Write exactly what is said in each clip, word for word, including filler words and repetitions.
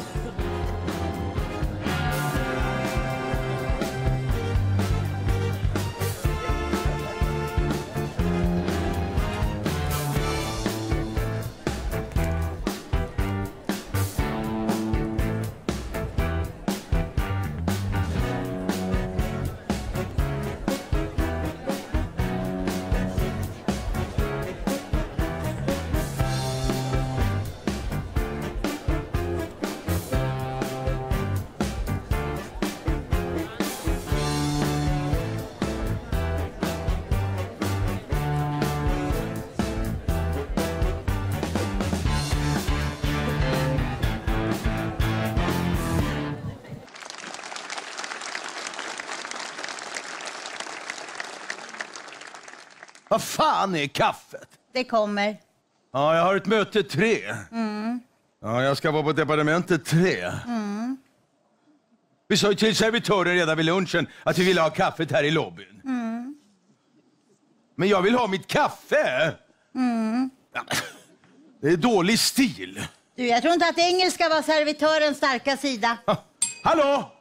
Vad fan är kaffet? Det kommer. Ja, jag har ett möte tre. Mm. Ja, jag ska vara på departementet tre. Mm. Vi sa ju till servitören redan vid lunchen att vi ville ha kaffet här i lobbyn. Mm. Men jag vill ha mitt kaffe. Mm. Ja, det är dålig stil. Du, jag tror inte att engelska var servitörens starka sida. Ha. Hallå?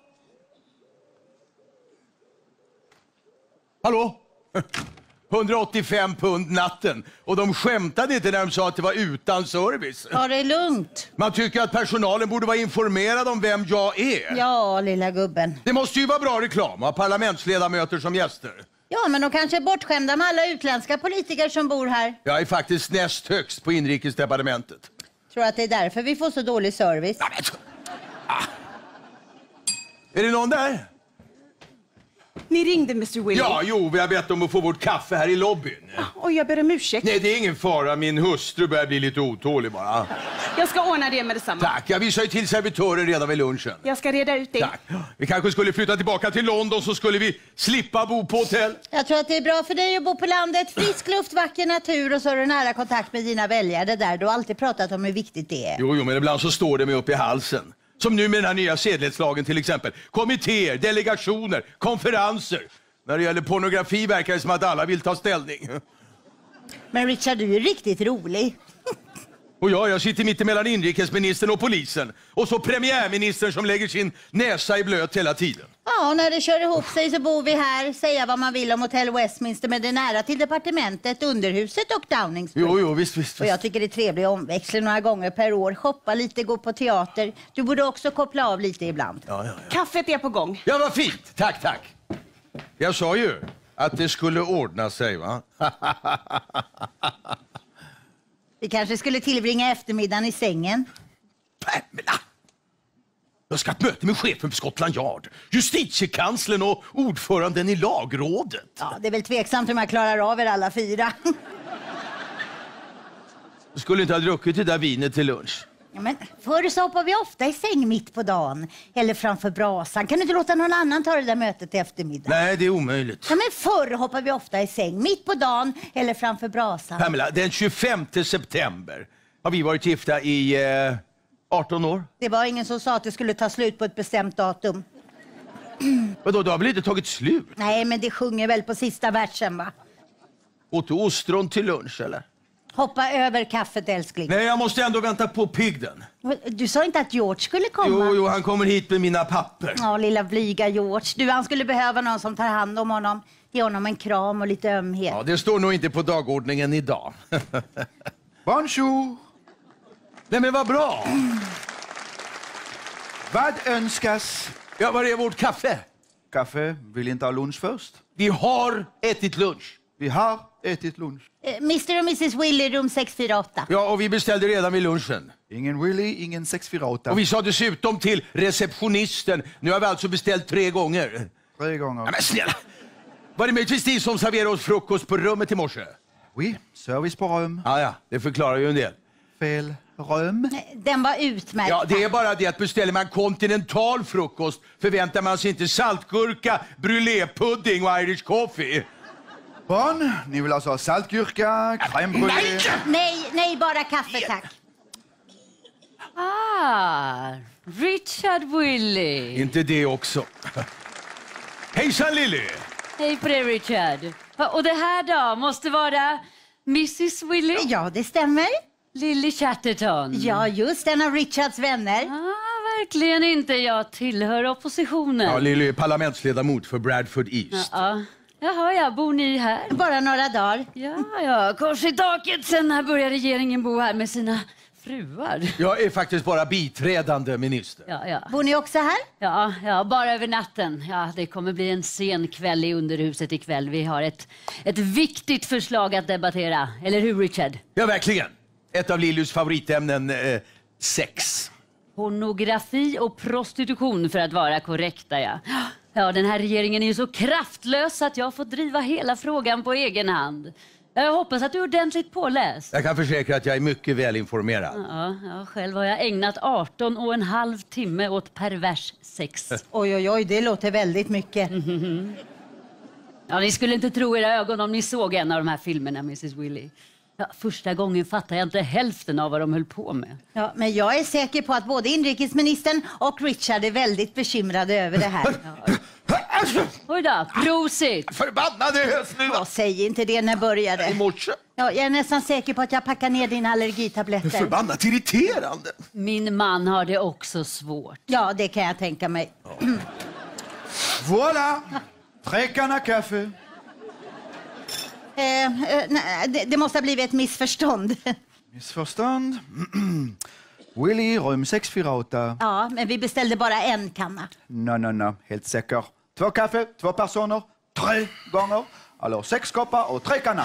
Hallå? hundraåttiofem pund natten. Och de skämtade inte när de sa att det var utan service. Ja, det är lugnt. Man tycker att personalen borde vara informerad om vem jag är. Ja, lilla gubben. Det måste ju vara bra reklam av parlamentsledamöter som gäster. Ja, men de kanske är bortskämda med alla utländska politiker som bor här. Jag är faktiskt näst högst på inrikesdepartementet. Tror att det är därför vi får så dålig service. Ja, men... ah. Är det någon där? Ni ringde, mister Willy. Ja, jo, vi har bett om att få vårt kaffe här i lobbyn. Oj, jag ber om ursäkt. Nej, det är ingen fara. Min hustru börjar bli lite otålig bara. Jag ska ordna det med detsamma. Tack, jag visade till servitören redan vid lunchen. Jag ska reda ut det. Tack. Vi kanske skulle flytta tillbaka till London så skulle vi slippa bo på hotell. Jag tror att det är bra för dig att bo på landet. Frisk luft, vacker natur och så har du nära kontakt med dina väljare. Det där du har alltid pratat om hur viktigt det är. Jo, jo, men ibland så står det mig upp i halsen. Som nu med den här nya sedlighetslagen till exempel. Kommittéer, delegationer, konferenser. När det gäller pornografi verkar det som att alla vill ta ställning. Men Richard, du är riktigt rolig. Och ja, jag sitter mitt emellan inrikesministern och polisen. Och så premiärministern som lägger sin näsa i blöt hela tiden. Ja, när det kör ihop sig så bor vi här. Säga vad man vill om hotell Westminster, men det är nära till departementet, underhuset och Downing Street. Jo, jo, visst, visst, visst. Och jag tycker det är trevlig omväxling några gånger per år. Shoppa lite, gå på teater. Du borde också koppla av lite ibland. Ja, ja, ja. Kaffet är på gång. Ja, vad fint. Tack, tack. Jag sa ju att det skulle ordna sig, va? Vi kanske skulle tillbringa eftermiddagen i sängen. Pamela! Jag ska ha ett möte med chefen för Scotland Yard, justitiekanslern och ordföranden i lagrådet. Ja, det är väl tveksamt hur man klarar av er alla fyra. Du skulle inte ha druckit det där vinet till lunch. Ja, men förr så hoppar vi ofta i säng mitt på dagen. Eller framför brasan. Kan du inte låta någon annan ta det där mötet i eftermiddag? Nej, det är omöjligt. Ja, men förr hoppar vi ofta i säng mitt på dagen eller framför brasan. Pamela, den tjugofemte september har vi varit gifta i eh, arton år. Det var ingen som sa att det skulle ta slut på ett bestämt datum. Vadå, det har väl inte tagit slut? Nej, men det sjunger väl på sista versen, va? Åt du ostron till lunch, eller? Hoppa över kaffet, älskling. Nej, jag måste ändå vänta på Pigden. Du sa inte att George skulle komma? Jo, jo, han kommer hit med mina papper. Ja, lilla blyga George. Du, han skulle behöva någon som tar hand om honom. Ge honom en kram och lite ömhet. Ja, det står nog inte på dagordningen idag. Bonjour! Nej, men vad bra! Vad önskas? Ja, var är vårt kaffe? Kaffe, vill inte ha lunch först? Vi har ätit lunch. Vi har ätit lunch. Eh, mister och missus Willy, rum sex fyra åtta. Ja, och vi beställde redan vid lunchen. Ingen Willy, ingen sex fyra åtta. Och vi sa dessutom till receptionisten. Nu har vi alltså beställt tre gånger. Tre gånger. Ja, men snälla! Var det möjligtvis ni som serverade oss frukost på rummet i morse? Oui, service på rum. Ja, ja, det förklarar ju en del. Fel rum. Den var utmärkt. Ja, det är bara det att beställer man kontinental frukost förväntar man sig inte saltgurka, brulépudding och Irish coffee. Bon, ni vill alltså ha saltgurka, crème brûlée. Nej, nej, bara kaffe, tack. Ah, Richard Willy. Inte det också. Hejsan, Lily! Hej på dig, Richard. Och det här då måste vara missus Willy? Ja, det stämmer. Lily Chatterton. Ja, just en av Richards vänner. Ah, vad verkligen inte. Jag tillhör oppositionen. Ja, Lily är parlamentsledamot för Bradford East. Ja. Jaha, ja, bor ni här? Bara några dagar. Ja, ja, kors i taket. Sen när börjar regeringen bo här med sina fruar? Jag är faktiskt bara biträdande minister. Ja, ja. Bor ni också här? Ja, ja, bara över natten. Ja, det kommer bli en sen kväll i underhuset ikväll. Vi har ett, ett viktigt förslag att debattera. Eller hur, Richard? Ja, verkligen. Ett av Lillys favoritämnen, eh, sex. Pornografi och prostitution för att vara korrekta, ja. Ja, den här regeringen är ju så kraftlös att jag får driva hela frågan på egen hand. Jag hoppas att du är ordentligt påläst. Jag kan försäkra att jag är mycket välinformerad. Ja, ja, själv har jag ägnat arton och en halv timme åt pervers sex. Oj, oj, oj, det låter väldigt mycket. Mm-hmm. Ja, ni skulle inte tro era ögon om ni såg en av de här filmerna, missus Willy. Ja, första gången fattade jag inte hälften av vad de höll på med. Ja, men jag är säker på att både inrikesministern och Richard är väldigt bekymrade över det här. Ja. Oj då, prosit! Förbannade hösnuva! Ja, säg inte det när började. I morse. Ja, jag är nästan säker på att jag packar ner dina allergitabletter. Förbannat irriterande. Min man har det också svårt. Ja, det kan jag tänka mig. Voilà! Tre cannes kaffe. Eh, eh, nej, det, det måste ha blivit ett missförstånd. Missförstånd. Willy, rum sex fyra åtta. Ja, men vi beställde bara en kanna. No, no, no. Helt säker. Två kaffe, två personer, tre gånger. Alltså sex koppar och tre kanna.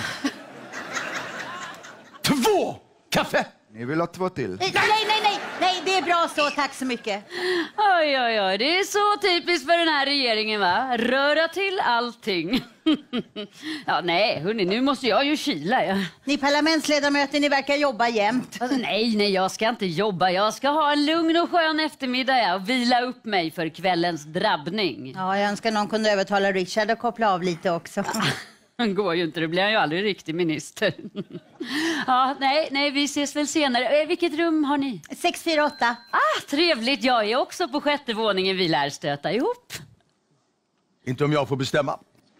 Två kaffe! Ni vill ha två till? Nej, nej, nej, nej, nej, det är bra så, tack så mycket. Oj, oj, oj, det är så typiskt för den här regeringen, va? Röra till allting. Ja, nej, hörni, nu måste jag ju kila. Ja. Ni parlamentsledamöter, ni verkar jobba jämt. Alltså, nej, nej, jag ska inte jobba. Jag ska ha en lugn och skön eftermiddag, ja, och vila upp mig för kvällens drabbning. Ja, jag önskar någon kunde övertala Richard att koppla av lite också. Han går ju inte, det blir han ju aldrig riktig minister. Ja, nej, nej, vi ses väl senare. Eh, vilket rum har ni? sex fyra åtta. Ah, trevligt. Jag är också på sjätte våningen. Vi lär stöta ihop. Inte om jag får bestämma.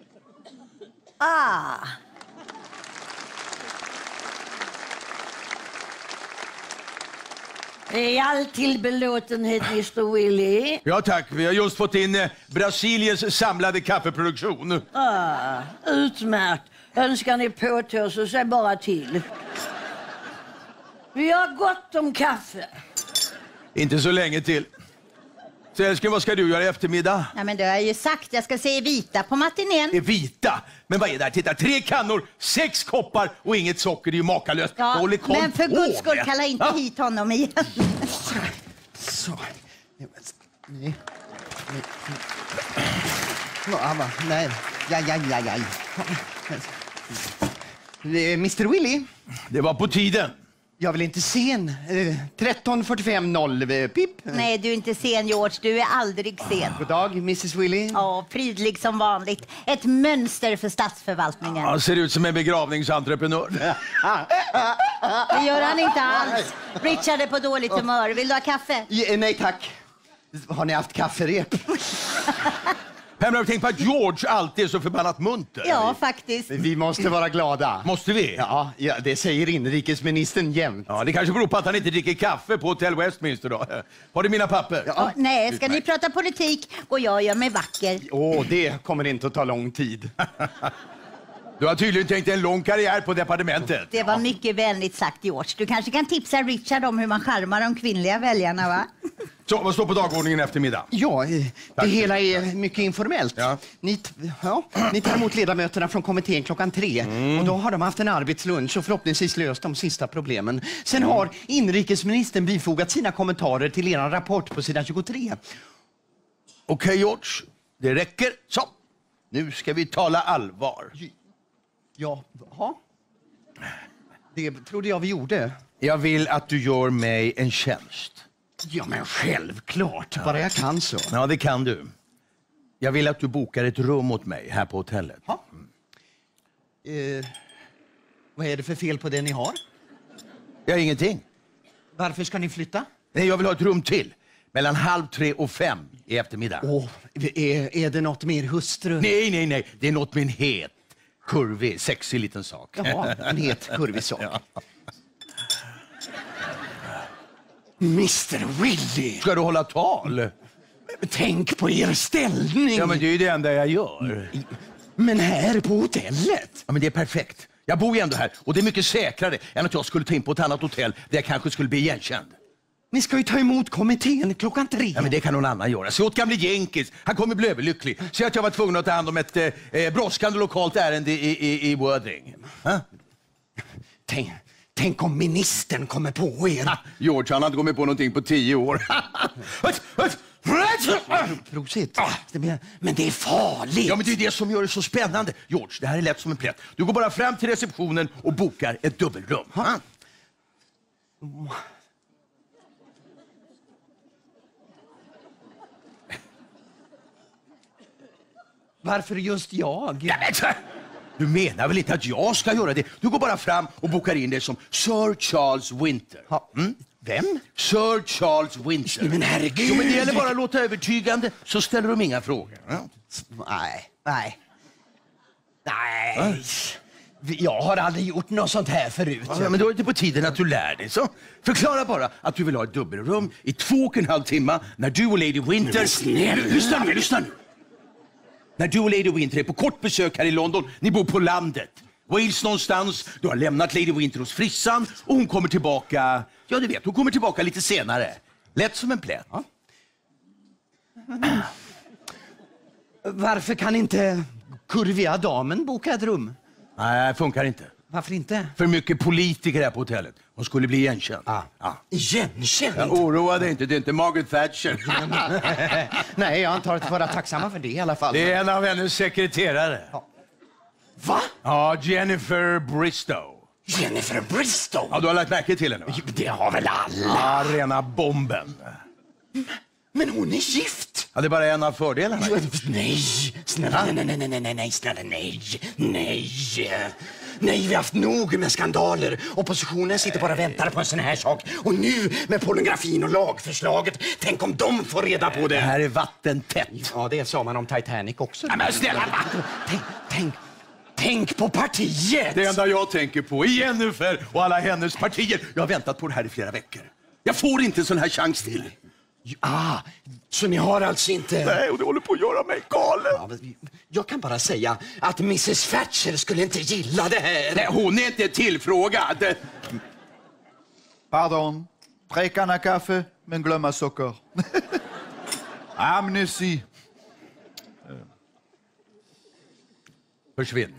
Ah. I all tillbelåtenhet, mister Willy. Ja tack, vi har just fått in eh, Brasiliens samlade kaffeproduktion. Ah, utmärkt. Önskar ni påtår så säg bara till. Vi har gott om kaffe. Inte så länge till. Så älskling, vad ska du göra i eftermiddag? Ja, men det har jag ju sagt. Jag ska se Vita på matinén. Är vita? Men vad är det här? Titta, tre kannor, sex koppar och inget socker. Det är ju makalöst. Ja, Vad håller koll men för på guds skull, med? kalla inte Ja. hit honom igen. Så. Nej. Nej. Ja, va? Nej. Ja, ja, ja, ja. Eh, mister Willy, Det var på tiden. jag vill inte sen. Eh, tretton fyrtiofem noll, eh, pip. Nej, du är inte sen, George. Du är aldrig sen. God dag, missus Willy. Ja, prydlig som vanligt. Ett mönster för statsförvaltningen. Han ser ut som en begravningsentreprenör. Det gör han inte alls. Richard är på dåligt humör. Vill du ha kaffe? Ja, eh, nej, tack. Har ni haft kafferep? Pamela, har du tänkt på att George alltid är så förbannat munter? Ja, faktiskt. Vi måste vara glada. Måste vi? Ja, ja, det säger inrikesministern jämt. Ja, det kanske beror på att han inte dricker kaffe på Hotel Westminster då. Har du mina papper? Ja, nej, ska ni prata politik och jag gör mig vacker. Åh, det kommer inte att ta lång tid. Du har tydligen tänkt en lång karriär på departementet. Det var mycket vänligt sagt, George. Du kanske kan tipsa Richard om hur man charmar de kvinnliga väljarna, va? Så, vad står på dagordningen eftermiddag? Ja, eh, det Tack. hela är mycket informellt. Ja. Ni, t- ja, ni tar emot ledamöterna från kommittén klockan tre. Mm. Och då har de haft en arbetslunch och förhoppningsvis löst de sista problemen. Sen har inrikesministern bifogat sina kommentarer till er rapport på sidan tjugotre. Okej, George. Det räcker. Så, nu ska vi tala allvar. Ja, ja. Det trodde jag vi gjorde. Jag vill att du gör mig en tjänst. Ja, men självklart. Bara jag kan så. Ja, det kan du. Jag vill att du bokar ett rum åt mig här på hotellet. Ja. Eh, vad är det för fel på det ni har? Ja, ingenting. Varför ska ni flytta? Nej, jag vill ha ett rum till. Mellan halv tre och fem i eftermiddag. Åh, är, är det något mer hustru? Nej, nej, nej. Det är något med en het, kurvig, sexig liten sak. Jaha, en het kurvig sak. Ja. mister Willy. Ska du hålla tal? Tänk på er ställning. Ja, men det är ju det enda jag gör. Men här på hotellet? Ja, men det är perfekt. Jag bor ju ändå här och det är mycket säkrare än att jag skulle ta in på ett annat hotell där jag kanske skulle bli igenkänd. Ni ska ju ta emot kommittén klockan tre. Ja, men det kan någon annan göra. Se åt gamle Jenkins. Han kommer bli överlycklig. Säg att jag var tvungen att ta hand om ett eh, brådskande lokalt ärende i, i, i Worthing. Ha? Tänk, tänk om ministern kommer på er. Ha, George, han har inte kommit på någonting på tio år. Prosit. Men det är farligt. Ja, men det är det som gör det så spännande. George, det här är lätt som en plätt. Du går bara fram till receptionen och bokar ett dubbelrum. Ha? Varför just jag? Ja, men, du menar väl inte att jag ska göra det? Du går bara fram och bokar in det som Sir Charles Winter. Mm? Vem? Sir Charles Winter. Men herregud. Jo, men det gäller bara att låta övertygande, så ställer de inga frågor. Ja. Nej, nej. Nej. Jag har aldrig gjort något sånt här förut. Ja, men då är det på tiden att du lär dig. Så förklara bara att du vill ha ett dubbelrum i två och en halv timme när du och Lady Winter... Snälla. Lyssna nu, lyssna nu. När du och Lady Winter är på kort besök här i London, ni bor på landet. Wales någonstans, du har lämnat Lady Winter hos frissan och hon kommer tillbaka... Ja, du vet, hon kommer tillbaka lite senare. Lätt som en plätt. Ja. Varför kan inte kurviga damen boka ett rum? Nej, funkar inte. Varför inte? För mycket politiker här på hotellet. Hon skulle bli igenkänd. Ah. Ja. Igenkänd? Jag oroa dig inte, det är inte Margaret Thatcher. Nej, jag antar att vara tacksamma för det i alla fall. Det är en av hennes sekreterare. Ja. Va? Ja, Jennifer Bristow. Jennifer Bristow? Ja, du har lagt märke till henne, va? Det har väl alla? Ja, rena bomben. Men hon är gift. Ja, det är bara en av fördelarna. Nej, snälla, nej, nej, nej, nej, nej, snälla, nej, nej. Nej, vi har haft nog med skandaler. Oppositionen sitter bara och väntar på en sån här sak. Och nu med pornografin och lagförslaget. Tänk om de får reda på det. Det här är vattentätt. Ja, det sa man om Titanic också. Ja, men snälla, tänk, tänk, tänk på partiet. det enda jag tänker på är Jennifer och alla hennes partier. Jag har väntat på det här i flera veckor. Jag får inte en sån här chans till. Ah, så ni har alltså inte... Nej, och det håller på att göra mig galen. Ja, men jag kan bara säga att missus Thatcher skulle inte gilla det här. Nej, hon är inte tillfrågad. Pardon. Tre kanna kaffe, men glömma socker. Amnesi. Försvinn.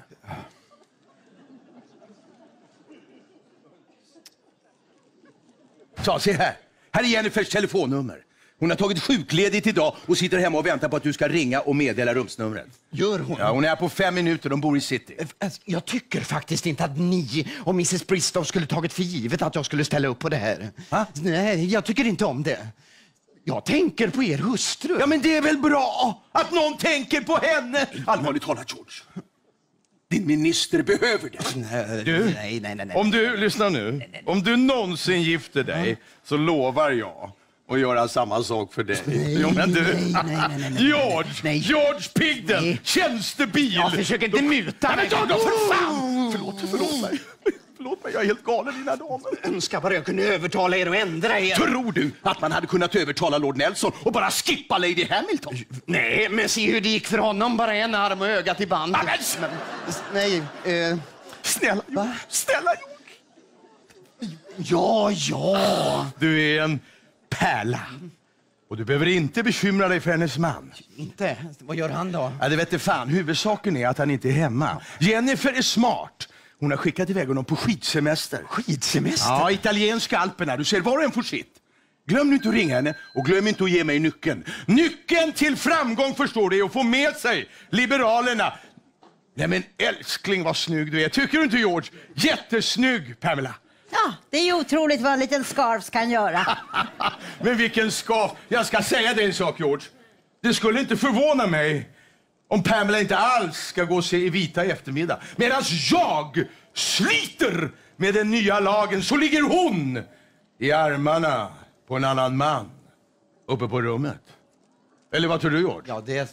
Så, se här. Här är Jennifers telefonnummer. Hon har tagit sjukledigt idag och sitter hemma och väntar på att du ska ringa och meddela rumsnumret. Gör hon? Ja, hon är här på fem minuter. De bor i city. Jag tycker faktiskt inte att ni och missus Bristow skulle tagit för givet att jag skulle ställa upp på det här. Va? Nej, jag tycker inte om det. Jag tänker på er hustru. Ja, men det är väl bra att någon tänker på henne. Allvarligt talat, George. Din minister behöver det. Du, nej, nej, nej, nej. om du, lyssna nu. Om du någonsin gifter dig så lovar jag att göra samma sak för dig. Nej, jo, men du. nej, nej, nej, nej, nej. George, Nej. George Pigden, Nej. tjänstebil. Jag försöker inte muta Nej, mig. men jag då för fan! Förlåt, förlåt mig. Förlåt mig, jag är helt galen, dina damer. Önskar bara jag kunde övertala er att ändra er. Tror du att man hade kunnat övertala Lord Nelson och bara skippa Lady Hamilton? Nej, men se hur det gick för honom. Bara en arm och öga till band. Men, Men, nej, eh, snälla, George. Snälla, George. ja, ja. Du är en pärla. Och du behöver inte bekymra dig för hennes man. Inte? Vad gör han då? Ja, det vet du fan. Huvudsaken är att han inte är hemma. Jennifer är smart. Hon har skickat iväg honom på skidsemester. Skidsemester? Ja, italienska alperna. Du ser, var och en får sitt. Glöm inte att ringa henne och glöm inte att ge mig nyckeln. Nyckeln till framgång, förstår du, är att få med sig Liberalerna. Nej men älskling, vad snygg du är. Tycker du inte, George? Jättesnygg, Pamela. Ja, det är ju otroligt vad en liten scarf kan göra. Men vilken scarf. Jag ska säga dig en sak, George. Det skulle inte förvåna mig om Pamela inte alls ska gå och se i vita i eftermiddag. Medan jag sliter med den nya lagen så ligger hon i armarna på en annan man uppe på rummet. Eller vad tror du, George? Ja, det...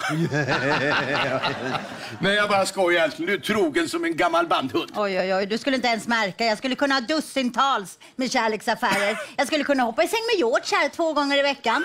Nej, jag bara skojar. Du är trogen som en gammal bandhund. Oj, oj, oj. Du skulle inte ens märka. Jag skulle kunna ha dussintals med kärleksaffärer. Jag skulle kunna hoppa i säng med George här två gånger i veckan.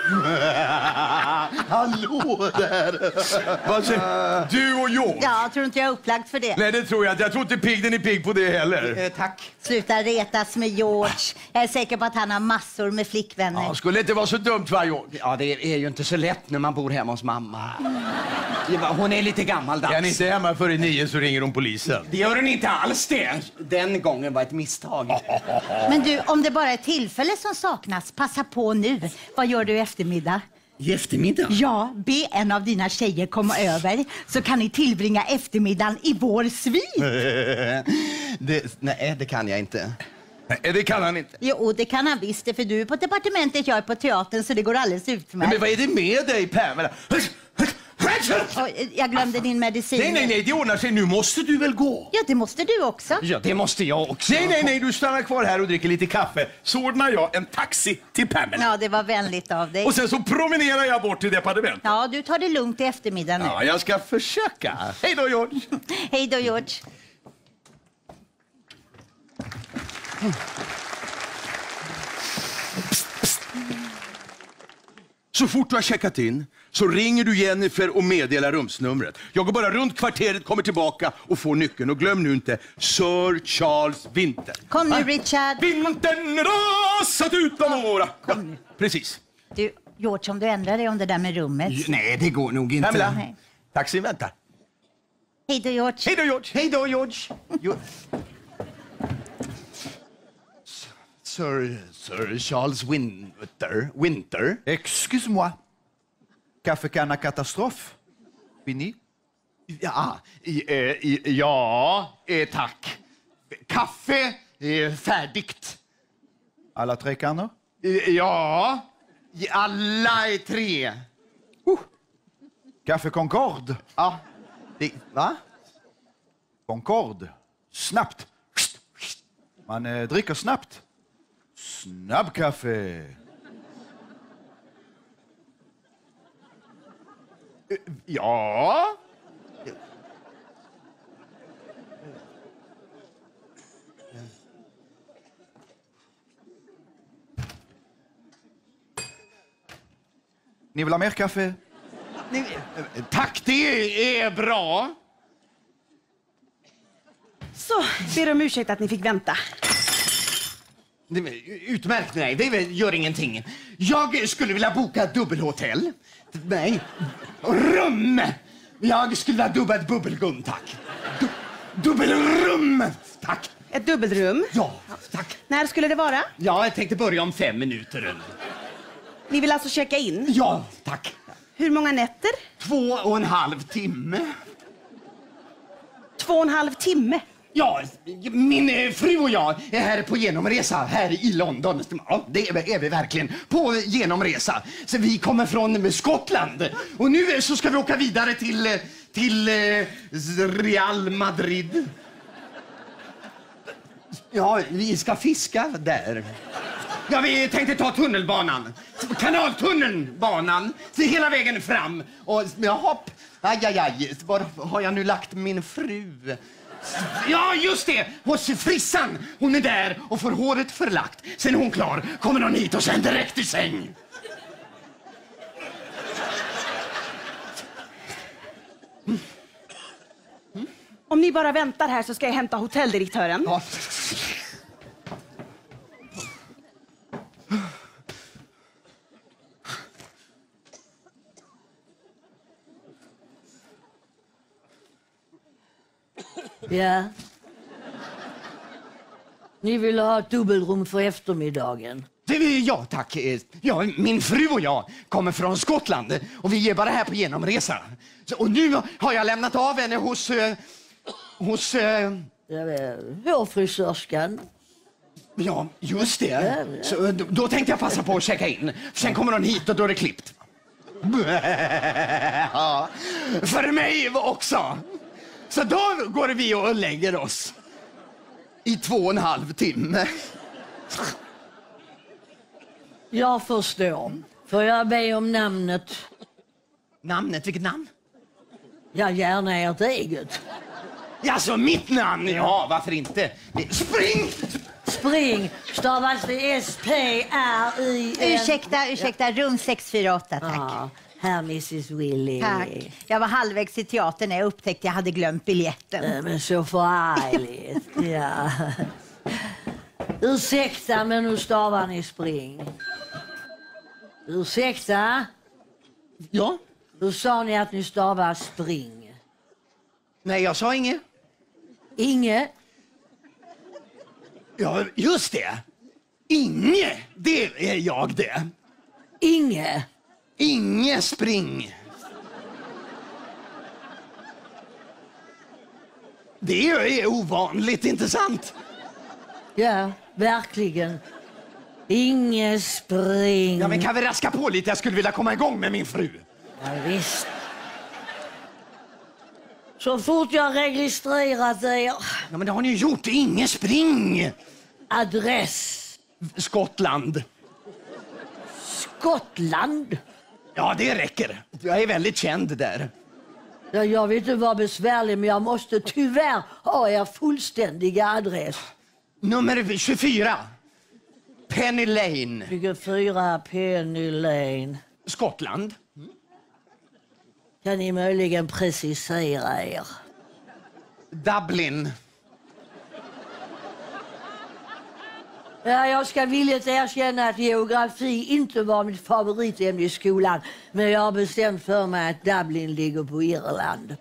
Hallå där! Vad säger du och George? Ja, tror inte jag är upplagd för det. Nej, det tror jag inte. Jag tror inte Pigden är pigg på det heller. Eh, tack. Sluta retas med George. Jag är säker på att han har massor med flickvänner. Ja, skulle inte vara så dumt, va, George? Ja, det är ju inte så lätt när man bor hemma hos mamma. Hon är lite gammaldags. Är han inte hemma före nio så ringer hon polisen. Det gör hon inte alls det. Den gången var ett misstag. Men du, om det bara är tillfälle som saknas, passa på nu. Vad gör du i eftermiddag? I eftermiddag? Ja, be en av dina tjejer komma över så kan ni tillbringa eftermiddagen i vår svit. det, nej, det kan jag inte. Nej, det kan han inte. Jo, det kan han visst, för du är på departementet, jag är på teatern, så det går alldeles utmärkt. Men vad är det med dig, Pamela? Oj, jag glömde din medicin. Nej, nej, nej, det ordnar sig. Nu måste du väl gå? Ja, det måste du också. Ja, det måste jag också. Nej, nej, nej, du stannar kvar här och dricker lite kaffe. Så ordnar jag en taxi till Pamela. Ja, det var vänligt av dig. Och sen så promenerar jag bort till departementet. Ja, du tar det lugnt i eftermiddag nu. Ja, jag ska försöka. Hej då, George. Hej då, George. Så fort du har checkat in så ringer du Jennifer och meddelar rumsnumret. Jag går bara runt kvarteret, kommer tillbaka och får nyckeln. Och glöm nu inte Sir Charles Winter. Kom nu, Richard. Vintern rasat utan några. Ja, precis. Du, George, om du ändrar dig om det där med rummet. Nej, det går nog inte. Pamela, Nej. taxin väntar. Hej då, George. Hej då, George. Hej då, George. Jo. Sir, Sir Charles Winter. Winter. Excuse-moi. Kaffekanna katastrof. Fini? Ja, i, eh, i, ja eh, tack. Kaffe är färdigt. Alla tre kannor? Eh, ja, i alla är tre. Uh. Kaffe Concorde. Ja, det, va? Concorde. Snabbt. Man eh, dricker snabbt. Snabbkaffe. Ja. Ni vill ha mer kaffe? Tack, det är bra. Så, ber om ursäkt att ni fick vänta. Utmärkt, nej, det gör ingenting. Jag skulle vilja boka ett dubbelhotell. Nej, rum. Jag skulle vilja dubba ett bubbelgum, tack. Du, dubbelrum, tack. Ett dubbelrum? Ja, tack. När skulle det vara? Ja, jag tänkte börja om fem minuter. Ni vill alltså checka in? Ja, tack. Hur många nätter? Två och en halv timme. Två och en halv timme? Ja, min eh, fru och jag är här på genomresa här i London. Ja, det är vi verkligen. På genomresa. Så vi kommer från Skottland. Och nu så ska vi åka vidare till, eh, till eh, Real Madrid. Ja, vi ska fiska där. Ja, vi tänkte ta tunnelbanan. Kanaltunnelbanan. Så hela vägen fram. Och ja, hopp. Aj, aj, aj. Var har jag nu lagt min fru? Ja, just det! Hos frissan. Hon är där och får håret förlagt. Sen är hon klar. Kommer hon hit och sen direkt i säng. Mm. Mm. Om ni bara väntar här så ska jag hämta hotelldirektören. Ja. Ja. Ni vill ha ett dubbelrum för eftermiddagen. Det vill jag, tack. Ja, min fru och jag kommer från Skottland och vi är bara här på genomresa. Så, och nu har jag lämnat av henne hos... Eh, hos... Eh, Hårfrisörskan. ja, just det. Så, då, då tänkte jag passa på att checka in. Sen kommer hon hit och då är det klippt. Ja, för mig också. Så då går vi och lägger oss i två och en halv timme. Jag förstår. Får jag be om namnet? Namnet, vilket namn? Ja, gärna ert eget. Ja, så mitt namn, ja, varför inte? Det- Spring! Spring stavas det S P R I N. Ursäkta, ursäkta, rum sex fyra åtta, tack. Ja, herr missus Willy. Tack. Jag var halvvägs till teatern när jag upptäckte jag hade glömt biljetten. Äh, men så förargligt. Ja. Ursäkta, men nu stavar ni spring. Ursäkta, Ja? hur sa ni att ni stavar spring? Nej, jag sa inget. Inge? Ja, just det. Inge, det är jag det. Inge? Inge Spring. Det är ovanligt, inte sant? Ja, verkligen. Inge Spring. Ja, men kan vi raska på lite? Jag skulle vilja komma igång med min fru. Ja, visst. Så fort jag registrerat er Ja, men det har ni ju gjort. Inge Spring. adress Skottland. Skottland. Ja, det räcker. Jag är väldigt känd där. Ja, jag vet inte vad besvärlig, men jag måste tyvärr ha er fullständiga adress. Nummer tjugofyra. Penny Lane. tjugofyra Penny Lane. Skottland. Kan ni möjligen precisera er? Dublin. Ja, jag ska villigt erkänna att geografi inte var mitt favoritämne i skolan. Men jag har bestämt för mig att Dublin ligger på Irland.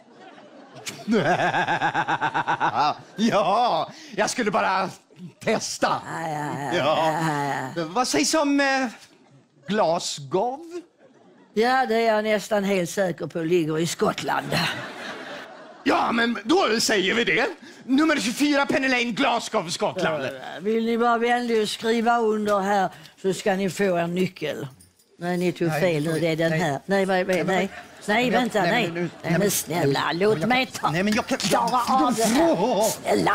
Ja, jag skulle bara testa. Ja, ja, ja, Ja. ja. Vad sägs om eh, Glasgow? Ja, det är jag nästan helt säker på ligger i Skottland. Ja, men då säger vi det. Nummer tjugofyra Penny Lane, Glasgow, Skottland. Vill ni vara vänliga och skriva under här så ska ni få en nyckel. Nej, ni tog fel nu. Det är den här. Nej, nej, nej. Nej, nej vänta, nej. Nej, men snälla, låt mig ta. Nej, men jag kan... Klara av det här. Snälla.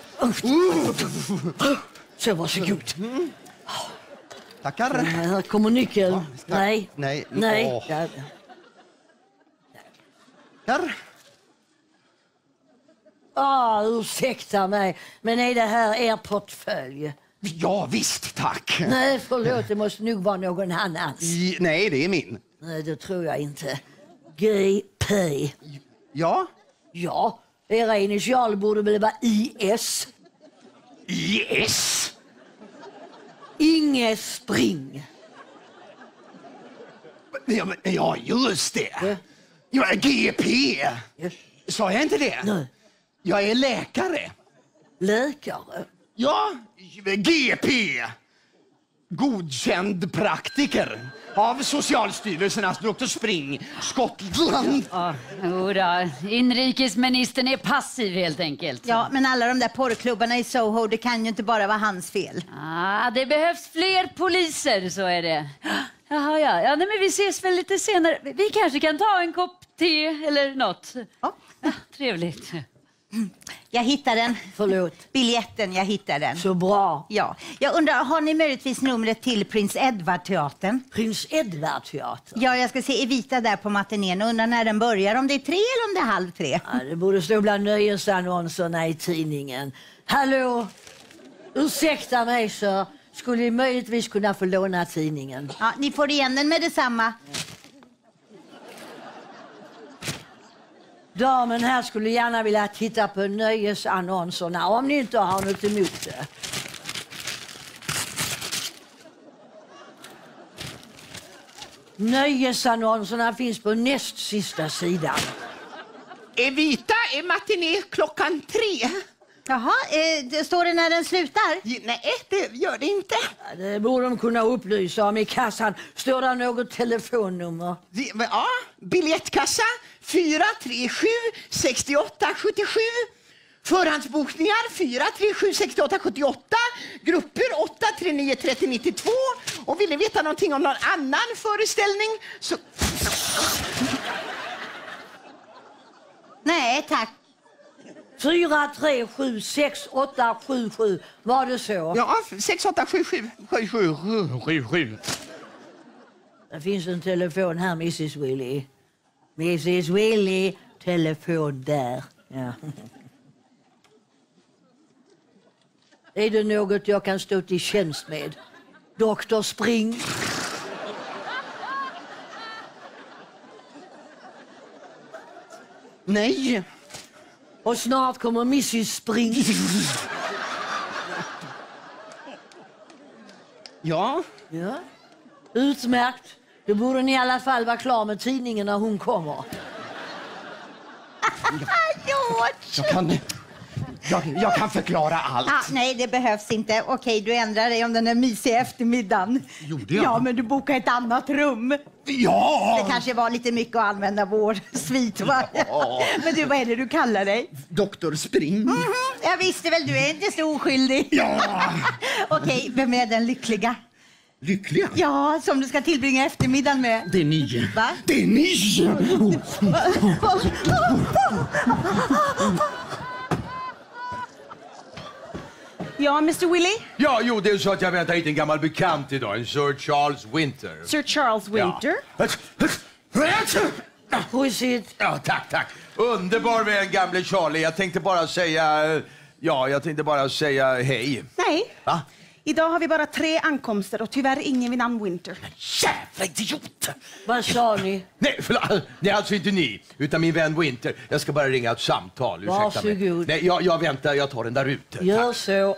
Så, varsågod. Tackar. Här kommer nyckeln. Nej. Nej. Nej. Åh. Ja. Tackar. Ah, ursäkta mig, men är det här er portfölj? Ja, visst, tack. Nej, förlåt, det måste nog vara någon annans. I, nej, det är min. Nej, det tror jag inte. G P. Ja? Ja, era initialer borde väl vara I S. Yes! Inge Spring. Ja, men, ja just det. Ja, G P. Yes. Sa jag inte det? Nej. Jag är läkare. Läkare. Ja, G P. Godkänd praktiker av Socialstyrelsen, alltså doktor Spring, Skottland. Ja, jodå. Inrikesministern är passiv helt enkelt. Ja, men alla de där porrklubbarna i Soho, det kan ju inte bara vara hans fel. Ah, det behövs fler poliser, så är det. Jaha, ja. Ja, nej, men vi ses väl lite senare. Vi kanske kan ta en kopp te eller något. Ja. Ja, trevligt. Jag hittar den. Förlåt. Biljetten, jag hittar den. Så bra. Ja. Jag undrar, har ni möjligtvis numret till Prins Edward-teatern? Prins Edward-teatern. Ja, jag ska se Evita där på matinén och undrar när den börjar, om det är tre eller om det är halv tre. Ja, det borde stå bland nöjesannonserna i tidningen. Hallå? Ursäkta mig, så skulle ni möjligtvis kunna få låna tidningen? Ja, ni får igen den med detsamma. Damen här skulle gärna vilja titta på nöjesannonserna om ni inte har något emot det. Nöjesannonserna finns på näst sista sidan. Evita är matiné klockan tre. Jaha, eh, det står det när den slutar? Nej, det gör det inte. Ja, det borde de kunna upplysa om i kassan. Står där något telefonnummer? Ja, biljettkassa fyra tre sju sex åtta sju sju. Förhandsbokningar fyra tre sju sex åtta sju åtta. Grupper åtta tre nio tre noll nio två. Och vill ni veta någonting om någon annan föreställning så... Nej, tack. fyra tre sju sex åtta sju sju. Var det så? Ja, sex åtta sju sju sju sju sju sju. Det finns en telefon här, missus Willy. missus Willy, telefon där. Ja. Är det något jag kan stå till tjänst med? doktor Spring? Nej. Och snart kommer missus Spring. Ja. Ja. Utmärkt. Då borde ni i alla fall vara klar med tidningen när hon kommer. George! Jag kan, jag, jag kan förklara allt. Ah, nej, det behövs inte. Okej, du ändrar dig om den där mysiga eftermiddagen. Gjorde jag? Ja, men du bokar ett annat rum. Ja! Det kanske var lite mycket att använda vår svit, va? Men du, vad är det du kallar dig? doktor Spring. Mm-hmm. Jag visste väl, du är inte så oskyldig. Ja! Okej, vem är den lyckliga? Lyckliga? Ja, som du ska tillbringa eftermiddagen med. Det är ni. Va? Det är ni! Ja, mister Willy? Ja, jo, det är så att jag väntar hit en gammal bekant idag, en Sir Charles Winter. Sir Charles Winter? Ja. Prosit. Ja, tack, tack. Underbar vän, gamle Charlie. Jag tänkte bara säga... Ja, jag tänkte bara säga hej. Nej. Va? Idag har vi bara tre ankomster och tyvärr ingen vid namn Winter. Jävla idiot! Vad sa ni? Nej, förlåt. Det är alltså inte ni, utan min vän Winter. Jag ska bara ringa ett samtal. Ursäkta mig. Varsågod. Nej, jag, jag väntar. Jag tar den där ute. Gör så.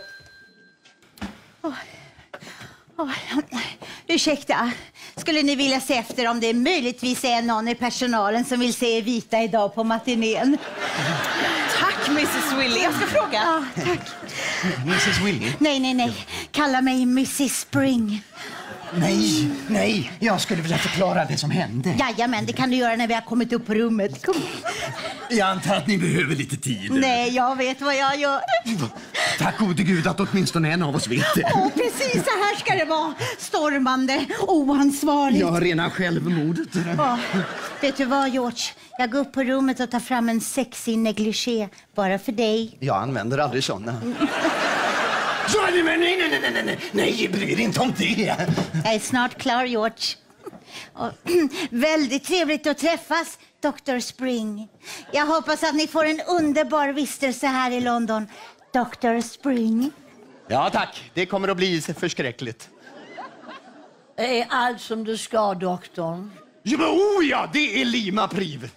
Oh, ursäkta, skulle ni vilja se efter om det möjligtvis är någon i personalen som vill se er vita idag på matinén? Tack, missus Willy. Jag ska fråga. Ja, tack. missus Willy? Nej, nej, nej. Kalla mig missus Spring. Nej, nej. Jag skulle vilja förklara det som hände. Jajamän, det kan du göra när vi har kommit upp på rummet. Kom. Jag antar att ni behöver lite tid. Nej, jag vet vad jag gör. Tack gode gud att åtminstone en av oss vet det. Åh, precis så här ska det vara. Stormande, oansvarigt. Jag har rena självmordet. Ja. Vet du vad, George? Jag går upp på rummet och tar fram en sexig negligé. Bara för dig. Jag använder aldrig såna. Så, nej, nej, nej, nej, nej, nej, bry dig inte om det. Jag är snart klar, George. Och, väldigt trevligt att träffas, doktor Spring. Jag hoppas att ni får en underbar vistelse här i London, doktor Spring. Ja, tack. Det kommer att bli förskräckligt. Är allt som du ska, doktorn? Ja, men, oh ja, det är Lima Priv.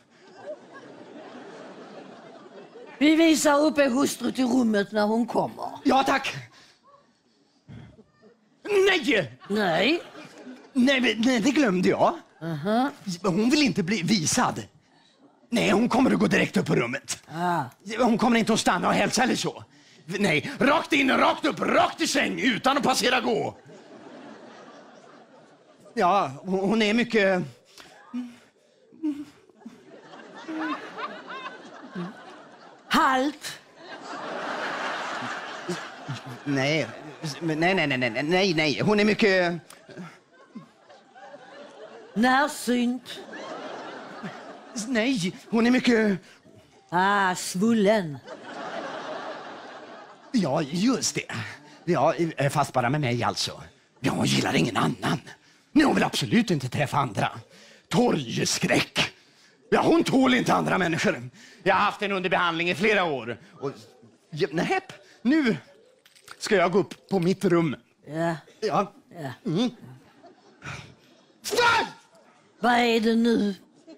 Vi visar upp er hustru till rummet när hon kommer. Ja, tack. Nej! Nej. Nej, men- nej det glömde jag. Uh-huh. Hon vill inte bli visad. Nej, hon kommer att gå direkt upp på rummet. Ah. Hon kommer inte att stanna och hälsa eller så. Nej, rakt in, rakt upp, rakt i säng utan att passera gå. Ja, hon hon är mycket... Halt. Nej, nej, nej, nej, nej, nej, nej. Hon är mycket... Närsynt. Nej, hon är mycket... Ah, svullen. Ja, just det. Ja, fast bara med mig alltså. Ja, hon gillar ingen annan. Nej, hon vill absolut inte träffa andra. Torgskräck. Ja, hon tål inte andra människor. Jag har haft en under behandling i flera år. Och, ja, nej, nu ska jag gå upp på mitt rum. Ja. Ja. Ja. Mm. Stann! Vad är det nu?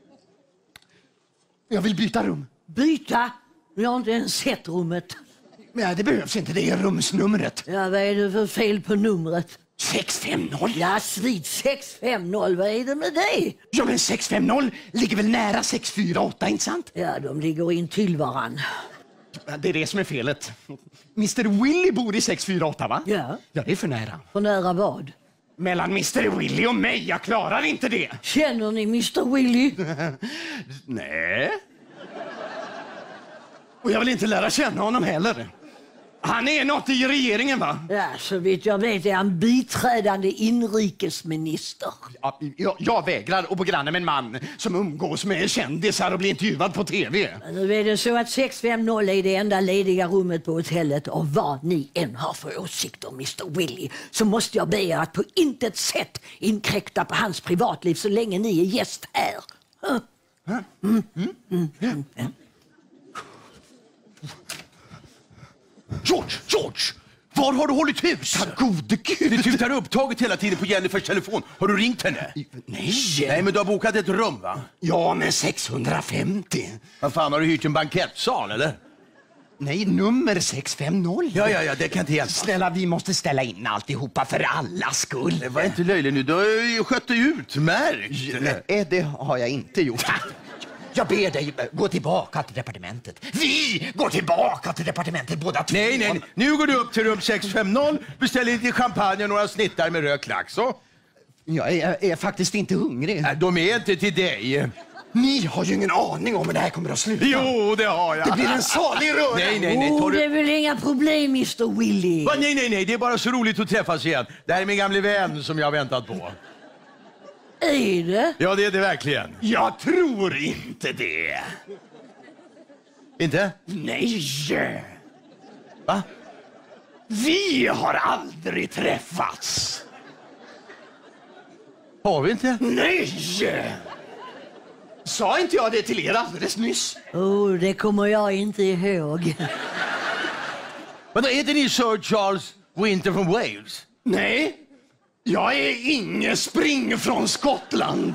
Jag vill byta rum. Byta? Jag har inte ens sett rummet. Nej, det behövs inte. Det är rumsnumret. Ja, vad är det för fel på numret? sex fem noll. Ja, svit sex fem noll. Vad är det med det? Ja, men sex fem noll ligger väl nära sex fyra åtta, inte sant? Ja, de ligger in till varann. Det är det som är felet. mister Willy bor i sex fyra åtta, va? Ja. Ja, det är för nära. För nära vad? Mellan mister Willy och mig, jag klarar inte det. Känner ni mister Willy? Nej. Och jag vill inte lära känna honom heller. Han är något i regeringen, va? Ja, så vitt jag vet är han biträdande inrikesminister. Ja, jag, jag vägrar att bo granne med en man som umgås med kändisar och blir intervjuad på tv. Men nu är det så att sex fem noll är det enda lediga rummet på hotellet och vad ni än har för åsikter, mister Willy, så måste jag be er att på intet sätt inkräkta på hans privatliv så länge ni är gäst här. Huh? Mm. Mm. Mm. Mm. George, George! Var har du hållit hus? Tack gode Gud! Du tutar upptaget hela tiden på Jennifers telefon. Har du ringt henne? Nej. Nej, men du har bokat ett rum, va? Ja, men sexhundrafemtio. Vad fan, har du hyrt en bankettsal, eller? Nej, nummer sex fem noll. Ja, ja, ja, det kan inte hjälpa. Snälla, vi måste ställa in alltihopa för allas skull. Det var inte löjligt nu. Du har ju skött dig utmärkt. Nej, det har jag inte gjort. Jag ber dig, gå tillbaka till departementet. Vi går tillbaka till departementet båda två. Nej, nej, nu går du upp till rum sex fem noll, beställer lite champagne och några snittar med röd lax. Så. Jag är, är faktiskt inte hungrig. Nej, de är inte till dig. Ni har ju ingen aning om hur det här kommer att sluta. Jo, det har jag. Det blir en salig röra. Nej, nej, nej. Oh, Tar det du... är väl inga problem, mister Willy? Va, nej, nej, nej. Det är bara så roligt att träffas igen. Det här är min gamle vän som jag har väntat på. Är det? Ja, det är det verkligen. Jag tror inte det. Inte? Nej. Va? Vi har aldrig träffats. Har vi inte? Nej. Sa inte jag det till er alldeles nyss? Oh, det kommer jag inte ihåg. Men är inte ni Sir Charles Winter från Wales? Nej. Jag är Inge Spring från Skottland.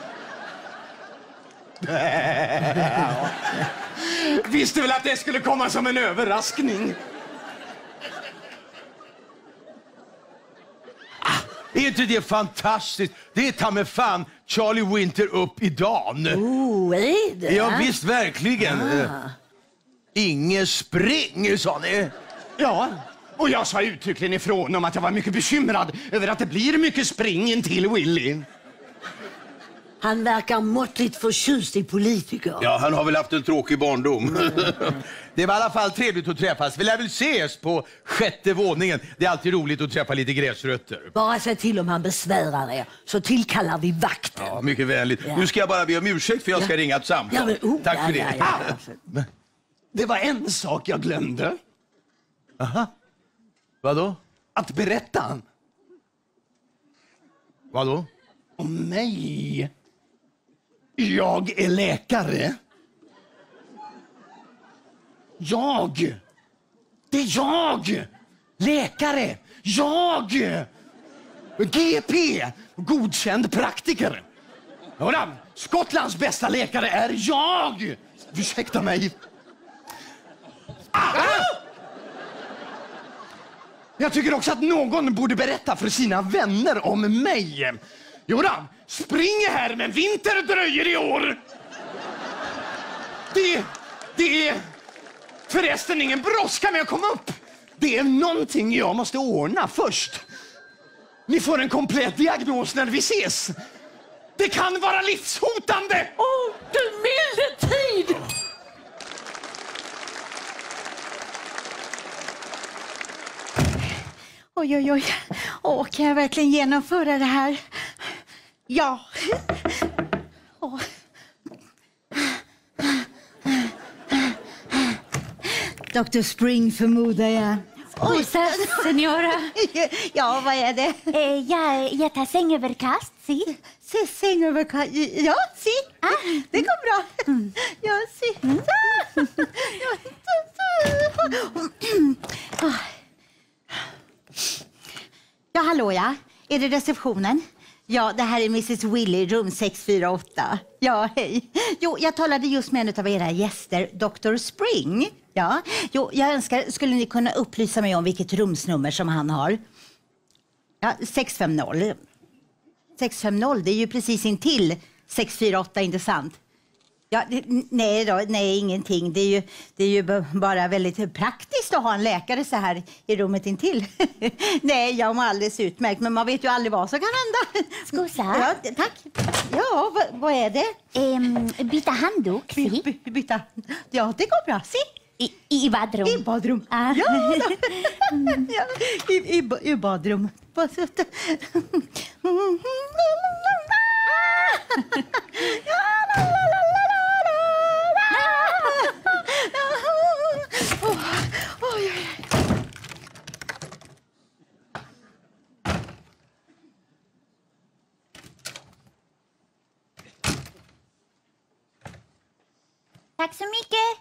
Visste väl att det skulle komma som en överraskning. Är inte det fantastiskt? Det är ta med fan Charlie Winter upp i dagen. Oh, är det? Ja, visst, verkligen. Ah. Inge Spring, sa ni. Ja, och jag sa uttryckligen ifrån om att jag var mycket bekymrad över att det blir mycket spring in till Willy. Han verkar måttligt förtjust i politiker. Ja, han har väl haft en tråkig barndom. Det var i alla fall trevligt att träffas. Vi lär väl ses på sjätte våningen. Det är alltid roligt att träffa lite gräsrötter. Bara säg till om han besvärar er, så tillkallar vi vakten. Ja, mycket vänligt. Ja. Nu ska jag bara be om ursäkt för jag ska Ja. ringa ett samtal. Ja, men, oh, Tack ja, för det. ja, ja, ja. Det var en sak jag glömde. Aha. Vadå? Att berätta Vadå? om mig. Jag är läkare. Jag. Det är jag. Läkare. Jag. G P. Godkänd praktiker. Hörra, Skottlands bästa läkare är jag. Ursäkta mig. Ah! Jag tycker också att någon borde berätta för sina vänner om mig. Jodå, spring här, men vinter dröjer i år. Det, det är förresten ingen brådska med att komma upp. Det är någonting jag måste ordna först. Ni får en komplett diagnos när vi ses. Det kan vara livshotande. Åh, oh, du milde tid! Oj, oj, oj. Åh, kan jag verkligen genomföra det här? Ja. Åh. doktor Spring, förmodar jag. Oj, senora. Ja, vad är det? Eh, jag, jag tar sängöverkast, si. Se, sängöverkast. Ja, si. Ah. Det går bra. Mm. Ja, si. Mm. Ja, hallå, ja. Är det receptionen? Ja, det här är missus Willy, rum sex fyra åtta. Ja, hej. Jo, jag talade just med en av era gäster, doktor Spring. Ja, jo, jag önskar, skulle ni kunna upplysa mig om vilket rumsnummer som han har? Ja, sex fem noll. sex fem noll, det är ju precis intill sex fyra åtta, inte sant? Ja, det, nej då, nej ingenting. Det är ju, det är ju b- bara väldigt praktiskt att ha en läkare så här i rummet intill. Nej, jag mår alldeles utmärkt, men man vet ju aldrig vad som kan hända. Skusa. Ja, tack. Ja, vad, vad är det? Um, byta handduk, By, si. by, byta. Ja, det går bra. Se. I, i badrum. I badrum. Ah. Ja, ja, i, i, ba- i badrum. Tack så mycket.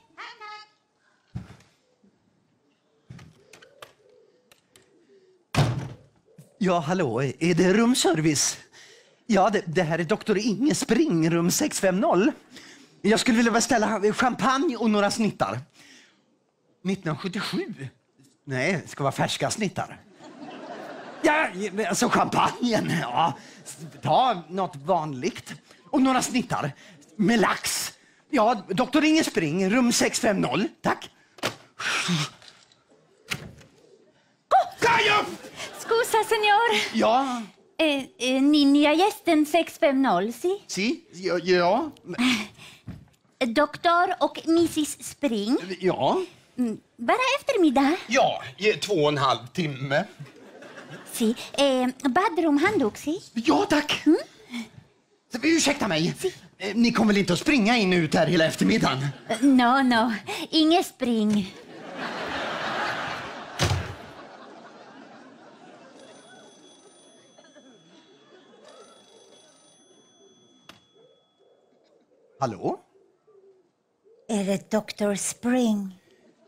Ja, hallå, är det rumservice? Ja, det, det här är doktor Inge Spring, rum sex fem noll. Jag skulle vilja beställa champagne och några snittar. nittonhundrasjuttiosju? Nej, det ska vara färska snittar. Ja, alltså champagnen, ja. Ta något vanligt. Och några snittar. Med lax. Ja, doktor Inge Spring, rum sex fem noll. Tack. Oh! Scusa, senor. Ja. Eh, eh, ni nya gästen sex fem noll, si? Si? Ja. ja. Doktor och missis Spring. Ja. Mm, bara eftermiddag. Ja, två och en halv timme. Si. Eh, badrum, handduk, si? Ja, tack. Mm? Ursäkta mig. Si. Ni kommer väl inte att springa in och ut här hela eftermiddagen? No, no. Inget spring. Hallå? Är det doktor Spring?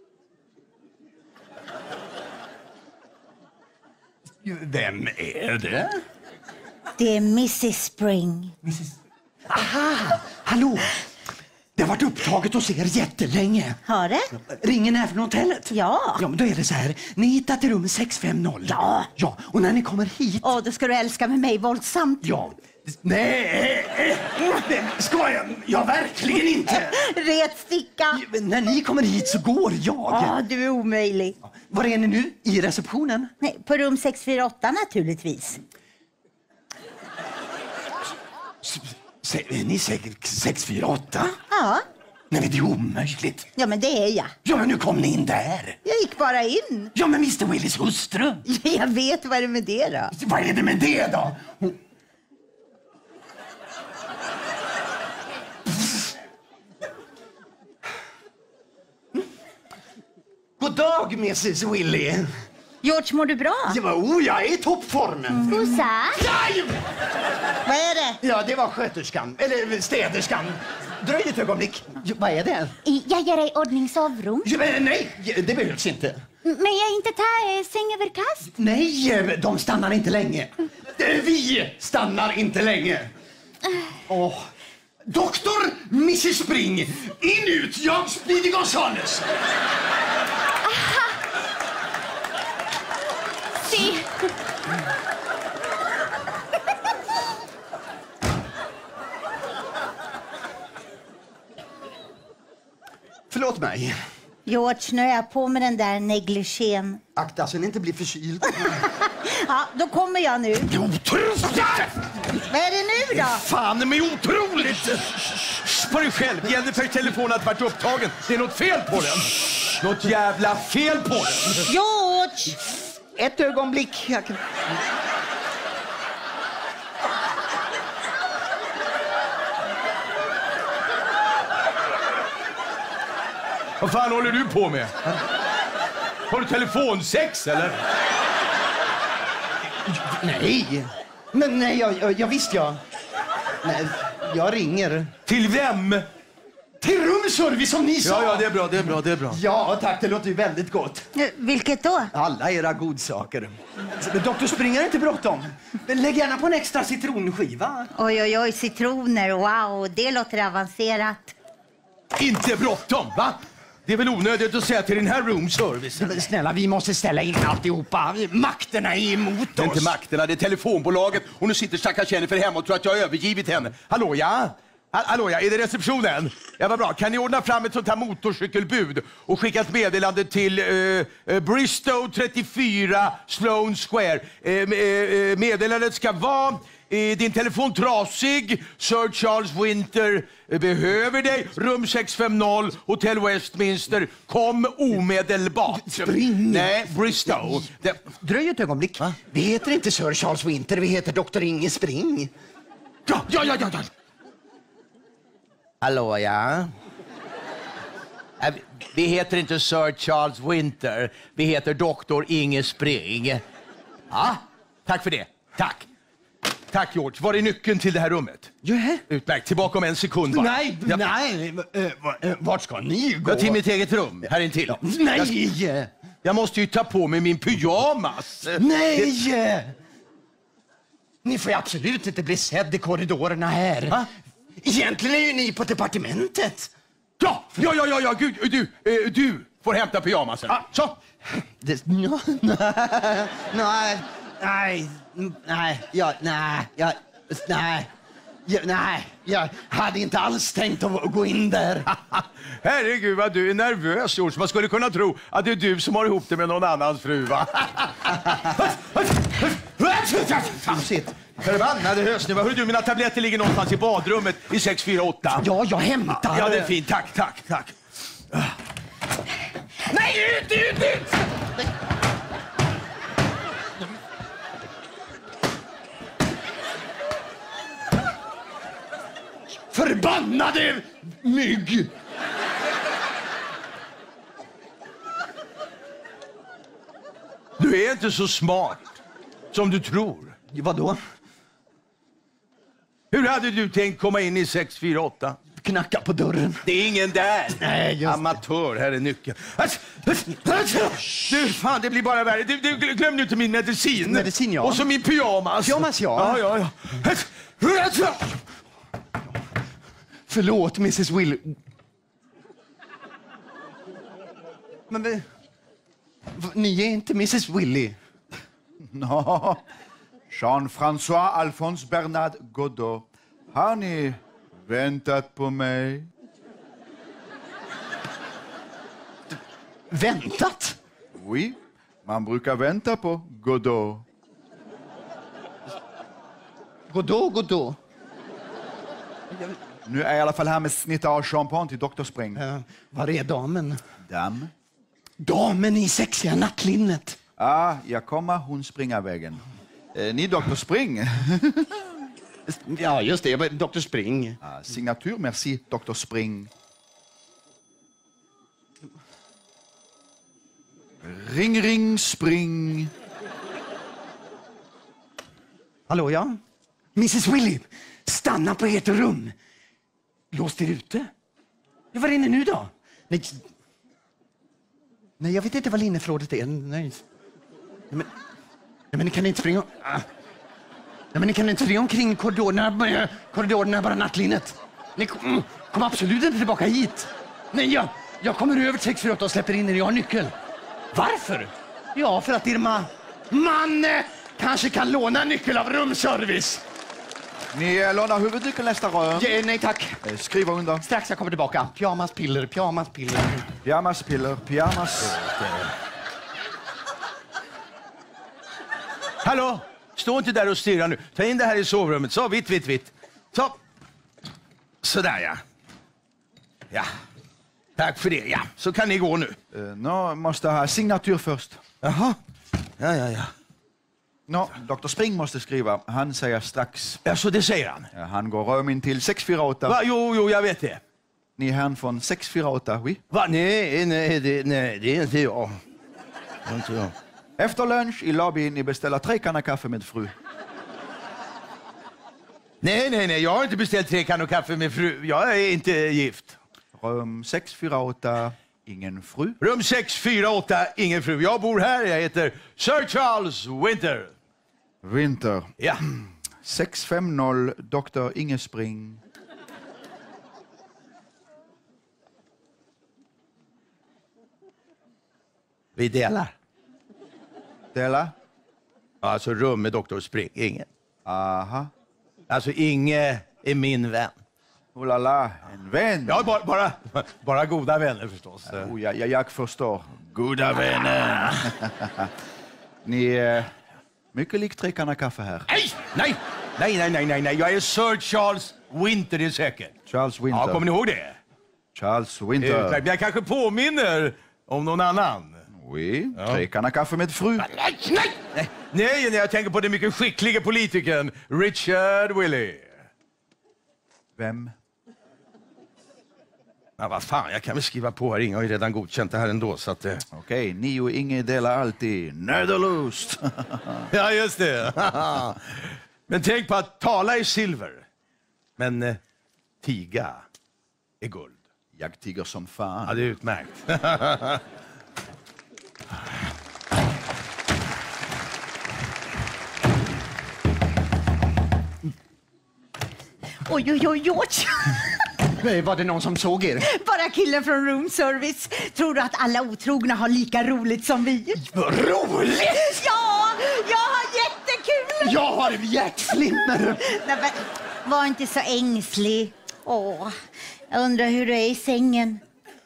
Vem är det? Det är missis Spring. missis Aha! Hallå! Det har varit upptaget hos er jättelänge. Har det? Ringer ni från hotellet? Ja. Ja, men då är det så här. Ni hittar till rum sex fem noll. Ja. Ja, och när ni kommer hit... Åh, då ska du älska med mig våldsamt. Ja. Nej, ska jag? Jag verkligen inte. Ret sticka. När ni kommer hit så går jag. Ja, du är omöjlig. Var är ni nu? I receptionen? Nej, på rum sex fyra åtta naturligtvis. Är ni sex fyra åtta? Ja. Nej, men det är omöjligt. Ja, men det är jag. Ja, men nu kom ni in där. Jag gick bara in. Ja, men mister Willys hustru. Jag vet, vad är det med det då? Vad är det med det då? Hon... God dag, missis Willy. George, mår du bra? Ja, oh, jag är i toppform. Mm. Scusa? Vad är det? Ja, det var sköterskan, eller städerskan. Dröj ett ögonblick. Ja, vad är det? Jag ger dig ordning sovrum. Ja, men, nej, det behövs inte. Men jag inte ta eh, sängöverkast? Nej, de stannar inte länge. Vi stannar inte länge. Åh. Doktor missis Spring, in ut, jag Speedy Gonzales. Aha. Si. Förlåt mig. George, nu är jag på med den där negligén. Akta så ni inte blir förkyld. Ja, då kommer jag nu. Det är otroligt! Vad är det nu då? Fan, men otroligt! På dig själv. Jennifers telefon har varit upptagen. Det är något fel på den. Något jävla fel på den. George! Ett ögonblick. Jag kan... Vad fan håller du på med? Har du telefonsex, eller? Nej. Men nej, jag, jag, jag visste jag. Nej, jag ringer. Till vem? Till rumservice som ni sa. Ja, ja, det är bra, det är bra, det är bra. Ja, tack. Det låter ju väldigt gott. Vilket då? Alla era godsaker. Men doktor Springer är inte bråttom. Men lägg gärna på en extra citronskiva. Oj, oj, oj, citroner. Wow, det låter avancerat. Inte bråttom, va? Det är väl onödigt att säga till den här roomservice. Men snälla, vi måste ställa in alltihopa. Makterna är emot oss. Det är inte makterna, det är telefonbolaget. Och nu sitter stackars Jennifer hemma och tror att jag har övergivit henne. Hallå, ja? Hallå, ja, är det receptionen? Ja, vad bra. Kan ni ordna fram ett sånt här motorcykelbud och skicka ett meddelande till uh, uh, Bristow trettiofyra Sloane Square. Uh, uh, meddelandet ska vara uh, din telefon trasig, Sir Charles Winter uh, behöver dig, rum sex fem noll, Hotel Westminster, kom omedelbart. Spring! Nej, Bristow. Det... Dröj ett ögonblick. Va? Vi heter inte Sir Charles Winter, vi heter doktor Inge Spring. Ja, ja, ja, ja, ja. Hallå, ja? Äh, Vi heter inte Sir Charles Winter. Vi heter doktor Inge Spring. Ja, tack för det. Tack. Tack George. Var är nyckeln till det här rummet? Ja. Utmärkt. Tillbaka om en sekund bara. Nej, ja. nej. Uh, vart ska ni gå? Ja, till mitt eget rum. Här intill. Ja. Nej! Jag, jag måste ju ta på mig min pyjamas. Nej! Det... Ni får ju absolut inte bli sedd i korridorerna här. Ha? Egentligen är ju ni på departementet. Ja, ja, ja, ja, ja. Gud, du, eh, du får hämta pyjamasen. Ah, så. Det, no, nej, nej, nej, ja, nej, ja, nej, ja, nej, jag hade inte alls tänkt att gå in där. Herregud vad du är nervös, George. Man skulle kunna tro att det är du som har ihop det med någon annans fru, va? Förbannade hösnuva. Hörru du, mina tabletter ligger någonstans i badrummet i sex fyra åtta. Ja, jag hämtar. Ja, det är fint. Tack, tack, tack. Nej, ut, ut, ut! Förbannade mygg! Du är inte så smart som du tror. Vadå? Hur hade du tänkt komma in i sex fyra åtta? Knacka på dörren. Det är ingen där. Nej, just amatör, här är nyckeln. Du, fan, det blir bara värre. Du, du, glöm nu inte min medicin. Medicin, ja. Och så min pyjamas. Pyjamas, ja. Ja, ja, ja. Förlåt, missus Will. Men vi... Ni är inte missus Willy. No. Jean-François Alphonse Bernard Godot. Har ni väntat på mig? Väntat? Oui, man brukar vänta på Godot. Godot, Godot. Nu är jag i alla fall här med snitta av champagne till doktor Spring. Uh, var är damen? Dam? Damen i sexiga nattlinnet. Ah, jag kommer, hon springer vägen. Eh, ni doktor Spring? Ja, just det. doktor Spring. Ah, signatur, merci, doktor Spring. Ring, ring, spring. Hallå, ja? missus Willy, stanna på ert rum. Låst er ute? Ja, var inne nu då? Nej. Nej, jag vet inte vad linneförrådet är. Nej. Nej, men, nej, men ni kan inte springa... Ah. Nej, men ni kan inte springa omkring korridorerna, korridorerna bara nattlinnet. Ni kom, kom absolut inte tillbaka hit. Nej, jag, jag kommer över sex fyra åtta och släpper in er. Jag har nyckel. Varför? Ja, för att er ma man eh, kanske kan låna nyckel av rumservice. Ni eh, lånar huvudnyckeln nästa rör. Ja, nej, tack. Eh, skriva under. Strax jag kommer tillbaka. Pyjamaspiller, pyjamaspiller. Pyjamaspiller, pyjamas. Hallå? Stå inte där och stirra nu. Ta in det här i sovrummet. Så, vitt, vitt, vitt. Så. Sådär, ja. Ja. Tack för det, ja. Så kan ni gå nu. Uh, no, måste ha signatur först. Jaha. Ja, ja, ja. No, doktor Spring måste skriva. Han säger strax. Ja, så det säger han. Ja, han går röm in till sex fyra åtta. Va? Jo, jo, jag vet det. Ni är herrn från sex fyra åtta, oui? Va? Nej, nej, det, nej, det är inte jag. Det är inte jag. Efter lunch i lobbyn, ni beställer tre kannor kaffe med fru. Nej, nej, nej, jag har inte beställt tre kannor kaffe med fru. Jag är inte gift. Rum sex fyra åtta, ingen fru. Rum sex fyra åtta, ingen fru. Jag bor här, jag heter Sir Charles Winter. Winter. Ja. sex fem noll, doktor Inge Spring. Vi delar. Dela? Alltså rum med doktor Spring, ingen. Aha. Alltså Inge är min vän. Oh la la, en vän. Ja, bara, bara, bara goda vänner förstås. Oh, ja, ja, jag förstår. Goda vänner. Ni är mycket likt tre kannor kaffe här. Nej, nej, nej, nej, nej, nej, nej. Jag är Sir Charles Winter, det är säkert. Charles Winter. Ja, kommer ni ihåg det? Charles Winter. Utmärkt. Jag kanske påminner om någon annan. Oui, ja. Tre kannor kaffe med fru. Nej, nej, nej. Nej, jag tänker på den mycket skickliga politikern Richard Willey. Vem? Ja, vad fan, jag kan väl skriva på här. Inga har ju redan godkänt det här ändå. Så att, eh. Okej, okay, ni och Inge delar alltid nöd och lust. Ja, just det. Men tänk på att tala är silver, men eh, tiga är guld. Jag tiger som fan. Ja, det är utmärkt. Oj, oj, oj, oj. Var det någon som såg er? Bara killen från room service. Tror du att alla otrogna har lika roligt som vi? Vad roligt! Ja, jag har jättekul! Jag har hjärtflimmer. Nej, men, var inte så ängslig. Åh, jag undrar hur du är i sängen.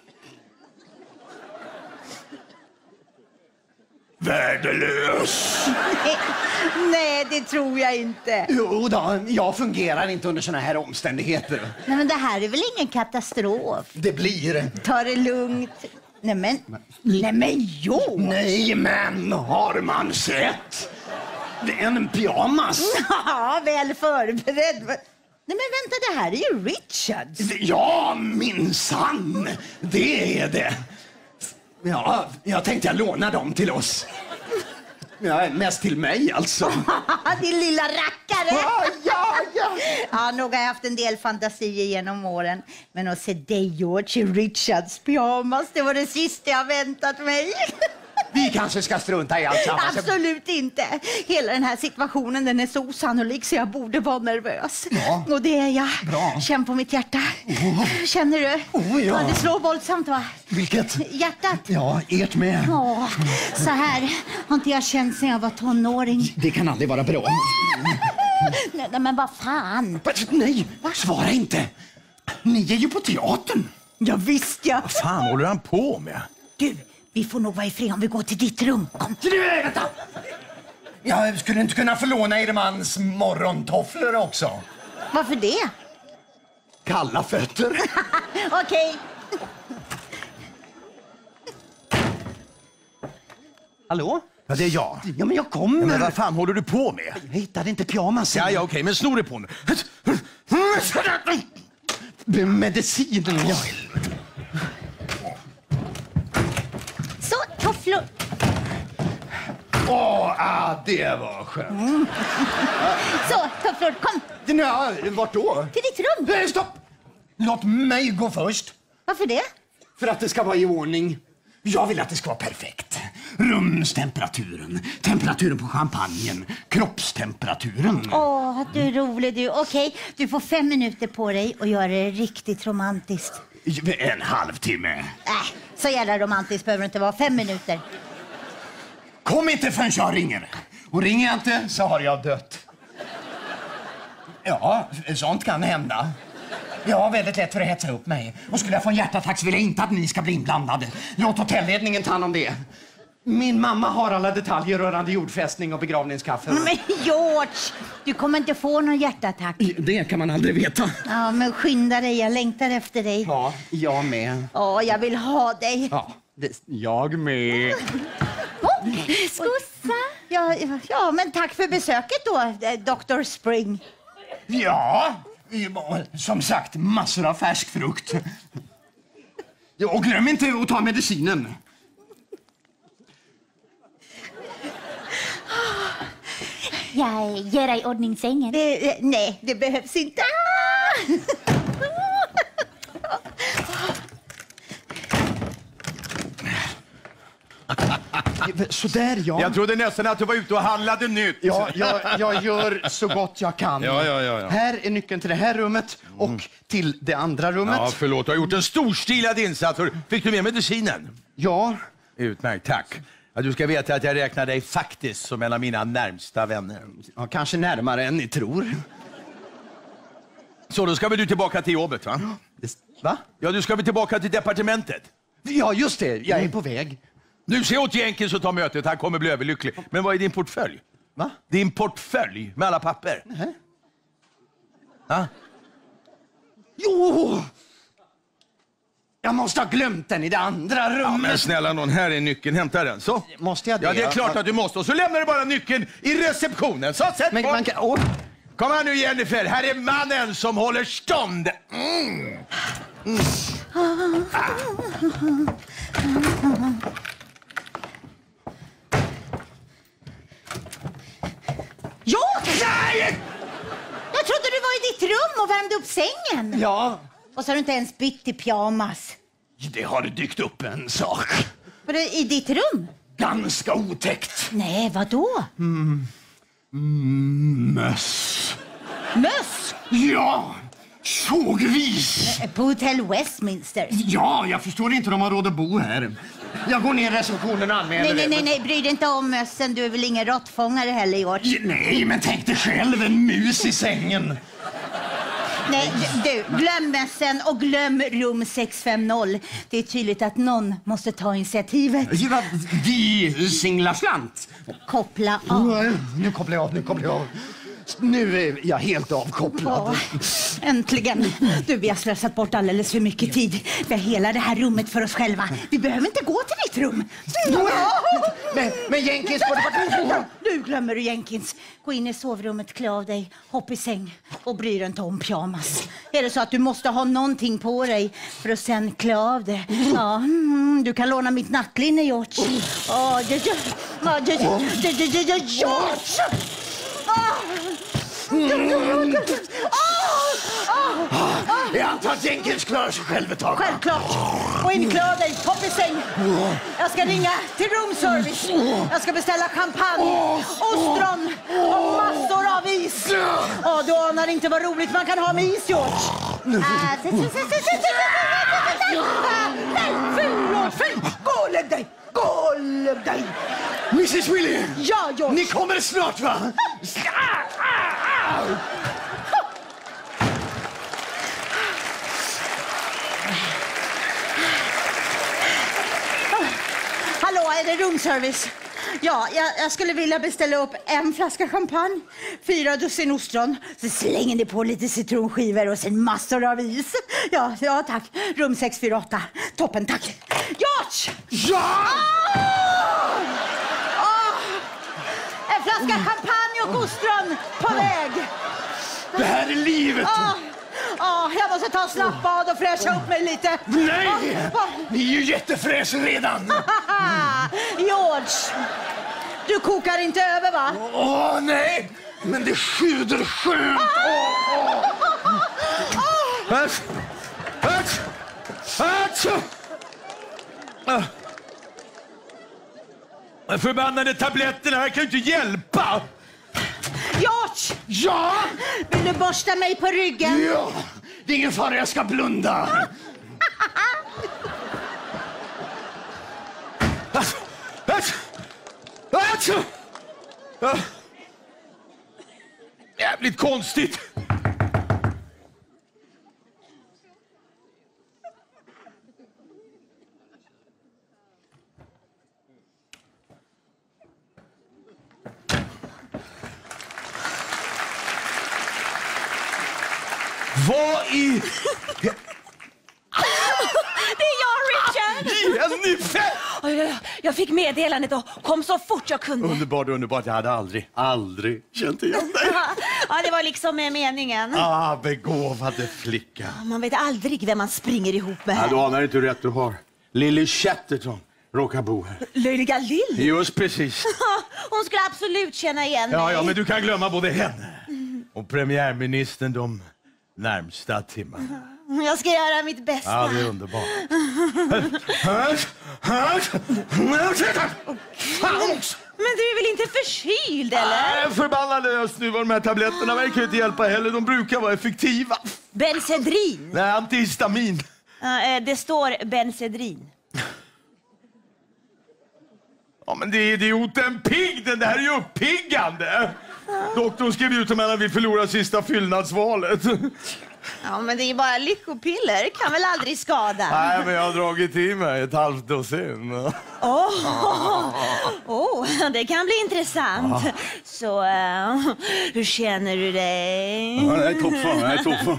Värdelös. Nej, nej, det tror jag inte. Jo då, jag fungerar inte under såna här omständigheter. Nej, men det här är väl ingen katastrof? Det blir. Ta det lugnt. Nej, men... Nej, men jo! Nej, men har man sett? Det är en pyjamas. Ja, väl förberedd. Nej, men vänta, det här är ju Richards. Ja, minsann. Det är det. Ja, jag tänkte jag låna dem till oss. Ja, mest till mig alltså. Din lilla rackare. Ja, ja, ja. Ja, nog har jag haft en del fantasier genom åren. Men att se dig, George, i Richards pyjamas, det var det sista jag väntat mig. Vi kanske ska strunta i allt sammans. Absolut inte. Hela den här situationen, den är så osannolik så jag borde vara nervös. Ja. Och det är jag. Bra. Känn på mitt hjärta. Oh. Känner du? Oh, ja. Ja, det slår våldsamt, va? Vilket? Hjärtat. Ja, ert med. Ja, så här har inte jag känt sedan jag var tonåring. Det kan aldrig vara bra. Nej, men vad fan? Nej, svara inte. Ni är ju på teatern. Ja, visst ja. Vad fan håller han på med? Du, vi får nog vara ifred om vi går till ditt rum. Kom. Du, vänta! Jag skulle inte kunna förlåna er mans morgontofflor också. Varför det? Kalla fötter. Okej. Hallå? Ja, det är jag. Ja, men jag kommer. Ja, men vad fan håller du på med? Jag hittade inte pyjamasen. Ja, ja, okej, men snor det på nu. Medicinen, ja. Så, tofflor. Åh, ah, det var skönt. Mm. Så, tofflor, kom. Ja, vart då? Till ditt rum. Nej, stopp! Låt mig gå först. Varför det? För att det ska vara i ordning. Jag vill att det ska vara perfekt. Rumstemperaturen, temperaturen på champagnen, kroppstemperaturen. Åh, du är rolig du. Okej, du får fem minuter på dig och göra det riktigt romantiskt. En halvtimme. Äh, så jävla romantiskt behöver det inte vara. Fem minuter. Kom inte förrän jag ringer. Och ringer jag inte så har jag dött. Ja, sånt kan hända. Jag har väldigt lätt för att hetsa upp mig. Och skulle jag få en hjärtattack så vill jag inte att ni ska bli inblandade. Låt hotellledningen ta hand om det. Min mamma har alla detaljer rörande jordfästning och begravningskaffe. Men George, du kommer inte få någon hjärtattack. Det kan man aldrig veta. Ja, men skynda dig. Jag längtar efter dig. Ja, jag med. Ja, jag vill ha dig. Ja, det, jag med. Oh, Skussa. Ja, ja, men tack för besöket då, doktor Spring. Ja, som sagt, massor av färsk frukt. Och glöm inte att ta medicinen. Jag ger dig ordning sängen. Det, nej, det behövs inte. Så där, ja. Jag trodde nästan att du var ute och handlade nytt. Ja, jag, jag gör så gott jag kan. Ja, ja, ja, ja. Här är nyckeln till det här rummet och mm. till det andra rummet. Ja, förlåt. Du har gjort en storstilad insats. Fick du med medicinen? Ja. Utmärkt, tack. Ja, du ska veta att jag räknar dig faktiskt som en av mina närmsta vänner. Ja, kanske närmare än ni tror. Så då ska väl du tillbaka till jobbet, va? Va? Ja, du ska väl tillbaka till departementet. Ja, just det. Jag är på väg. Nu se åt Jenkins och ta mötet. Han kommer bli överlycklig. Men vad är din portfölj? Va? Din portfölj med alla papper. Nej. Ha? Jo! Jag måste ha glömt den i det andra rummet. Ja, men snälla någon, här är nyckeln. Hämta den. Så. Måste jag det? Ja, det är klart att du måste. Och så lämnar du bara nyckeln i receptionen. Så, sätt men, på. man kan, oh. Kom här nu, Jennifer. Här är mannen som håller stånd. Mm. Mm. Ah. Ja! Nej! ditt rum och värmde upp sängen. Ja. Och så har du inte ens bytt till pyjamas. Det har dykt upp en sak. Var det i ditt rum? Ganska otäckt. Nej, vad då? Mm. Mm, möss. Möss? Ja, sågvis. På hotell Westminster. Ja, jag förstår inte de har råd att bo här. Jag går ner i receptionen och anmäler Nej, nej, nej, det. nej, bry dig inte om mössen. Du är väl ingen råttfångare heller, George? Nej, men tänk dig själv, en mus i sängen. Nej, du, glöm mössen och glöm rum sex fem noll. Det är tydligt att någon måste ta initiativet. Ja, vi singlar slant. Koppla av. Nu kopplar jag av, nu kopplar jag av. Nu är jag helt avkopplad. Ja, äntligen. Du, vi har slösat bort alldeles för mycket tid. Vi har hela det här rummet för oss själva. Vi behöver inte gå till ditt rum. Men, men Jenkins på departementet. Nu glömmer du Jenkins. Gå in i sovrummet, klä av dig, hopp i säng och bry dig inte om pyjamas. Är det så att du måste ha någonting på dig för att sen klä av dig? Ja, mm, du kan låna mitt nattlinne, George. Åh, George! Jag antar att Jenkins klarar sig själv ett tag. Självklart. Och inkläd dig, hopp i säng. Jag ska ringa till room service. Jag ska beställa champagne, ostron och massor av is. Åh, du anar inte vad roligt man kan ha med is, George. Nej, förlåt, förlåt. Gå och lägg dig. Gå och lägg dig. missus Willy! Ja, George. Ni kommer snart, va? Hallå, är det roomservice? Ja, jag, jag skulle vilja beställa upp en flaska champagne, fyra dussin ostron, så slänger ni på lite citronskivor och sen massor av is. Ja, ja tack. Rum sex fyra åtta. Toppen, tack. George! Ja! Oh! Oh! En flaska champagne och ostron på väg. Det här är livet. Oh! Oh, jag måste ta en snabb bad och fräscha upp mig lite. Nej! Oh, oh. Ni är ju jättefräsch redan. George, du kokar inte över, va? Åh, nej! Men det sjuder skönt. Åh, åh. Äsch! Äsch! Äsch! Ah. Förbannade tabletterna, jag kan ju inte hjälpa! George! Ja! Vill du borsta mig på ryggen? Ja! Det är ingen fara, jag ska blunda. Äsch! Äsch! Äsch! Ah. Jävligt konstigt. Vad i... Det är jag, Richard! Jennifer! Jag fick meddelandet och kom så fort jag kunde. Underbart, underbart. Jag hade aldrig, aldrig känt igen dig. Ja, det var liksom meningen. Ah, begåvade flicka. Man vet aldrig vem man springer ihop med Ja, här. du anar inte hur rätt du har. Lily Chatterton råkar bo här. Löjliga Lill. Just precis. Hon skulle absolut känna igen mig. Ja, ja, men du kan glömma både henne och premiärministern de närmsta timmarna. Jag ska göra mitt bästa. Ja, det är underbart. Men du är väl inte förkyld, eller? Nej, förbannade jag snuvar de här tabletterna verkar ju inte hjälpa heller. De brukar vara effektiva. Benzedrin. Nej, antihistamin. Ja, eh, det står Benzedrin. Ja, men det är idioten pigg. Den där är ju uppiggande. Doktorn skrev ut om att han vill förlora sista fyllnadsvalet. Ja, men det är ju bara lyckopiller. Kan väl aldrig skada. Nej, men jag har dragit i mig ett halvt dussin. Åh, oh, oh, det kan bli intressant. Så, uh, hur känner du dig? Ja, det är toppform, det är toppform.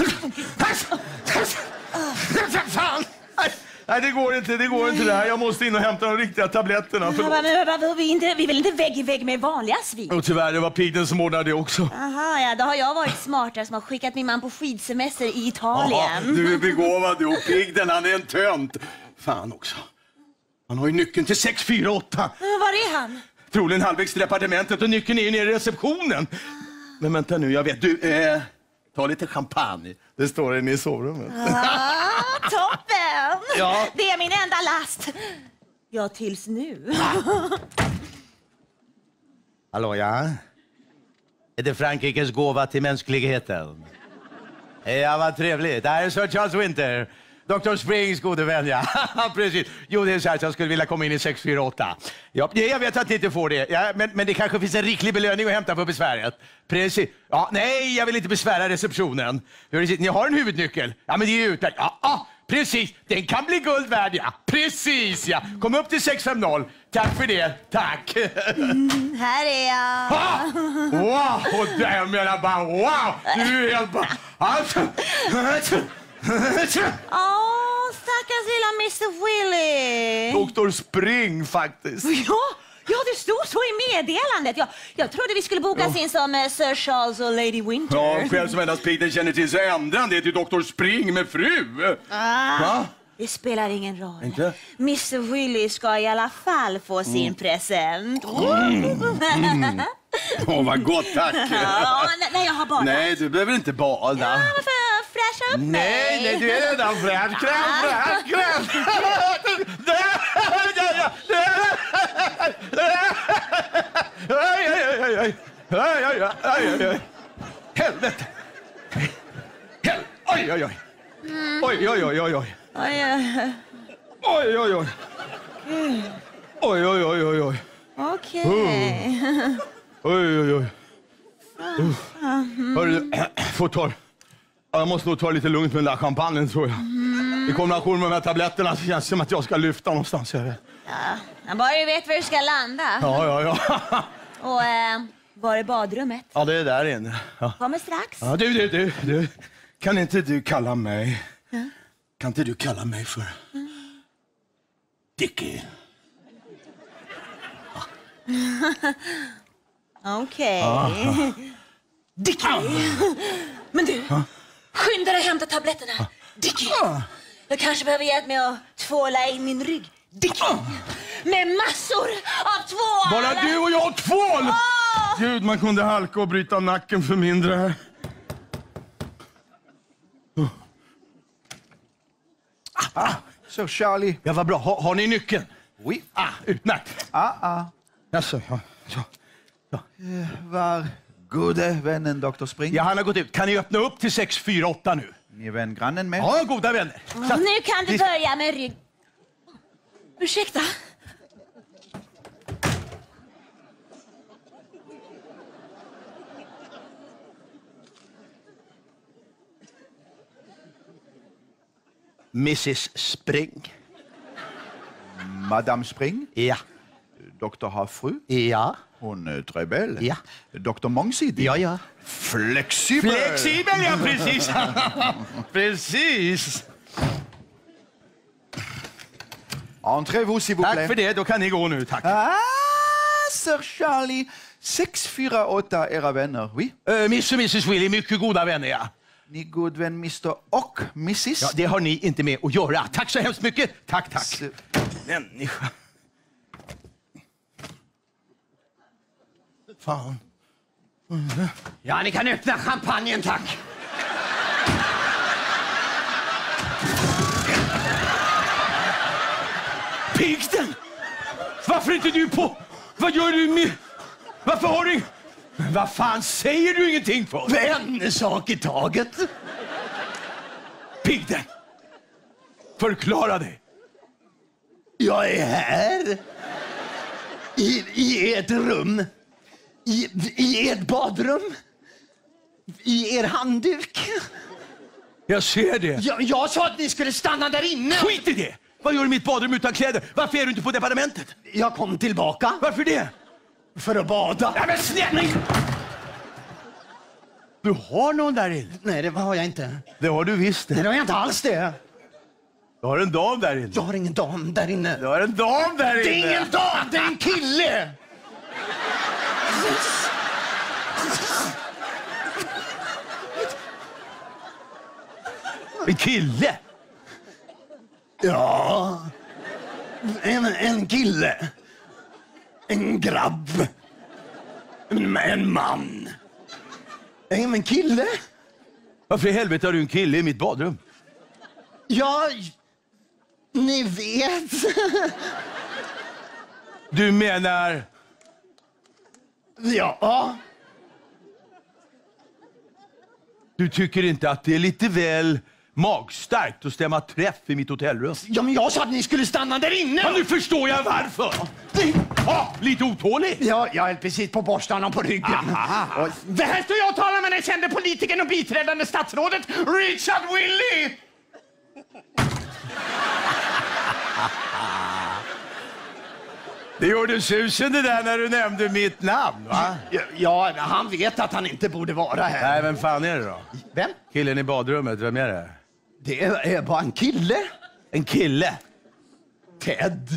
Fan! Nej, det går inte, det går inte det här. Jag måste in och hämta de riktiga tabletterna. Ja, men, men, men, vi, är inte, vi är väl inte vägg i vägg med vanliga svin? Och tyvärr, det var Pigden som ordnade det också. Aha, ja, då har jag varit smartare som har skickat min man på skidsemester i Italien. Ja, du är begåvad, du. Och Pigden, han är en tönt. Fan också. Han har ju nyckeln till sex fyra åtta. Var är han? Troligen halvvägs till departementet och nyckeln är ju nere i receptionen. Men vänta nu, jag vet. Du, eh, Ta lite champagne. Det står inne i sovrummet. Ah, toppen! Ja. Det är min enda last. Ja, tills nu. Hallå, ja? Är det Frankrikes gåva till mänskligheten? Ja, vad trevligt. Det här är Sir Charles Winter. doktor Springs gode vän, ja. Precis. Jo, det är så här att jag skulle vilja komma in i sex fyra åtta. Ja, jag vet att ni inte får det. Ja, men, men det kanske finns en riklig belöning att hämta för besväret. Precis. Ja, nej, jag vill inte besvära receptionen. Ni har en huvudnyckel. Ja, men det är ju ute. Ja, ja, precis. Den kan bli guld värd, ja. Precis, ja. Kom upp till sex fem noll. Tack för det. Tack. Mm, här är jag. Ah! Wow! Och där jag menar bara wow! Du är helt bara... Alltså... Åh, stackars lilla mister Willy. doktor Spring, faktiskt. Ja, ja, det stod så i meddelandet. Jag, jag trodde vi skulle bokas Ja. in som eh, Sir Charles och Lady Winter. Ja, själv som endast Peter känner till sig ändran. Det är till doktor Spring med fru. Ah, Va? det spelar ingen roll. Inte? mister Willy ska i alla fall få sin Mm. present. Mm. Mm. Åh, vad gott, tack. Ja, nej, nej, jag har badat. Nej, du behöver inte bada. Ja, varför fräscha upp mig? Nej, nej, du är redan fräsch. Kräm, fräsch, kräm. Aj, aj, aj, aj. Aj, aj, aj, aj, aj. Helvete. Hel... Oj, oj, oj. Oj, oj, oj, oj, oj. Oj, oj. Oj, oj, oj. Oj, oj, oj, oj, oj. Okej. Oj, oj, oj. Uh. Hörru, få ta... Jag måste nog ta lite lugnt med den där champagnen, tror jag. I kombination med de här tabletterna så känns det som att jag ska lyfta någonstans. Jag vet. Ja, jag bara vet var du ska landa. Ja, ja, ja. Och eh, var är badrummet? Ja, det är där inne. Ja. Kommer strax. Ja, du, du, du, du. Kan inte du kalla mig... Ja. Kan inte du kalla mig för... Dickie? Okej. Aha. Dickie! Men du, Ja. skynda dig hämta tabletterna. Dickie! Jag kanske behöver hjälp med att tvåla in min rygg. Dickie! Med massor av tvål! Bara du och jag tvål! Åh! Gud, man kunde halka och bryta nacken för mindre här. Ah, Sir Charlie. Ja, vad bra. Ha, har ni nyckeln? Oui. Ah, utmärkt. Ah, ah. Jaså, ja. ja. ja. Eh, Var gode vännen doktor Spring? Ja, han har gått ut. Kan ni öppna upp till sex fyra åtta nu? Ni är vän grannen med? Ja, goda vänner. Så att- Nu kan du vi- börja med rygg. Ursäkta. missus Spring. Madame Spring? Ja. Doktor har fru? Ja. Hon är trebell? Ja. Doktor mångsidig? Ja, ja. Flexibel? Flexibel, ja, precis. Precis. Entrez-vous, s'il vous Tack plaît. för det. Då kan ni gå nu, tack. Ah, Sir Charlie. sex fyra åtta, era vänner. Oui? Uh, miss och missus Willy, mycket goda vänner, ja. Ni god vän mister och missus Ja, det har ni inte med att göra. Tack så hemskt mycket. Tack, tack. S- Människa. Fan. Ja, ni kan öppna champagnen, tack. Pigsten! Varför är inte du på? Vad gör du med... Varför har du... Vad fan säger du ingenting för? En sak i taget. Pigsten! Förklara dig. Jag är här. I, i ert rum. I, I ert badrum. I er handduk. Jag ser det. Jag, jag sa att ni skulle stanna där inne. Skit i det! Vad gör du i mitt badrum utan kläder? Varför är du inte på departementet? Jag kom tillbaka. Varför det? För att bada. Ja, men snälla! Du har någon där inne. Nej, det har jag inte. Det har du visst. Nej, det har jag inte alls det. Du har en dam där inne. Jag har ingen dam där inne. Du har en dam där inne. Det är ingen dam, det är en kille! En kille? Ja, en, en kille. En grabb. En, en man. En, en kille. Varför i helvete har du en kille i mitt badrum? Ja, ni vet. Du menar... Ja. Du tycker inte att det är lite väl magstarkt att stämma träff i mitt hotellrum? Ja, men jag sa att ni skulle stanna där inne. Ja, nu förstår jag varför. Ja, lite otålig. Ja, jag är precis på borstarna på ryggen. Och det här står jag och talar med den kände politikern och biträdande statsrådet Richard Willy. Det gjorde susen det där när du nämnde mitt namn, va? Ja, ja, han vet att han inte borde vara här. Nej, vem fan är det då? Vem? Killen i badrummet, vem är det? Det är bara en kille. En kille? Ted.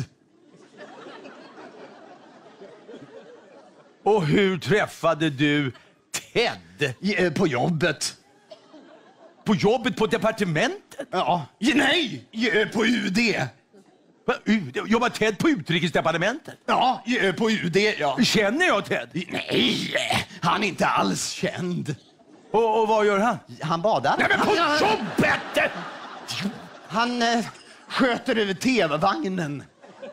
Och hur träffade du Ted? Ja, på jobbet. På jobbet på departementet? Ja. Nej, ja, på U D. Va, U D? Jobbar Ted på utrikesdepartementet? Ja, ja, på U D, ja. Känner jag Ted? Nej, han är inte alls känd. Och, och vad gör han? Han badar. Nej, men på jobbet! Han eh, sköter över tv-vagnen.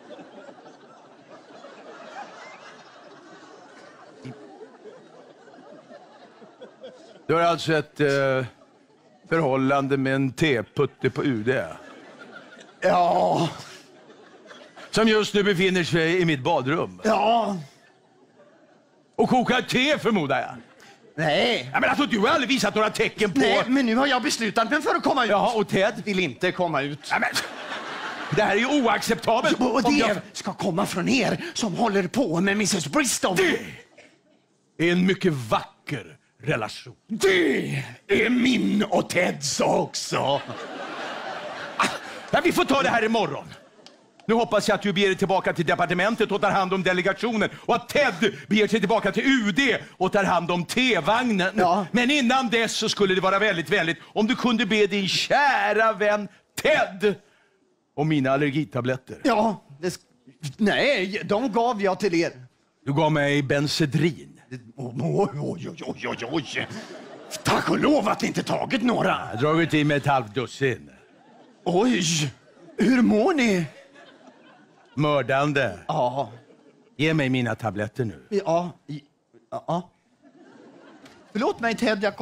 Du har alltså ett eh, förhållande med en teputte på U D? Ja. Som just nu befinner sig i mitt badrum? Ja. Och kokar te, förmodar jag? Nej. Ja, men alltså, du har aldrig visat några tecken på... Nej, men nu har jag beslutat mig för att komma ut. Jaha, och Ted? Vill inte komma ut. Ja, men... Det här är ju oacceptabelt. Jo, och det jag... ska komma från er som håller på med missus Bristol. Det är en mycket vacker relation. Det är min och Teds också. Ja, vi får ta det här imorgon. Nu hoppas jag att du beger dig tillbaka till departementet och tar hand om delegationen. Och att Ted beger sig tillbaka till U D och tar hand om T-vagnen. Ja. Men innan dess så skulle det vara väldigt vänligt om du kunde be din kära vän Ted om mina allergitabletter. Ja, det sk- nej, de gav jag till er. Du gav mig Benzedrin. Oj, oj, oj, oj, oj, oj. Tack och lov att ni inte tagit några. Jag har dragit i med ett halvt dussin. Oj, hur mår ni? Mördande. Ja. Ge mig mina tabletter nu. Ja. i- Ja. Förlåt mig, Ted, jag kom...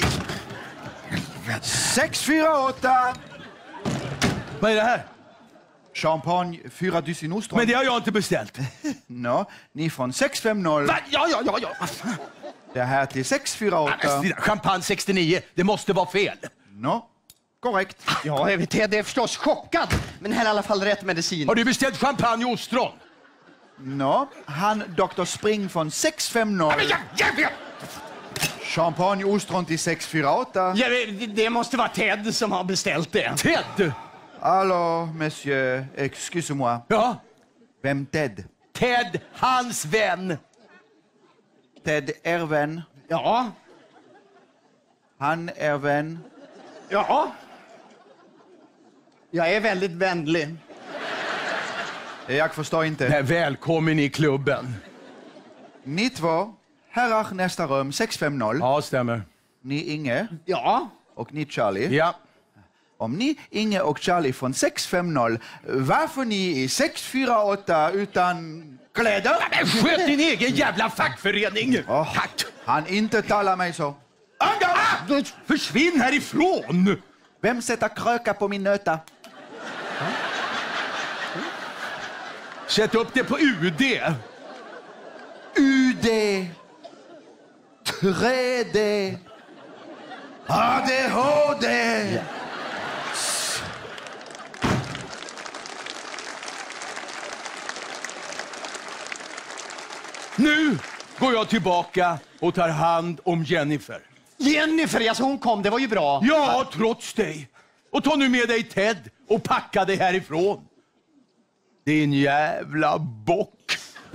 sex fyra åtta. Vad är det här? Champagne, fyra dussin ostron. Men det har jag inte beställt. Nå, ni från sex fem noll. Va? Ja, ja, ja, ja. Det här till sex fyra Ja, åtta. men snälla, champagne sextionio, det måste vara fel. Nå, korrekt. Ja, jag vet, Ted är förstås chockad, men här är i alla fall rätt medicin. Har du beställt champagne och ostron? Nå, han doktor Spring från sex fem noll. Men jag, jag vet! Champagne, ostron till sex fyra åtta. Ja, det, det måste vara Ted som har beställt det. Ted! Allô, monsieur, excusez-moi. Ja, Vem Ted? Ted, hans vän. Ted är vän. Ja. Han är vän. Ja. Jag är väldigt vänlig. Jag förstår inte. Nej, välkommen i klubben. Ni två, herrar nästa rum, sex fem noll. Ja, stämmer. Ni Inge Ja. och ni Charlie. Ja. Om ni Inge och Charlie från sex fem noll, varför ni i sex fyra åtta utan kläder? Men sköt din egen jävla fackförening! Oh, han inte talar mig så. Anga! Försvinn härifrån! Vem sätter kröka på min nöta? Sätt upp det på U D. U D. tre D. A D H D. Nu går jag tillbaka och tar hand om Jennifer. Jennifer, alltså hon kom, det var ju bra. Ja, trots dig. Och ta nu med dig Ted och packa dig härifrån. Din jävla bock.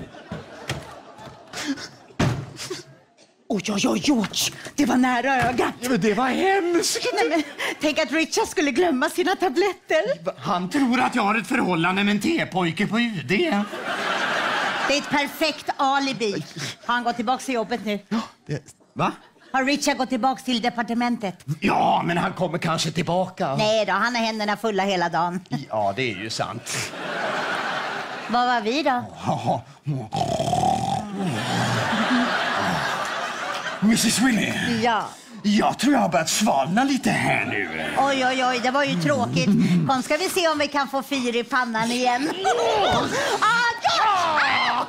Oj, oj, oj, oj. Det var nära ögat. Ja, men det var hemskt. Nej, men, tänk att Richard skulle glömma sina tabletter. Han tror att jag har ett förhållande med en tepojke på U D. Det är ett perfekt alibi. Har han gått tillbaka till jobbet nu? Det, va? Har Richard gått tillbaka till departementet? Ja, men han kommer kanske tillbaka. Nej då, han har händerna fulla hela dagen. Ja, det är ju sant. Vad var vi då? missus Willy. Ja. Jag tror jag har börjat svalna lite här nu. Oj, oj, oj, det var ju tråkigt. Kom, ska vi se om vi kan få fyr i pannan igen. Ah, ja!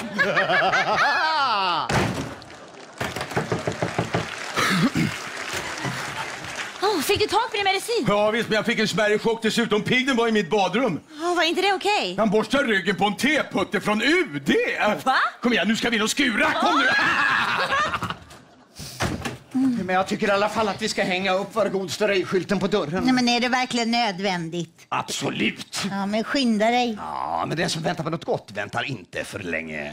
Oh, fick du tag på din medicin? Ja visst, men jag fick en smärre chock dessutom. Piggen var i mitt badrum. Oh, var inte det okej? Okay? Han borstar ryggen på en teputte från U D. Va? Kom igen, nu ska vi in och skura. Kom nu! Men jag tycker i alla fall att vi ska hänga upp Var god står ej-skylten på dörren. Nej, men är det verkligen nödvändigt? Absolut. Ja, men skynda dig. Ja, men den som väntar på något gott väntar inte för länge.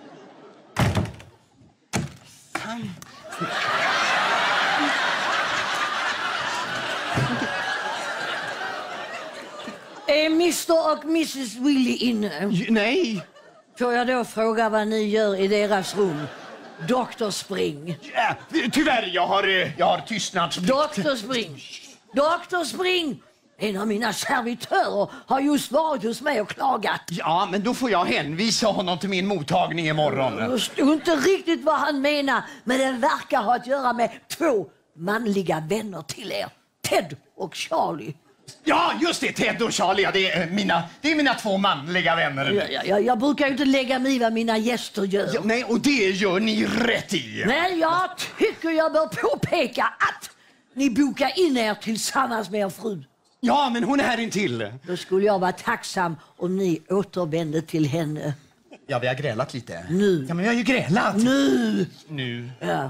Är mister och missus Willy inne? Nej. Får jag då fråga vad ni gör i deras rum? doktor Spring. Ja, tyvärr, jag har, jag har tystnadsplikt. doktor Spring. doktor Spring! En av mina servitörer har just varit hos mig och klagat. Ja, men då får jag hänvisa honom till min mottagning imorgon. Jag förstod inte riktigt vad han menar, men det verkar ha att göra med två manliga vänner till er. Ted och Charlie. Ja, just det, Ted och Charlie, ja, det, är mina, det är mina två manliga vänner. Ja, ja, ja, jag brukar ju inte lägga mig i vad mina gäster gör. Ja, nej, och det gör ni rätt i. Men jag tycker jag bör påpeka att ni bokar in er tillsammans med er fru. Ja, men hon är här intill. Då skulle jag vara tacksam om ni återvände till henne. Ja, vi har grälat lite. Nu. Ja, men vi har ju grälat. Nu. Nu. Ja.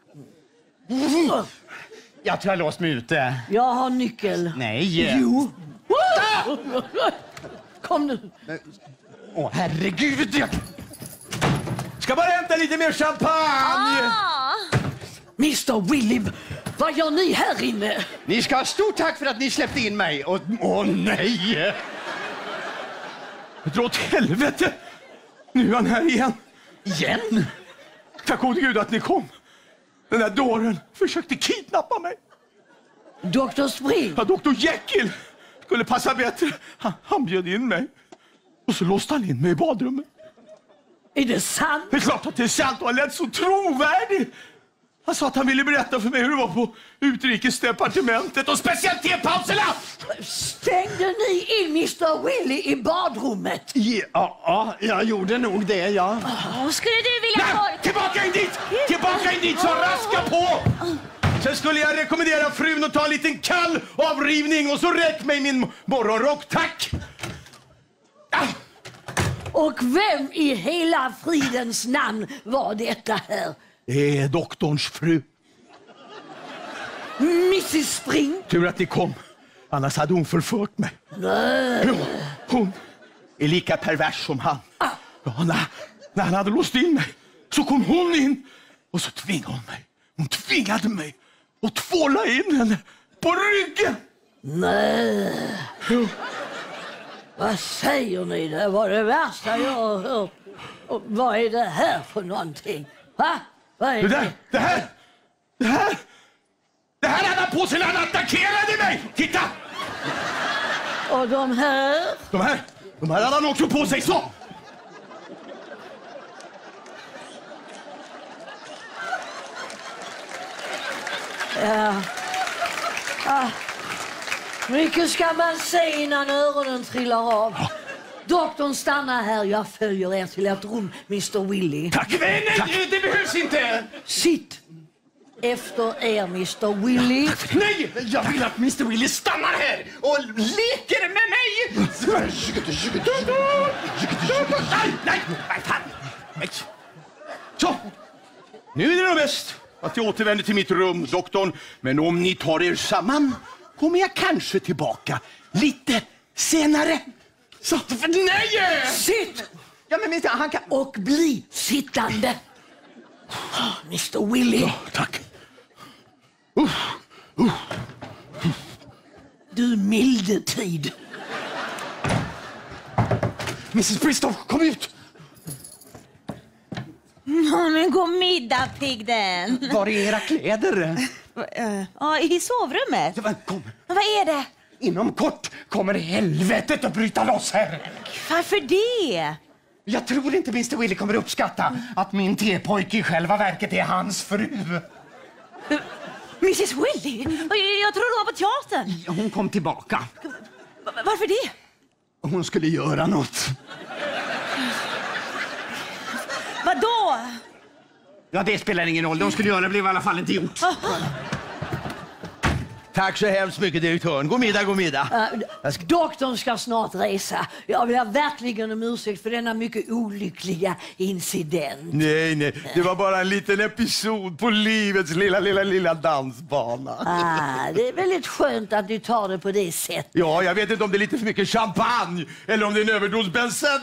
Jag tror jag låst mig ute. Jag har nyckel. Nej. Jo. Kom nu. Åh, oh, herregud. Jag... Ska bara hämta lite mer champagne. Ah. mister Willy, vad gör ni här inne? Ni ska ha stort tack för att ni släppte in mig. Åh, oh, nej. Dra åt helvete. Nu är han här igen. Igen? Tack gode Gud att ni kom. Den där dåren försökte kidnappa mig. doktor Spring? Ja, doktor Jekyll skulle passa bättre. Han, han bjöd in mig. Och så låste han in mig i badrummet. Är det sant? Det är klart att det är sant och han lät så trovärdig. Han sa att han ville berätta för mig hur det var på utrikesdepartementet och speciellt tepauserna. Stängde ni in mister Willy i badrummet? Ja, ja, jag gjorde nog det, ja. Oh, skulle du vilja Nej, ha... tillbaka in dit! Tillbaka in dit, så raska på! Sen skulle jag rekommendera frun att ta en liten kall avrivning och så räck mig min morgonrock, tack! Ah. Och vem i hela fridens namn var detta här? Det är doktorns fru. missus Spring? Tur att ni kom, annars hade hon förfört mig. Nej. Jo, hon är lika pervers som han. Ja, när, när han hade låst in mig så kom hon in och så tvingade hon mig. Hon tvingade mig att tvåla in henne på ryggen. Nej. Jo. Vad säger ni? Det var det värsta jag har hört. Och vad är det här för någonting? Va? Vad är Det det? där, det här, det här, det här hade han på sig när han attackerade mig. Titta! Och de här? De här, de här hade han också på sig, så! Ja. Ah. Mycket ska man se innan öronen trillar av. Doktorn stannar här, jag följer er till ert rum, mister Willy. Tack! Nej, nej, det behövs inte! Sitt efter er, mister Willy. Nej, jag vill att mister Willy stannar här och leker med mig! Nej, nej, nej, fan! Nej. Så, nu är det nog bäst att jag återvänder till mitt rum, doktorn. Men om ni tar er samman kommer jag kanske tillbaka lite senare. Så, Nej! Sitt! Ja, men mister, han kan... Och bli sittande. mister Willy. ja, tack. Uh, uh. Du milde tid. missus Bristow, kom ut! Ja, men god middag, Pigden. Var är era kläder? Ja, i sovrummet. Ja, men kom. Vad är det? Inom kort kommer helvetet att bryta loss här. Varför det? Jag tror inte mister Willy kommer uppskatta att min tepojke i själva verket är hans fru. missus Willy? Jag tror hon var på teatern. Hon kom tillbaka. Varför det? Hon skulle göra något. Vadå? Ja, det spelar ingen roll. De skulle göra det blev i alla fall inte gjort. Tack så hemskt mycket, direktören. God middag, god middag. Uh, ska... Doktorn ska snart resa. Jag vill verkligen om ursäkt för denna mycket olyckliga incident. Nej, nej. Det var bara en liten episod på livets lilla, lilla, lilla dansbana. Ah, det är väldigt skönt att du tar det på det sättet. Ja, jag vet inte om det är lite för mycket champagne eller om det är en överdos bensedrin.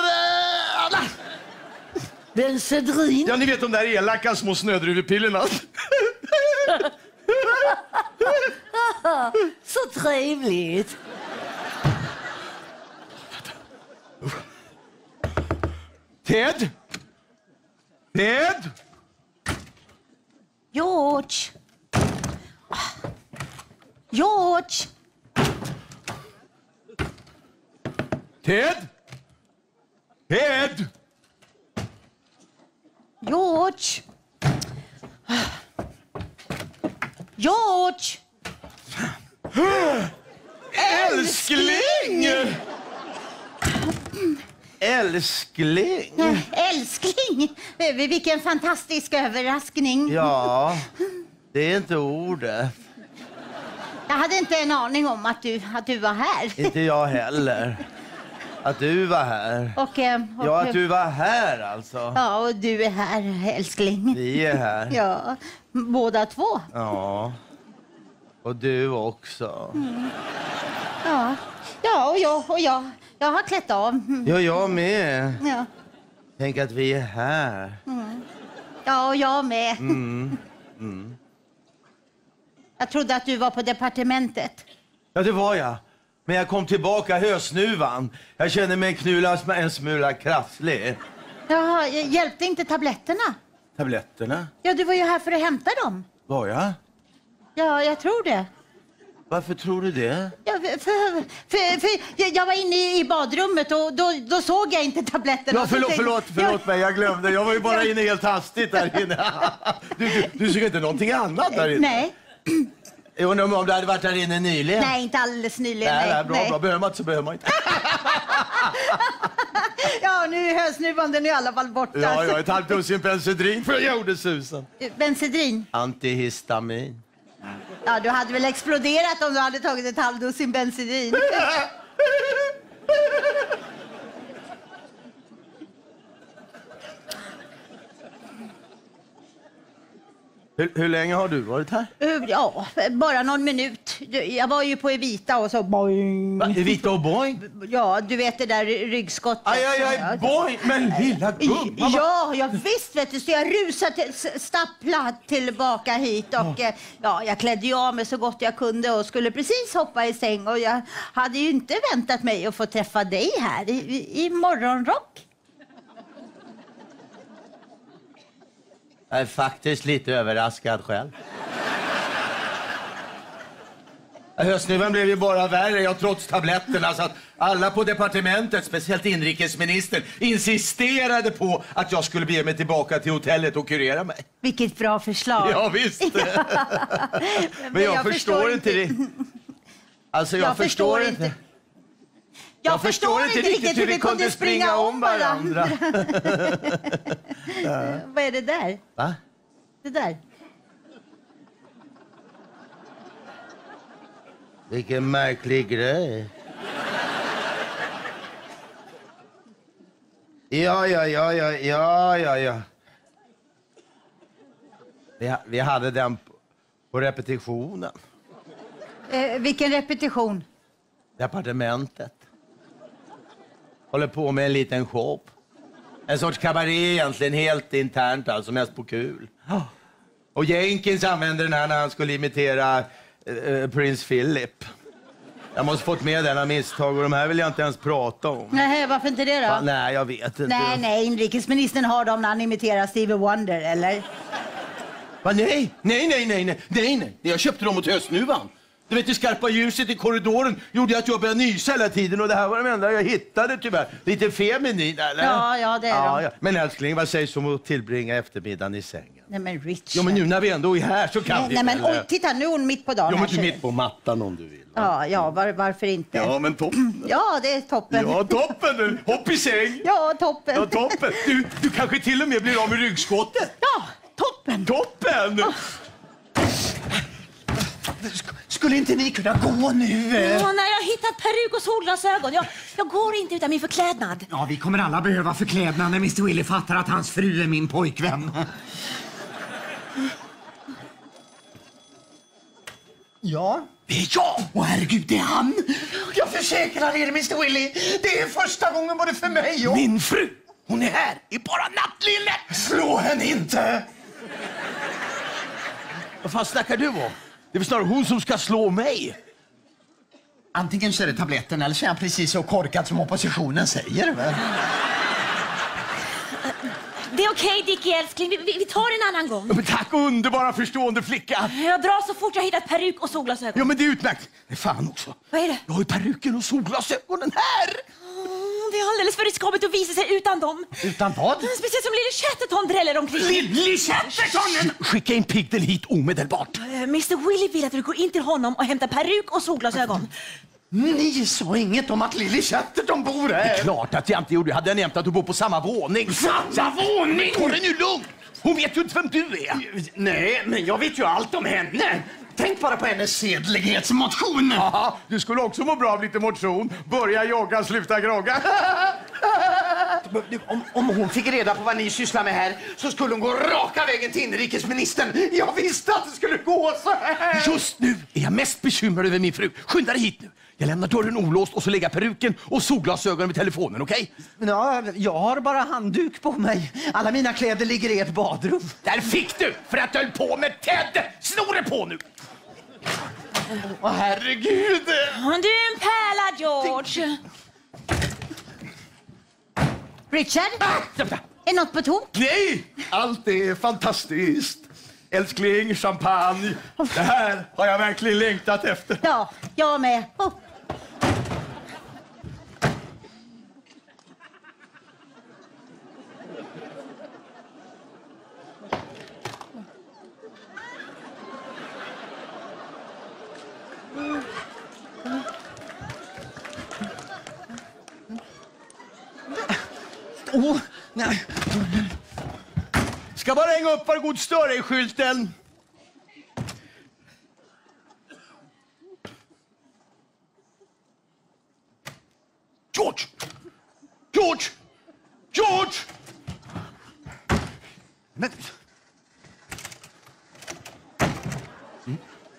Bensedrin? Ja, ni vet de där elaka små snödruvepillerna. Så trevligt. Ted? Ted? George. George. Ted? Ted? George. George! Älskling! Älskling? Älskling! Vilken fantastisk överraskning. Ja, det är inte ordet. Jag hade inte en aning om att du, att du var här. Inte jag heller. Att du var här. Och, och, ja, att du var här alltså. Ja, och du är här, älskling. Vi är här. Ja, båda två. Ja, och du också. Mm. Ja, ja och, jag, och jag. Jag har klätt av. Mm. Ja, jag med. Ja. Tänk att vi är här. Mm. Ja, och jag med. Mm. Mm. Jag trodde att du var på departementet. Ja, det var jag. Men jag kom tillbaka hösnuvan. Jag känner mig knula en smula krasslig. Ja, hjälpte inte tabletterna? Tabletterna? Ja, du var ju här för att hämta dem. Var jag? Ja, jag tror det. Varför tror du det? Ja, för, för, för, för jag var inne i badrummet och då, då såg jag inte tabletterna. Ja, förlåt, förlåt, förlåt mig. Jag glömde. Jag var ju bara inne helt hastigt där inne. Du, du, du såg inte någonting annat där inne? Nej. Jag undrar om du hade varit där inne nyligen? Nej, inte alldeles nyligen. Nej, nej, nej, bra, nej. bra. Behöver man inte så behöver man inte. Ja, nu är hösnuvan den i alla fall borta. Ja, ja, ett halvt dussin Bensedrin för jag gjorde susen. Bensedrin? Antihistamin. Ja, du hade väl exploderat om du hade tagit ett halvdussin Bensedrin. Hur, hur länge har du varit här? Ja, bara någon minut. Jag var ju på Evita och så boing. Va, Evita och boing? Ja, du vet det där ryggskottet. Aj, aj, aj, boing! Men lilla gumman! Ja, jag visst vet du. Så jag rusade stappla tillbaka hit och ja, jag klädde ju av mig så gott jag kunde och skulle precis hoppa i säng och jag hade ju inte väntat mig att få träffa dig här i, i, i morgonrock. Jag är faktiskt lite överraskad själv. Höstnuvan blev ju bara värre, jag trots tabletterna, så att alla på departementet, speciellt inrikesministern, insisterade på att jag skulle bege mig tillbaka till hotellet och kurera mig. Vilket bra förslag. Ja, visst. Ja. Men, Men jag, jag förstår, förstår inte det. Alltså, jag, jag förstår, förstår inte. Jag, jag förstår inte riktigt hur vi kunde springa om varandra. Ja. Vad är det där? Va? Det där. Vilken märklig grej. Ja, ja, ja, ja, ja, ja, ja. Vi, vi hade den på, på repetitionen. Eh, vilken repetition? Departementet. Håller på med en liten shop. En sorts kabaré egentligen, helt internt, alltså mest på kul. Och Jenkins använde den här när han skulle imitera eh, Prins Philip. Jag måste fått med denna misstag och de här vill jag inte ens prata om. Nej, varför inte det då? Va? Nej, jag vet inte. Nej, nej, inrikesministern har dem när han imiterar Stevie Wonder, eller? Va, nej, nej, nej, nej, nej, nej, nej. Jag köpte dem mot höstnuvan. Du vet, det skarpa ljuset i korridoren gjorde att jag började nysa hela tiden och det här var det enda jag hittade tyvärr. Lite feminin, eller? Ja, ja, det är ja, de. ja. Men älskling, vad sägs om att tillbringa eftermiddagen i sängen? Nej, men Richard. Jo, men nu när vi ändå är här så kan Nej, vi nej men väl... oj, titta, nu är hon mitt på dagen. Jo, men här, du är ser mitt på mattan om du vill. Ja, ja, var, varför inte? Ja, men toppen. Ja, det är toppen. Ja, toppen du. Hopp i säng. Ja, toppen. Ja, toppen. Du, du kanske till och med blir av med ryggskottet. Ja, toppen. Toppen! Oh. Skulle inte ni kunna gå nu? Ja, när jag har hittat peruk och solglasögon. Jag, jag går inte utan min förklädnad. Ja, vi kommer alla behöva förklädnad när mister Willy fattar att hans fru är min pojkvän. Ja? Det är jag! Åh herregud, det är han! Jag försäkrar er, mister Willy. Det är första gången både för mig och... Min fru, hon är här i bara nattlinne. Slå henne inte! Vad fan snackar du om? Det är väl snarare hon som ska slå mig. Antingen så är det tabletten eller så är han precis så korkad som oppositionen säger. Väl? Det är okej, Dickie älskling. Vi, vi, vi tar en annan gång. Ja, men tack, underbara förstående flicka. Jag drar så fort jag hittat peruk och solglasögon. Ja, men det är utmärkt. Det är fan också. Vad är det? Jag har ju peruken och solglasögonen här. Oh, det är alldeles för riskabelt att visa sig utan dem. Utan vad? Speciellt som Lille Chatterton dräller omkring. Lille Chatterton! Skicka in Pigden hit omedelbart. Uh, mister Willy vill att du går in till honom och hämtar peruk och solglasögon. Ni sa inget om att Lille Chatterton bor här. Det är klart att jag inte gjorde. Hade jag nämnt att du bor på samma våning. Samma våning? Ta det nu lugnt. Hon vet ju inte vem du är. Nej, men jag vet ju allt om henne. Tänk bara på hennes sedlighetsmotion. Ja, du skulle också må bra av lite motion. Börja jogga, sluta grogga. Om, om hon fick reda på vad ni sysslar med här så skulle hon gå raka vägen till inrikesministern. Jag visste att det skulle gå så här. Just nu är jag mest bekymrad över min fru. Skynda dig hit nu. Jag lämnar dörren olåst och så lägger peruken och solglasögonen vid telefonen, okej? Okay? Ja, jag har bara handduk på mig. Alla mina kläder ligger i ett badrum. Där fick du för att du höll på med Ted. Snor det på nu. Åh, herregud. Du är en pärla, George. Richard? Ah, är något på tok? Nej, allt är fantastiskt. Älskling, champagne. Det här har jag verkligen längtat efter. Ja, jag med. Oh. Oh, nej. Ska bara hänga upp var god stör dig skylten. George! George! George! Men... Mm.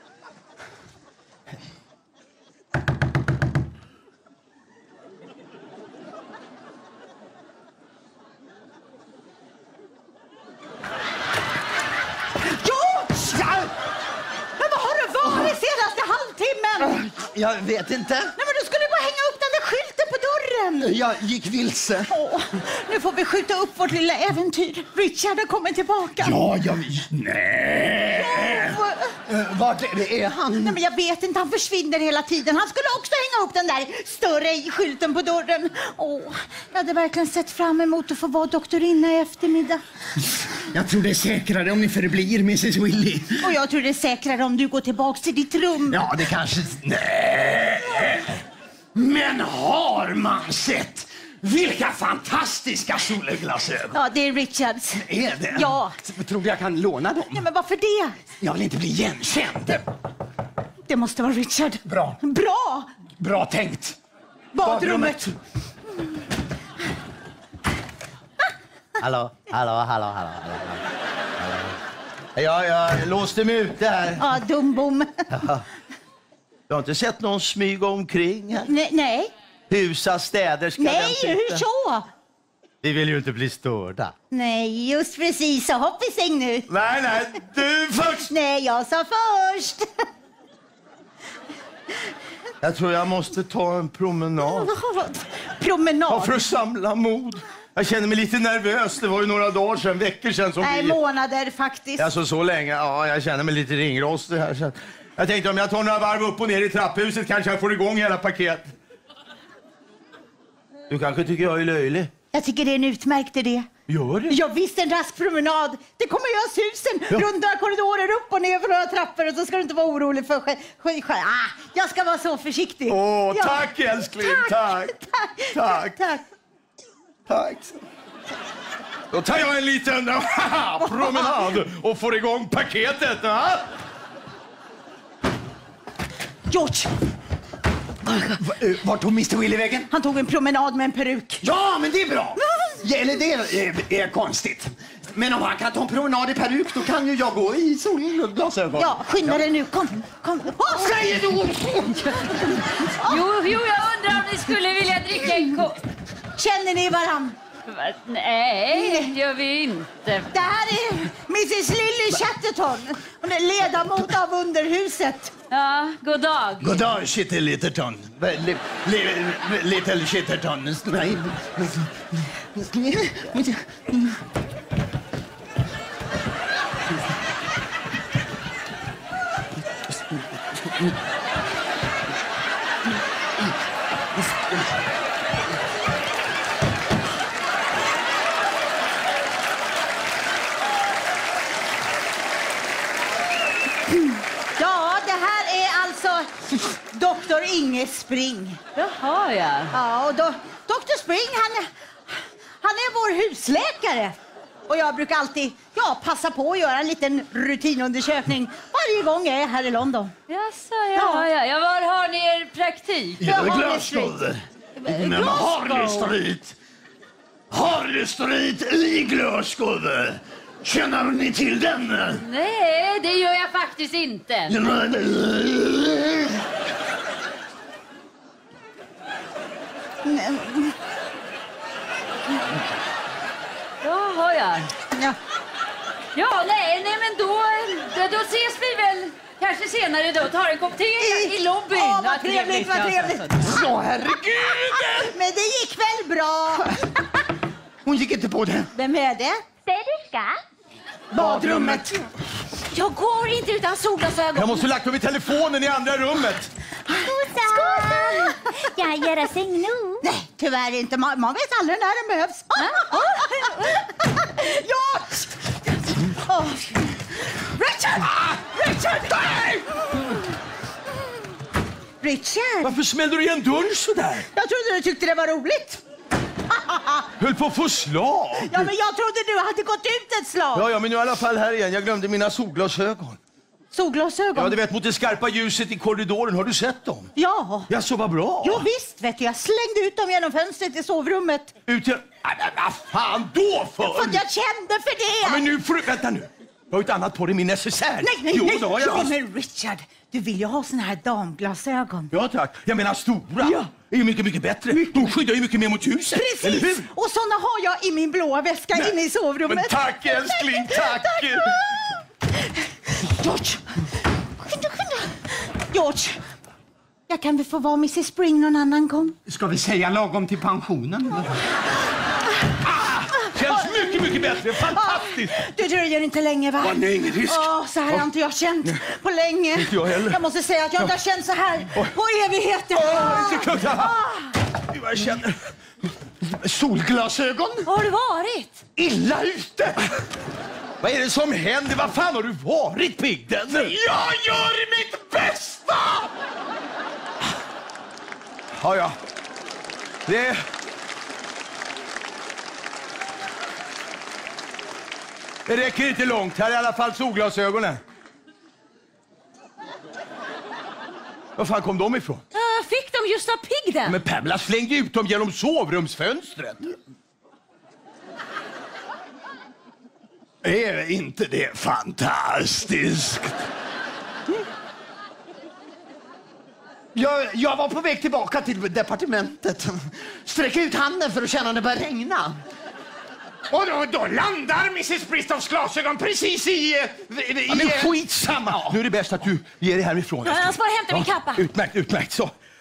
Jag vet inte. Nej, men du skulle bara hänga upp den där skylten på dörren. Jag gick vilse. Åh, nu får vi skjuta upp vårt lilla äventyr. Richard har kommit tillbaka. Ja, jag... Nej! Oh. Uh, vart är han? Nej, men jag vet inte, han försvinner hela tiden. Han skulle också hänga upp den där större skylten på dörren. Åh, jag hade verkligen sett fram emot att få vara doktorinna i eftermiddag. Jag tror det är säkrare om ni förblir missus Willy. Och jag tror det är säkrare om du går tillbaks till ditt rum. Ja, det kanske... Nej! Men har man sett vilka fantastiska solglasögon? Ja, det är Richards. Är det? Ja. Tror du jag kan låna dem? Ja, men varför det? Jag vill inte bli igenkänd. Det måste vara Richard. Bra. Bra! Bra tänkt. Badrummet. Hallå, hallå, hallå, hallå, hallå. Ja, jag låste mig ute här. Ja, dumbom. Ja. Du har inte sett någon smyga omkring här? Nej, nej. Husa städer ska Nej, den sitta. hur så? Vi vill ju inte bli störda. Nej, just precis. Så hopp i säng nu. Nej, nej, du först. Nej, jag sa först. Jag tror jag måste ta en promenad. Promenad? Ja, för att samla mod. Jag känner mig lite nervös. Det var ju några dagar sedan, veckor sedan som Nej, vi... månader faktiskt. Alltså så länge. Ja, jag känner mig lite ringrostig här. Så jag tänkte om jag tar några varv upp och ner i trapphuset kanske jag får igång hela paket. Du kanske tycker jag är löjlig. Jag tycker det är en utmärkt idé. Gör det? Ja, visst, en rask promenad. Det kommer göra susen. Ja. Runt några korridorer, upp och ner för några trappor. Och så ska du inte vara orolig för sk- sk- sk- ah, jag ska vara så försiktig. Åh, ja. tack älskling. Tack. Tack. Tack. Tack. Tack. Då tar jag en liten promenad och får igång paketet. Ja? George! Vart tog mister Willy vägen? Han tog en promenad med en peruk. Ja, men det är bra. Ja, eller det är, är konstigt. Men om han kan ta en promenad i peruk, då kan ju jag gå i solglasögon. Ja, skynda dig nu. Kom, kom. Vad säger du? Jo, jo, jag undrar om ni skulle vilja dricka en kopp. Känner ni varann? Nej, det gör vi inte. Det här är missus Lily Chatterton. Hon är ledamot av underhuset. Ja, god dag. God dag, Litterton. Little Shitterton. Nej. Ja, det här är alltså doktor Inge Spring. Jaha, ja. Ja, och då, doktor Spring, han, han är vår husläkare. Och jag brukar alltid ja, passa på att göra en liten rutinundersökning varje gång jag är här i London. Jaså, ja, ja. ja. Var har ni er praktik? Ja, Glasgow. Men Harley Street. Harley Street i Glasgow. Känner ni till den? Nej, det gör jag faktiskt inte. Jaha, ja. Ja. Ja, nej, nej, men då, då, då ses vi väl kanske senare då. Tar en kopp te i, i lobbyn. Åh, vad trevligt, vad trevligt. Så herregud! Men det gick väl bra? Hon gick inte på det. Vem är det? Städerska? Badrummet. Jag går inte utan solglasögon. Jag måste lagt upp i telefonen i andra rummet. Skosa! Jag gör säng nu. Nej, tyvärr inte. Man, man vet aldrig när den behövs. Ja! Oh. Richard! Richard! Nej! Richard! Varför smällde du igen dörren sådär? Jag trodde du tyckte det var roligt. Höll på att få slag. Ja, men jag trodde du hade gått ut ett slag. Ja, ja, men nu är i alla fall här igen. Jag glömde mina solglasögon. Solglasögon? Ja, du vet, mot det skarpa ljuset i korridoren. Har du sett dem? Ja. Ja, så var bra. Jo, visst, vet du. Jag slängde ut dem genom fönstret i sovrummet. Ut genom... Nej, men vad fan då för? För att jag kände för det. Ja, men nu får du... Vänta nu. Jag har ett annat på dig, min necessär. Nej, nej, jo, nej. Då har jag Ja, visst. men Richard, du vill ju ha såna här damglasögon. Ja, tack. Jag menar stora. Ja. Det är ju mycket, mycket bättre. De skyddar ju mycket mer mot ljuset. Eller Precis! hur? Och såna har jag i min blåa väska Nej. inne i sovrummet. Men tack, älskling, tack! George! Skynda, skynda! George! Jag kan väl få vara missus Spring någon annan gång? Ska vi säga lagom till pensionen? Känns mycket, mycket bättre. Fantastiskt! Du dröjer inte länge, va? Åh, nej, ingen risk. Åh, så här har inte jag känt på länge. Inte jag heller. Jag måste säga att jag inte har känt så här på evigheter. Åh, inte kul. Gud, vad jag känner. Solglasögon? Var har du varit? Illa ute! Vad är det som händer? Vad fan har du varit, Pigden? Jag gör mitt bästa! Ja, ja. Det... Det räcker inte långt. Här är i alla fall solglasögonen. Var fan kom de ifrån? Uh, fick de just av Pigden? Men Pamela slängde ut dem genom sovrumsfönstret. Är inte det fantastiskt? Jag, jag var på väg tillbaka till departementet. Sträck ut handen för att känna det börjar regna. Och då, då landar missus Bristows glasögon precis i... i, i ja, men skitsamma! Nu är det bäst att du ger dig härifrån. Ja, jag ska bara hämta min kappa. Utmärkt, utmärkt. Så.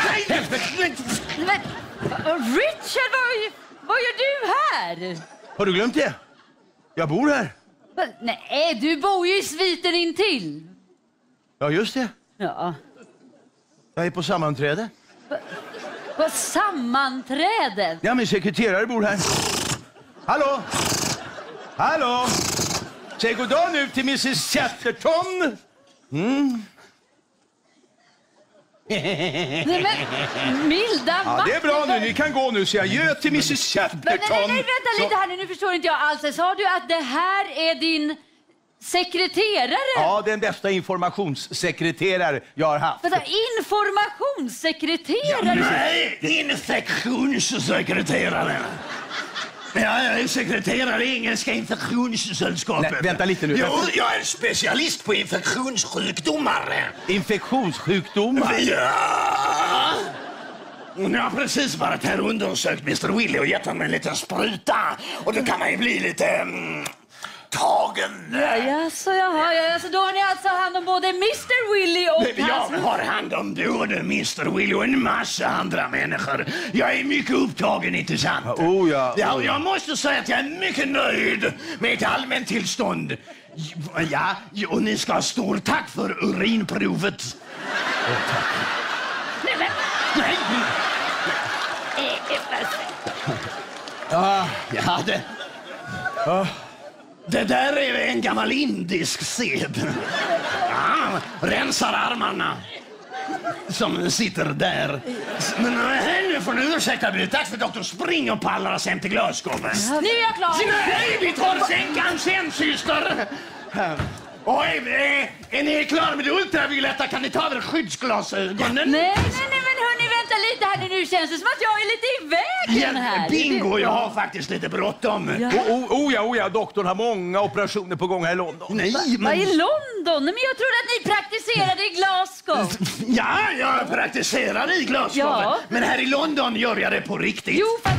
Men, Richard, vad, vad gör du här? Har du glömt det? Jag bor här. Va? Nej, du bor ju i sviten intill. Ja, just det. Ja. Jag är på sammanträde. Va? På sammanträde? Ja, min sekreterare bor här. Hallå? Hallå? Säg god dag nu till missus Chatterton. Mm. Nej, men, milda Ja, det är bra nu. Ni kan gå nu, så jag gör till missus Chatterton. Nej, nej, nej, vänta lite här nu. Nu förstår inte jag alls. Sa du att det här är din sekreterare? Ja, den bästa informationssekreterare jag har haft. Vänta, informationssekreterare? Nej, infektionssekreterare. Ja, jag är sekreterare i Engelska infektionssällskapet. Nej, vänta lite nu. Jo, jag är specialist på infektionssjukdomar. Infektionssjukdomar? Ja. Hon har precis varit här och undersökt mister Willy och gett honom en liten spruta. Och då kan man ju bli lite... Mm, tagen. Ja, ja, så jaha, ja, så då har ni alltså hand om både mister Willy och Jag har hand om både mister Willy och en massa andra människor. Jag är mycket upptagen, inte sant? Ja, oh ja, ja, oh ja. Jag måste säga att jag är mycket nöjd med ett allmänt tillstånd. Ja, och ni ska ha stor tack för urinprovet. Nej, men... Nej. Ja, ja, det... Ja. Det där är en gammal indisk sed. Ja, rensar armarna. Som sitter där. Men nu får ni ursäkta, det är dags för doktor Spring och pallar hem till Glasgow. Nu är jag klar. Nej, vi tar sänkan sen, syster. Och är, är ni klara med det ultravioletta kan ni ta över skyddsglasögonen. Nej, nej, nej, men hörni, vänta lite här nu. Nu känns det som att jag är lite i vägen här. Ja, bingo, jag har faktiskt lite bråttom. Ja. Oh, oh, oh, ja, oh ja, doktorn har många operationer på gång här i London. Nej, men... Vad i London? Men jag trodde att ni praktiserade i Glasgow. Ja, jag praktiserar i Glasgow. Ja. Men här i London gör jag det på riktigt. Jo, för...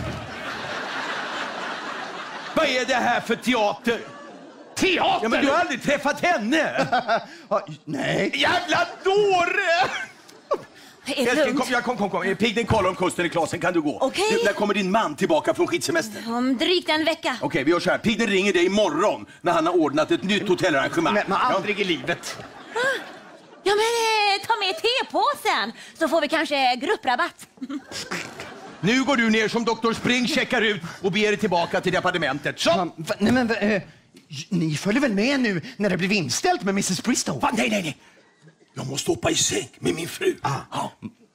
Vad är det här för teater? Teater? Ja, men du har aldrig träffat henne. Nej. Jävla dåre! Är det Älskling, kom, lugnt? ja, kom, kom, kom. Pigden kollar om kusten i klasen, kan du gå? Okej. Du, när kommer din man tillbaka från skidsemestern? Om drygt en vecka. Okej, vi gör så här. Pigden ringer dig imorgon när han har ordnat ett nytt hotellarrangemang. Men, men aldrig i livet. Ja, men eh, ta med tepåsen så får vi kanske grupprabatt. Nu går du ner som doktor Spring, checkar ut och beger dig tillbaka till departementet. Så! Va, va, nej, men, eh, ni följer väl med nu när det blev inställt med missus Bristow? Va, nej, nej, nej. Jag måste hoppa i säng med min fru. Ah. Ja.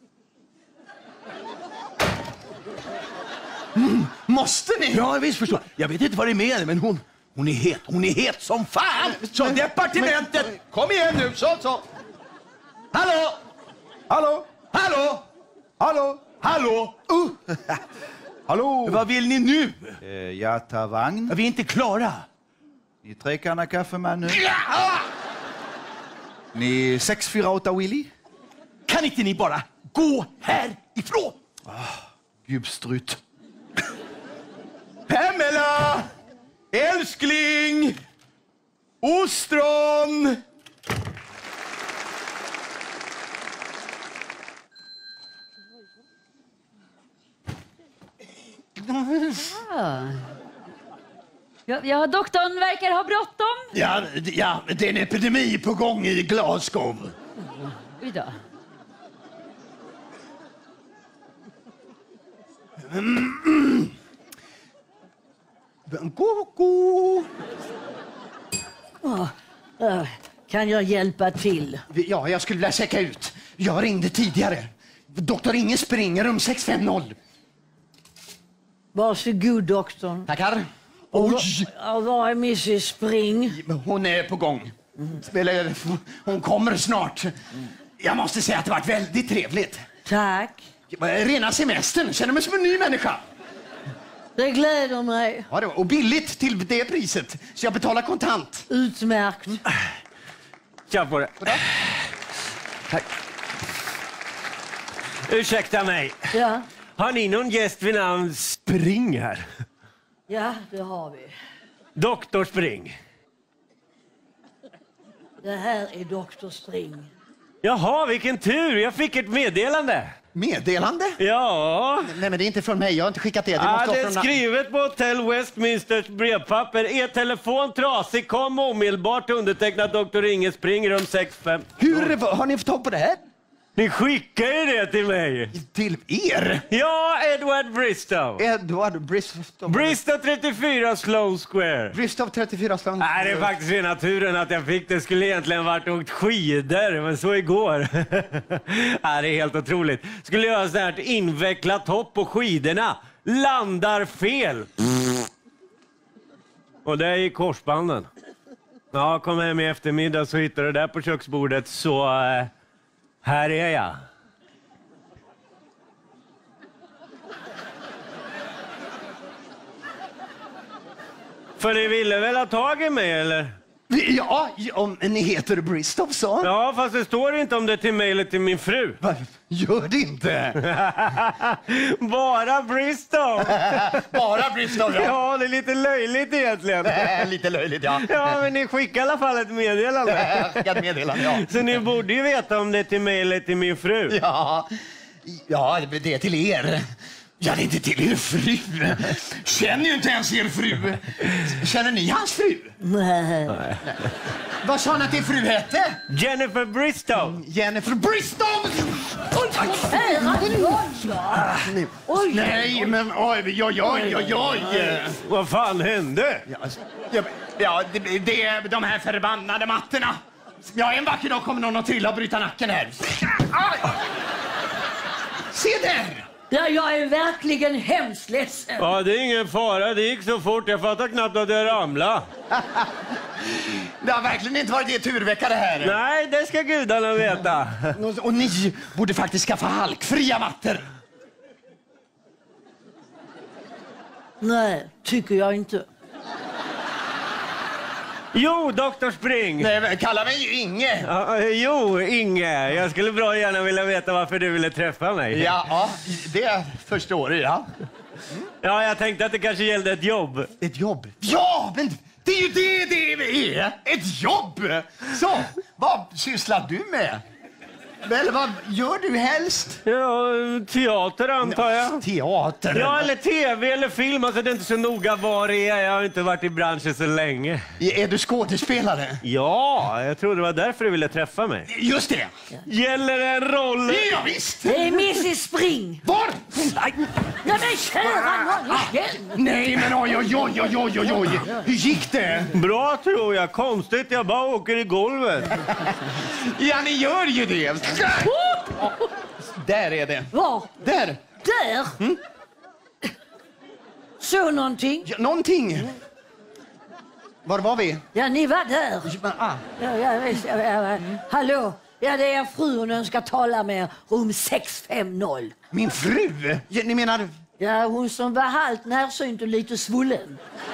Mm, måste ni? Ja, visst förstår. Jag vet inte vad det är med henne, men hon, hon är het. Hon är het som fan. Så Men- departementet, men- kom igen nu. Så, så. Hallå? Hallå? Hallå? Hallå? Hallå? Uh. Hallå? Vad vill ni nu? Eh, jag tar vagn. Ja, vi är inte klara. Ni tre kanna kaffe man nu. Ni sex fyra åtta Willy. Kan inte ni bara gå härifrån? Gubbstrut. Pamela! Älskling! Ostron! Ja, ja, doktorn verkar ha bråttom. Ja, ja, det är en epidemi på gång i Glasgow. Oj då. Koko! Äh, kan jag hjälpa till? Ja, jag skulle vilja checka ut. Jag ringde tidigare. Doktor Inge springer rum sex fem noll. Varsågod, doktorn. Tackar. Och Oj! va- var är missus Spring? Hon är på gång. Eller, hon kommer snart. Jag måste säga att det har varit väldigt trevligt. Tack. Rena semestern. Känner mig som en ny människa. Det gläder mig. Ja, det var, och billigt till det priset. Så jag betalar kontant. Utmärkt. Tja på det. Tack. Ursäkta mig. Ja, Har ni någon gäst vid namn Spring här? ja, det har vi. Doktor Spring. Det här är doktor Spring. Jaha, vilken tur. Jag fick ett meddelande. Meddelande? Ja. Nej, men det är inte från mig. Jag har inte skickat det. Det, Ja, måste det är vara från... skrivet på Hotel Westminsters brevpapper. Er telefon trasig, kom omedelbart, undertecknat doktor Inge Spring, rum sex fem. Hur har ni fått tag på det här? Ni skickar ju det till mig. Till er? Ja, Edward Bristow. Edward Bristow. Bristow trettiofyra Sloane Square. Bristow trettiofyra Sloane Nej, det är faktiskt i naturen att jag fick det. Skulle egentligen varit åkt skidor, men så igår. Nej, det är helt otroligt. Skulle göra så här ett invecklat hopp på skidorna. Landar fel. Och det är i korsbanden. Ja, kom hem i eftermiddag så hittar du det där på köksbordet. Så äh, här är jag. För ni ville väl ha tag i mig, eller? Ja, om ni heter Bristow så. Ja, fast det står inte om det till mejlet till min fru. Va? Gör det inte? Bara Bristow. Bara Bristow, ja. Ja, det är lite löjligt egentligen. Lite löjligt, ja. Ja, men ni skickar i alla fall ett meddelande. Skickat ett meddelande, ja. Så ni borde ju veta om det är till mejlet till min fru. Ja, ja, det är till er. Ja, det är inte till er fru. Känner ju inte ens er fru. Känner ni hans fru? Nej. Nej. Vad sa han att din fru hette? Jennifer Bristow. Jennifer Bristow! Oj, oj, oj. Nej, men oj, oj, oj, oj, oj. Vad fan hände? Ja, ja det, det är de här förbannade mattorna. Ja, en vacker dag kommer någon att trilla och bryta nacken här. Aj! Se där! Ja, jag är verkligen hemskt ledsen. Ja, det är ingen fara. Det gick så fort. Jag fattar knappt att jag ramlade. Det har verkligen inte varit er turvecka det här. Nej, det ska gudarna veta. Och, och ni borde faktiskt skaffa halkfria mattor. Nej, tycker jag inte. Jo, doktor Spring. Nej, kalla mig ju Inge. Ja, jo, Inge. Jag skulle bra gärna vilja veta varför du ville träffa mig. Ja, ja det förstår du, ja. Mm. Ja, jag tänkte att det kanske gällde ett jobb. Ett jobb? Ja, men det är ju det det är. Ett jobb. Så, vad sysslar du med? Eller vad gör du helst? Ja, teater antar jag. Teater? Ja, eller tv eller film. Alltså det är inte så noga vad det är. Jag har inte varit i branschen så länge. Är du skådespelare? Ja, jag tror det var därför du ville träffa mig. Just det. Gäller en roll? Ja, visst. Det är missus Spring. Var? Nej, men kära nån igen. Nej, men oj, oj, oj, oj, oj, oj, oj. Hur gick det? Bra tror jag. Konstigt, jag bara åker i golvet. Ja, ni gör ju det. Oh, där är det. Var? Där. Där? Mm. Så någonting? Ja, någonting. Var var vi? Ja, ni var där. Ah. Ja, ja, visst, ja, ja. Hallå? Ja, det är fru hon önskar tala med. Rum sex fem noll. Min fru? Ja, ni menar... Ja, hon som var halvt närsynt och lite svullen.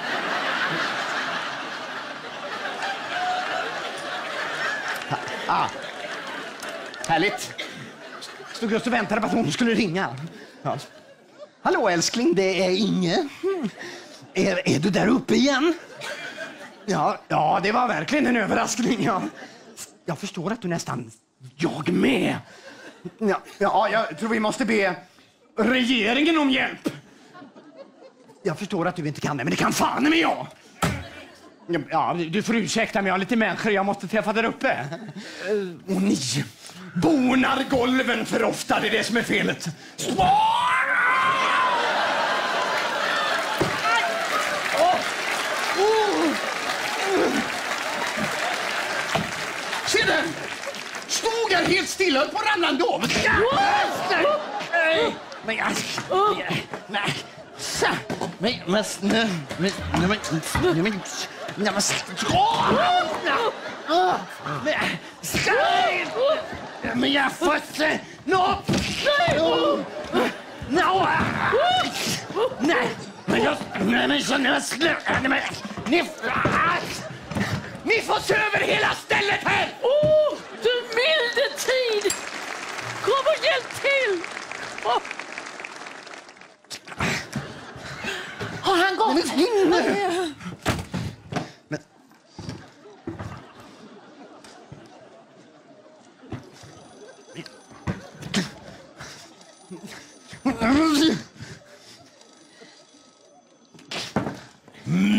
Ah. Härligt. Stod just och väntade på att hon skulle ringa. Ja. Hallå älskling, det är Inge. Mm. Är, är du där uppe igen? Ja, ja, det var verkligen en överraskning. Ja. Jag förstår att du nästan... Jag med. Ja, ja, jag tror vi måste be regeringen om hjälp. Jag förstår att du inte kan det, men det kan fan med jag. Ja, du får ursäkta mig, jag har lite människor jag måste träffa där uppe. Och ni bonar golven för ofta, det är det som är felet. Se den! Stod här helt stilla på att ramla ändå. Nej, men jag... Nej. Men, men, men, men, men, men, Nej, men... Men jag får se... Nå! Nå! Nej! Men jag... Nej, men så... Nej, men... Ni... Ni får se över hela stället här! Åh, du milde tid! Kom och hjälp till! Oh. Har han gått? Men... Mm.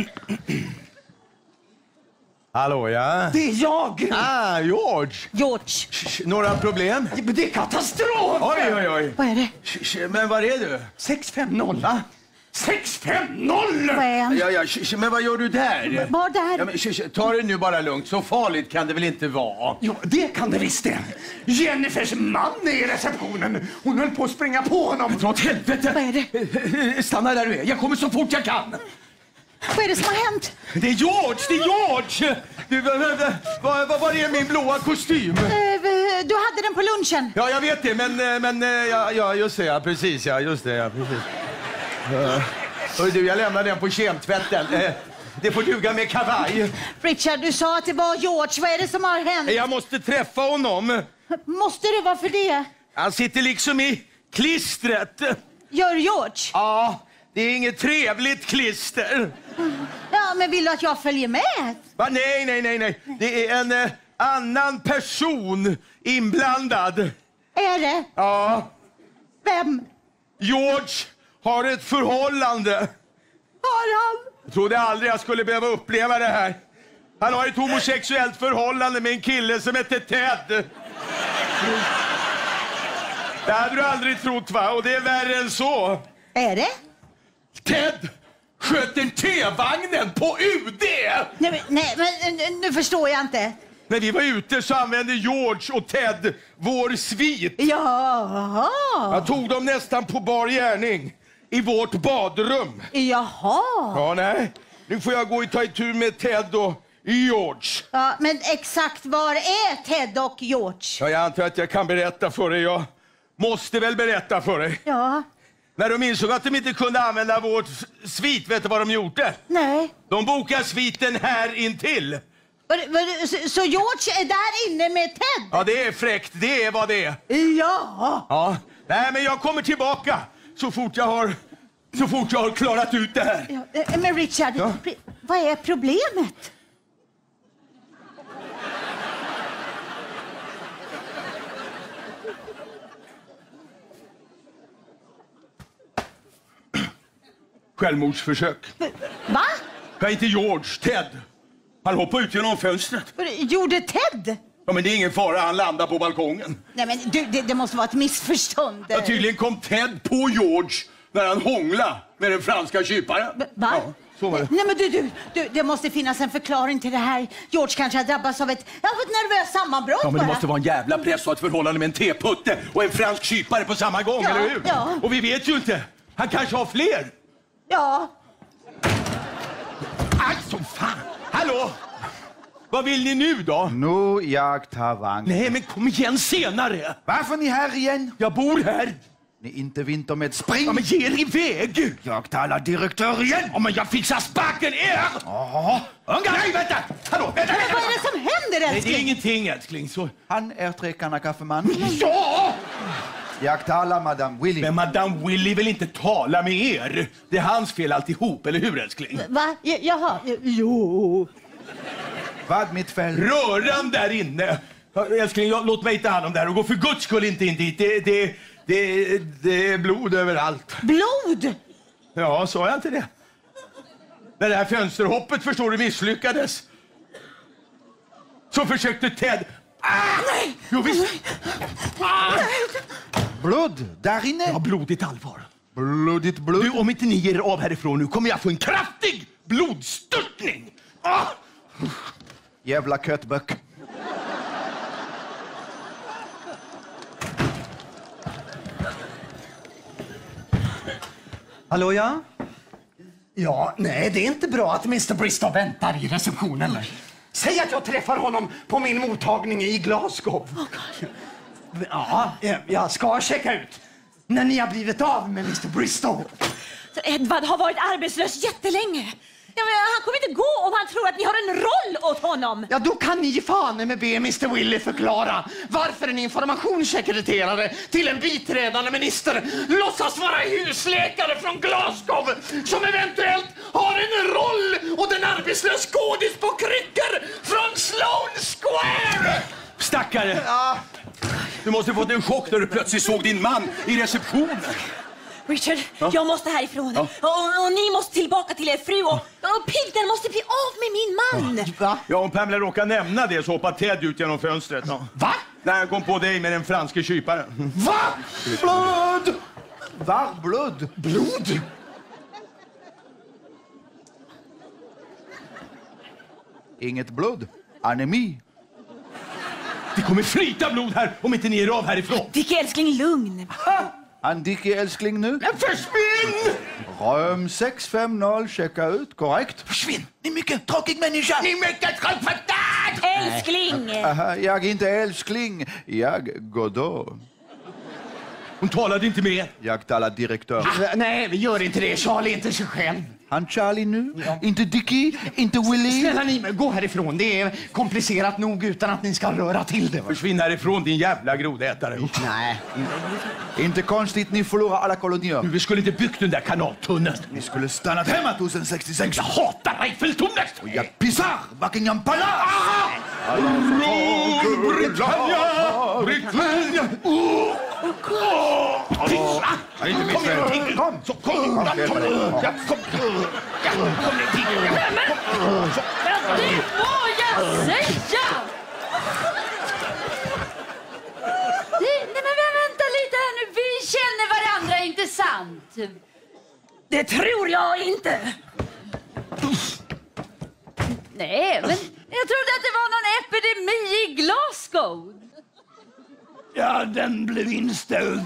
Hallå, ja? Det är jag! Ah, George. George. Några problem? Det är katastrof! Oj, oj, oj. Vad är det? Men var är du? sex fem noll. Va? sex fem noll! Vad är han? Ja, ja, men vad gör du där? Var där? Ja, men, ta det nu bara lugnt. Så farligt kan det väl inte vara? Jo, det kan det visst det. Jennifers man är i receptionen. Hon höll på att springa på honom. Dra åt helvete! Vad är det? Stanna där du är. Jag kommer så fort jag kan. Vad är det som har hänt? Det är George! Det är George! Du, vad, vad var det min blåa kostym? Uh, du hade den på lunchen. Ja, jag vet det, men, men ja, ja, just det, ja, precis, ja, just det, ja, precis. Uh, hör du, jag lämnar den på kemtvätten. Uh, det får duga med kavaj. Richard, du sa att det var George. Vad är det som har hänt? Jag måste träffa honom. Måste du? Varför det? Han sitter liksom i klistret. Gör George? Ja, det är inget trevligt klister. Ja, men vill du att jag följer med? Va? Nej, nej, nej, nej. Det är en eh, annan person inblandad. Är det? Ja. Vem? George har ett förhållande. Har han? Jag trodde aldrig jag skulle behöva uppleva det här. Han har ett homosexuellt förhållande med en kille som heter Ted. Det hade du aldrig trott, va? Och det är värre än så. Är det? Ted sköt en T-vagnen på U D! Nej, nej, men nu förstår jag inte. När vi var ute så använde George och Ted vår svit. Jaha. Jag tog dem nästan på bar gärning i vårt badrum. Jaha. Ja, nej. Nu får jag gå och ta itu med Ted och George. Ja, men exakt var är Ted och George? Ja, jag antar att jag kan berätta för dig. Jag måste väl berätta för dig. Ja. När de insåg att de inte kunde använda vårt svit, vet du vad de gjorde? Nej. De bokade sviten här intill. Var, var, så, så George är där inne med Ted? Ja, det är fräckt. Det är vad det är. Ja. Ja. Nej, men jag kommer tillbaka så fort jag har, så fort jag har klarat ut det här. Ja, men Richard, ja. Vad är problemet? Självmordsförsök. Va? Jag är inte George, Ted. Han hoppade ut genom fönstret. Gjorde Ted? Ja, men det är ingen fara, han landar på balkongen. Nej, men du, det, det måste vara ett missförstånd. Ja, tydligen kom Ted på George när han hånglade med den franska kyparen. Va? Ja, så var det. Nej, men du, du, du, det måste finnas en förklaring till det här. George kanske har drabbats av ett, ja, ett nervöst sammanbrott. Ja, men det bara. måste vara en jävla press att ha ett förhållande med en teputte och en fransk kypare på samma gång, Ja, eller hur? ja. Och vi vet ju inte. Han kanske har fler. Ja. Aj, som fan! Hallå! Vad vill ni nu då? Nu jag tar vagn. Nej, men kom igen senare. Varför ni här igen? Jag bor här. Ni inte vinter med spring. Ja, men ge er iväg. Jag talar direktör igen. Ja, men jag fixar sparken er. Jaha. Nej, vänta! Hallå, vänta! Men vad är det som händer, älskling? Nej, det är ingenting, älskling. Så... Han är trekanna kaffeman. Ja! Jag talar Madame Willy. Men Madame Willy vill inte tala med er. Det är hans fel alltihop, eller hur, älskling? Va? J- Jaha, jo. Vad mitt fel? Röran där inne. Ja, älskling, jag, låt mig ta hand om det här och gå för guds skull inte in dit. Det, det, det, det är blod överallt. Blod? Ja, sa jag inte det? När det här fönsterhoppet, förstår du, misslyckades. Så försökte Ted... Ah! Nej! Jo, visst. Ah! Blod där inne? Ja, blodigt allvar. Blodigt blod. Du, om inte ni ger er av härifrån nu kommer jag få en kraftig blodstörtning. Ah! Jävla köttböck. Hallå, ja? Ja, nej, det är inte bra att mister Bristow väntar i receptionen. Säg att jag träffar honom på min mottagning i Glasgow. Ja, jag ska checka ut när ni har blivit av med mister Bristow. Edward har varit arbetslös jättelänge. Ja, men han kommer inte gå om han tror att ni har en roll åt honom. Ja, då kan ni fan med be mister Willy förklara varför en informationssekreterare till en biträdande minister låtsas vara husläkare från Glasgow som eventuellt har en roll åt en arbetslös skådis på kryckor från Sloane Square. Stackare! Ja. Du måste fått en chock när du plötsligt såg din man i receptionen. Richard, Ja. jag måste härifrån. Ja. Och, och ni måste tillbaka till er fru. Och, och Pig, den måste bli av med min man. Va? Ja, om Pamela råkar nämna det så hoppar Ted ut genom fönstret. Ja. Va? När han kom på dig med den franske kyparen. Va? Blod! Va? Blod? Blod? Inget blod. Anemi. Det kommer flyta blod här om inte ni är av härifrån. Dick älskling, lugn. Andiki älskling nu. Men försvinn! Rum sex fem noll, checka ut. Korrekt. Försvinn! Ni är mycket tråkig människa! Ni är mycket självförstånd! Älskling! Aha, jag är inte älskling. Jag Godot. Hon talade inte med er. Jag talar direktör. Nej, vi gör inte det. Charlie är inte sig själv. Han Charlie nu? Inte Dickie? Inte Willie? Snälla ni, men gå härifrån. Det är komplicerat nog utan att ni ska röra till det. Va? Försvinn härifrån, din jävla grodätare. Nej. Inte konstigt, ni förlorar alla kolonier. Vi skulle inte byggt den där kanaltunneln. Ni skulle stannat hemma tusen sextiosex. Jag hatar Eiffeltornet! Och jag pissar Buckingham Palace! Britannia! Britannia! Pissla! Nej, inte Kom igen, Pigg! Kom! Så kom! Kom! Ja, kom! Ja, kom igen, Pigg! Det må jag säga! Det, nej men vänta lite här nu. Vi känner varandra, inte sant? Det tror jag inte. Nej, men jag trodde att det var någon epidemi i Glasgow. Ja, den blev inställd.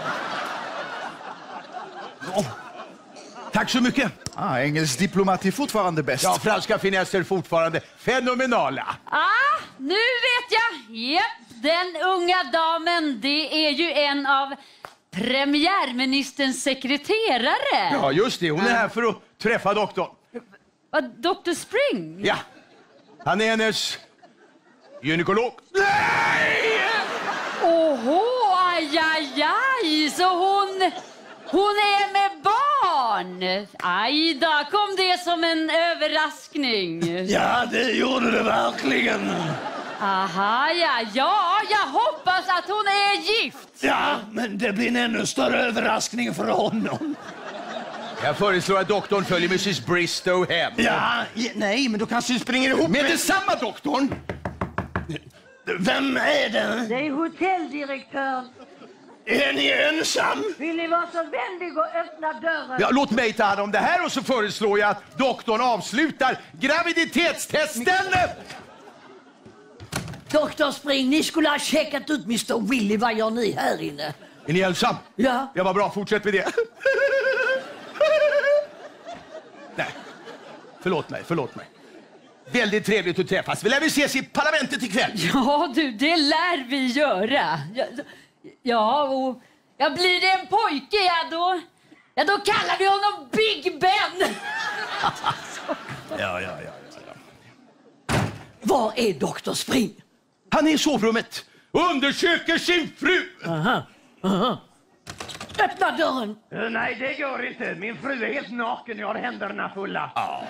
Oh. Tack så mycket. Ah, engelsk diplomat är fortfarande bäst. Ja, franska finesser fortfarande fenomenala. Ah, nu vet jag. Japp, den unga damen, det är ju en av premiärministerns sekreterare. Ja, just det. Hon är här för att träffa doktorn. Vad, doktor Spring? Ja, han är hennes gynekolog. Nej! Åhå, aj, aj, aj, så hon, hon är med barn. Aj då, kom det som en överraskning. Ja, det gjorde det verkligen. Aha, ja, ja, jag hoppas att hon är gift. Ja, men det blir en ännu större överraskning för honom. Jag föreslår att doktorn följer missus Bristow hem. Ja, nej, men då kanske du springer ihop Med detsamma, doktorn! Vem är det? Det är hotelldirektören. Är ni ensam? Vill ni vara så vänlig och öppna dörren? Ja, låt mig ta hand om det här och så föreslår jag att doktorn avslutar graviditetstesten. Doktor Spring, ni skulle ha checkat ut mister Willy. Vad gör ni här inne? Är ni ensam? Ja. Ja, vad bra. Fortsätt med det. Nej, förlåt mig, förlåt mig. Väldigt trevligt att träffas. Vi lär vi ses i parlamentet ikväll. Ja, du, det lär vi göra. Ja, ja och ja, blir det en pojke, ja då, ja, då kallar vi honom Big Ben. Ja, ja, ja, ja, ja. Var är doktor Spring? Han är i sovrummet och undersöker sin fru. Aha, aha. Öppna dörren. Uh, nej, det går inte. Min fru är helt naken. Jag har händerna fulla. Ja.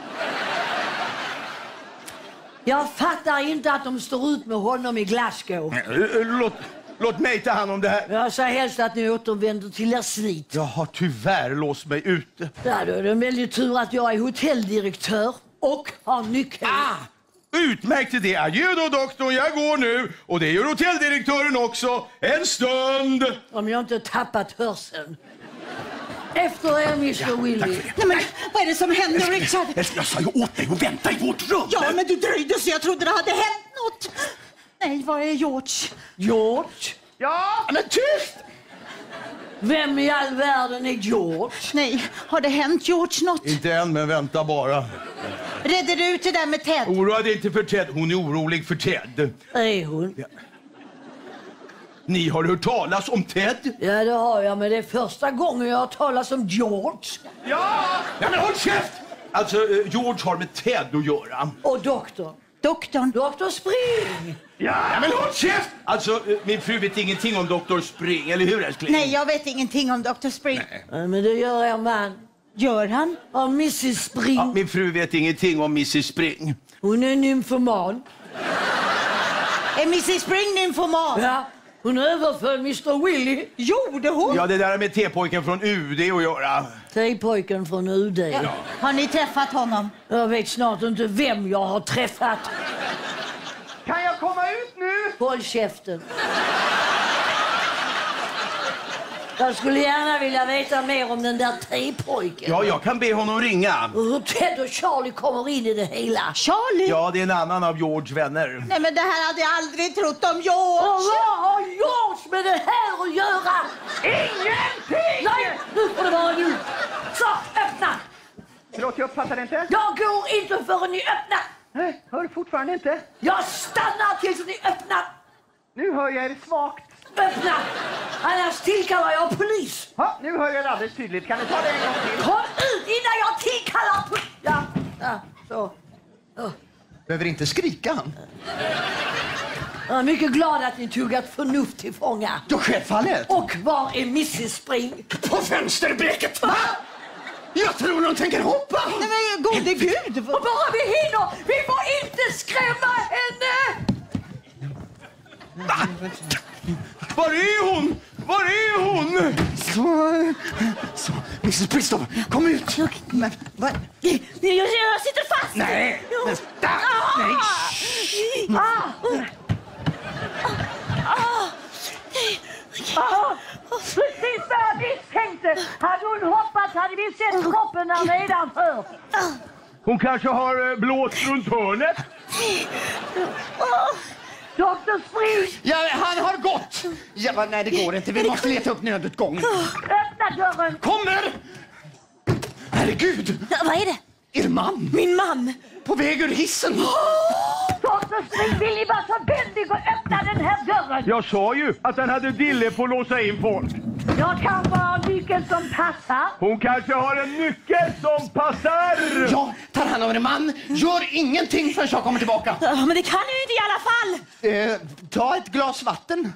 Jag fattar inte att de står ut med honom i Glasgow. Låt, låt mig ta hand om det här. Jag sa helst att ni återvänder till er svit. Jag har tyvärr låst mig ute. Ja, då är det en väldigt tur att jag är hotelldirektör och har nyckeln. Ah! Utmärkt idé. Adjö då, doktorn. Jag går nu. Och det gör hotelldirektören också. En stund. Om jag inte tappat hörseln. Efter er, mister Willy. Nej, men vad är det som händer, Richard? Jag, jag sa ju åt dig att vänta i vårt rum. Ja, men du dröjde så jag trodde det hade hänt något. Nej, var är George? George? Ja, men tyst! Vem i all världen är George? Nej, har det hänt George något? Inte än, men vänta bara. Redde du ut det där med Ted? Oroa dig inte för Ted. Hon är orolig för Ted. Är hon? Ja. Ni har hört talas om Ted? Ja, det har jag, men det är första gången jag har talas om George. Ja! Ja, men håll käft! Alltså, eh, George har med Ted att göra. Och doktorn? Doktorn? Doktor Spring! Ja, ja men håll käft! Alltså, eh, min fru vet ingenting om doktor Spring, eller hur, älskling? Nej, jag vet ingenting om doktor Spring. Nej. Ja, men det gör er man. Gör han? Och missus Spring. Ja, min fru vet ingenting om missus Spring. Hon är nymfoman. Är missus Spring nymfoman? Ja. Hon överföll mister Willy. Gjorde hon? Ja, det där med T-pojken från U D att göra. T-pojken från U D. Ja. Har ni träffat honom? Jag vet snart inte vem jag har träffat. Kan jag komma ut nu? Håll käften. Jag skulle gärna vilja veta mer om den där T-pojken. Ja, jag kan be honom ringa. Och hur Ted och Charlie kommer in i det hela. Charlie? Ja, det är en annan av Georges vänner. Nej, men det här hade jag aldrig trott om George. Och vad har George med det här att göra? Ingenting! Nej, nu får det vara nu. Så, öppna! Förlåt, jag uppfattar inte. Jag går inte förrän ni öppnar. Nej, hör fortfarande inte. Jag stannar tills ni öppnar. Nu hör jag er svagt. Öppna! Annars tillkallar jag polis. Ja, nu hör jag det alldeles tydligt. Kan ni ta det en gång till? Kom ut innan jag tillkallar polis. Ja, ja, så. så. Behöver inte skrika han. Jag är mycket glad att ni tog ett förnuft till fånga. Ja, självfallet. Och var är missus Spring? På fönsterbräcket, va? Jag tror hon tänker hoppa. Nej, men gode gud. Och bara vi hinner. Vi får inte skrämma henne. Va? Var är hon? Var är hon? Så, så. missus Bristow, kom ut. Men, vad? Jag, jag sitter fast. Nej, men, där. Nej. Ah. Ah. Ah. Precis vad jag misstänkte. Hade hon hoppat hade vi sett kroppen där nedanför. Hon kanske har blåst runt hörnet. doktor Spring! Ja, han har gått. Ja, va, nej, det går inte. Vi måste leta upp nödutgången. Öppna dörren. Kommer! Herregud! Ja, vad är det? Er man. Min man. På väg ur hissen. doktor Spring, vill ni vara så vänlig och öppna den här dörren? Jag sa ju att han hade dille på att låsa in folk. Jag kan vara nyckeln som passar. Hon kanske har en nyckel som passar. Ja, tar hand om er man. Gör ingenting förrän jag kommer tillbaka. Ja, men det kan ju inte i alla fall. Eh, ta ett glas vatten.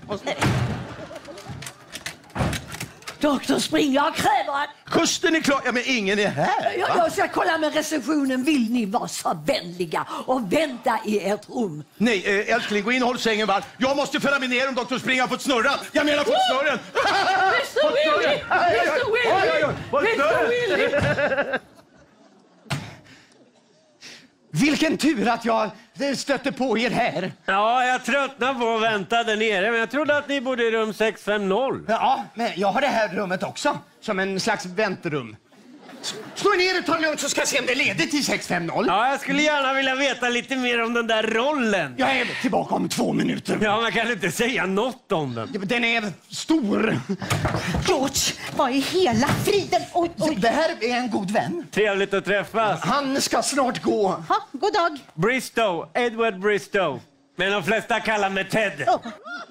doktor Spring, jag kräver att... Kusten är klar. Ja, men ingen är här. Jag, jag ska kolla med receptionen. Vill ni vara så vänliga och vänta i ert rum? Nej, eh, älskling, gå in och håll sängen varm. Jag måste följa med ner om doktor Spring har fått snurran. Jag menar fått snurren. mister Willy! mister Willy! mister Willy! Vilken tur att jag stötte på er här. Ja, jag tröttnar på att vänta där nere, men jag trodde att ni bodde i rum sex fem noll. Ja, men jag har det här rummet också. Som en slags väntrum. Slå ner och ta lugnt så ska jag se om det leder till sex fem noll. Ja, jag skulle gärna vilja veta lite mer om den där rollen. Jag är tillbaka om två minuter. Ja, man kan inte säga något om den. Ja, den är stor. George, vad i hela friden? Oj, oj. Det här är en god vän. Trevligt att träffas. Han ska snart gå. Ha, god dag. Bristow, Edward Bristow. Men de flesta kallar mig Ted. Oh.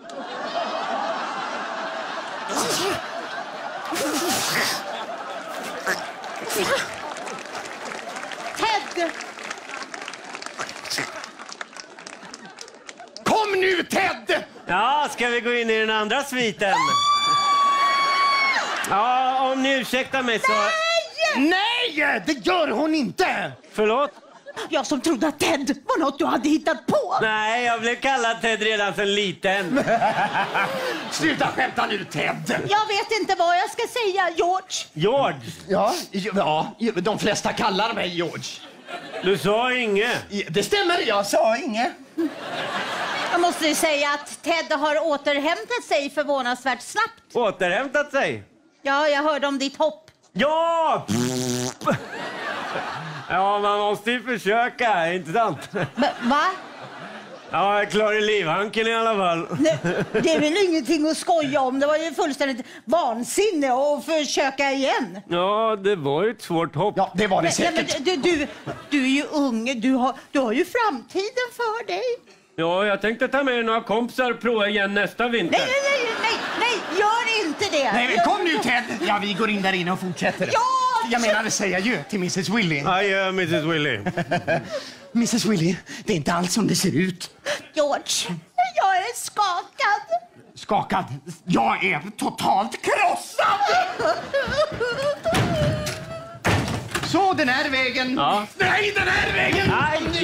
Ted! Kom nu, Ted! Ja, ska vi gå in i den andra sviten? Ja, om ni ursäktar mig så... Nej, det gör hon inte! Förlåt? Jag som trodde att Ted var något du hade hittat på. Nej, jag blev kallad Ted redan sen liten. Sluta skämta nu, Ted. Jag vet inte vad jag ska säga, George. George? Ja, ja, de flesta kallar mig George. Du sa inget. Det stämmer, jag sa inget. Jag måste säga att Ted har återhämtat sig förvånansvärt snabbt. Återhämtat sig? Ja, jag hörde om ditt hopp. Ja! Ja, man måste ju försöka, inte sant? Men, va? Ja, jag klarar livhanken i alla fall. Nej, det är väl ingenting att skoja om. Det var ju fullständigt vansinne att försöka igen. Ja, det var ju ett svårt hopp. Ja, det var det Nej, säkert. men du, du, du är ju ung. Du har, du har ju framtiden för dig. Ja, jag tänkte ta med några kompisar och prova igen nästa vinter. Nej, nej, nej, nej, nej, gör inte det. Nej, men kom nu, Ted. Ja, vi går in där inne och fortsätter. Ja! Jag menar, säga adjö till missus Willy. Adjö, missus Willy. missus Willy, det är inte alls som det ser ut. George, jag är skakad. Skakad? Jag är totalt krossad! Så, den här vägen. Ja. Nej, den här vägen! Nej!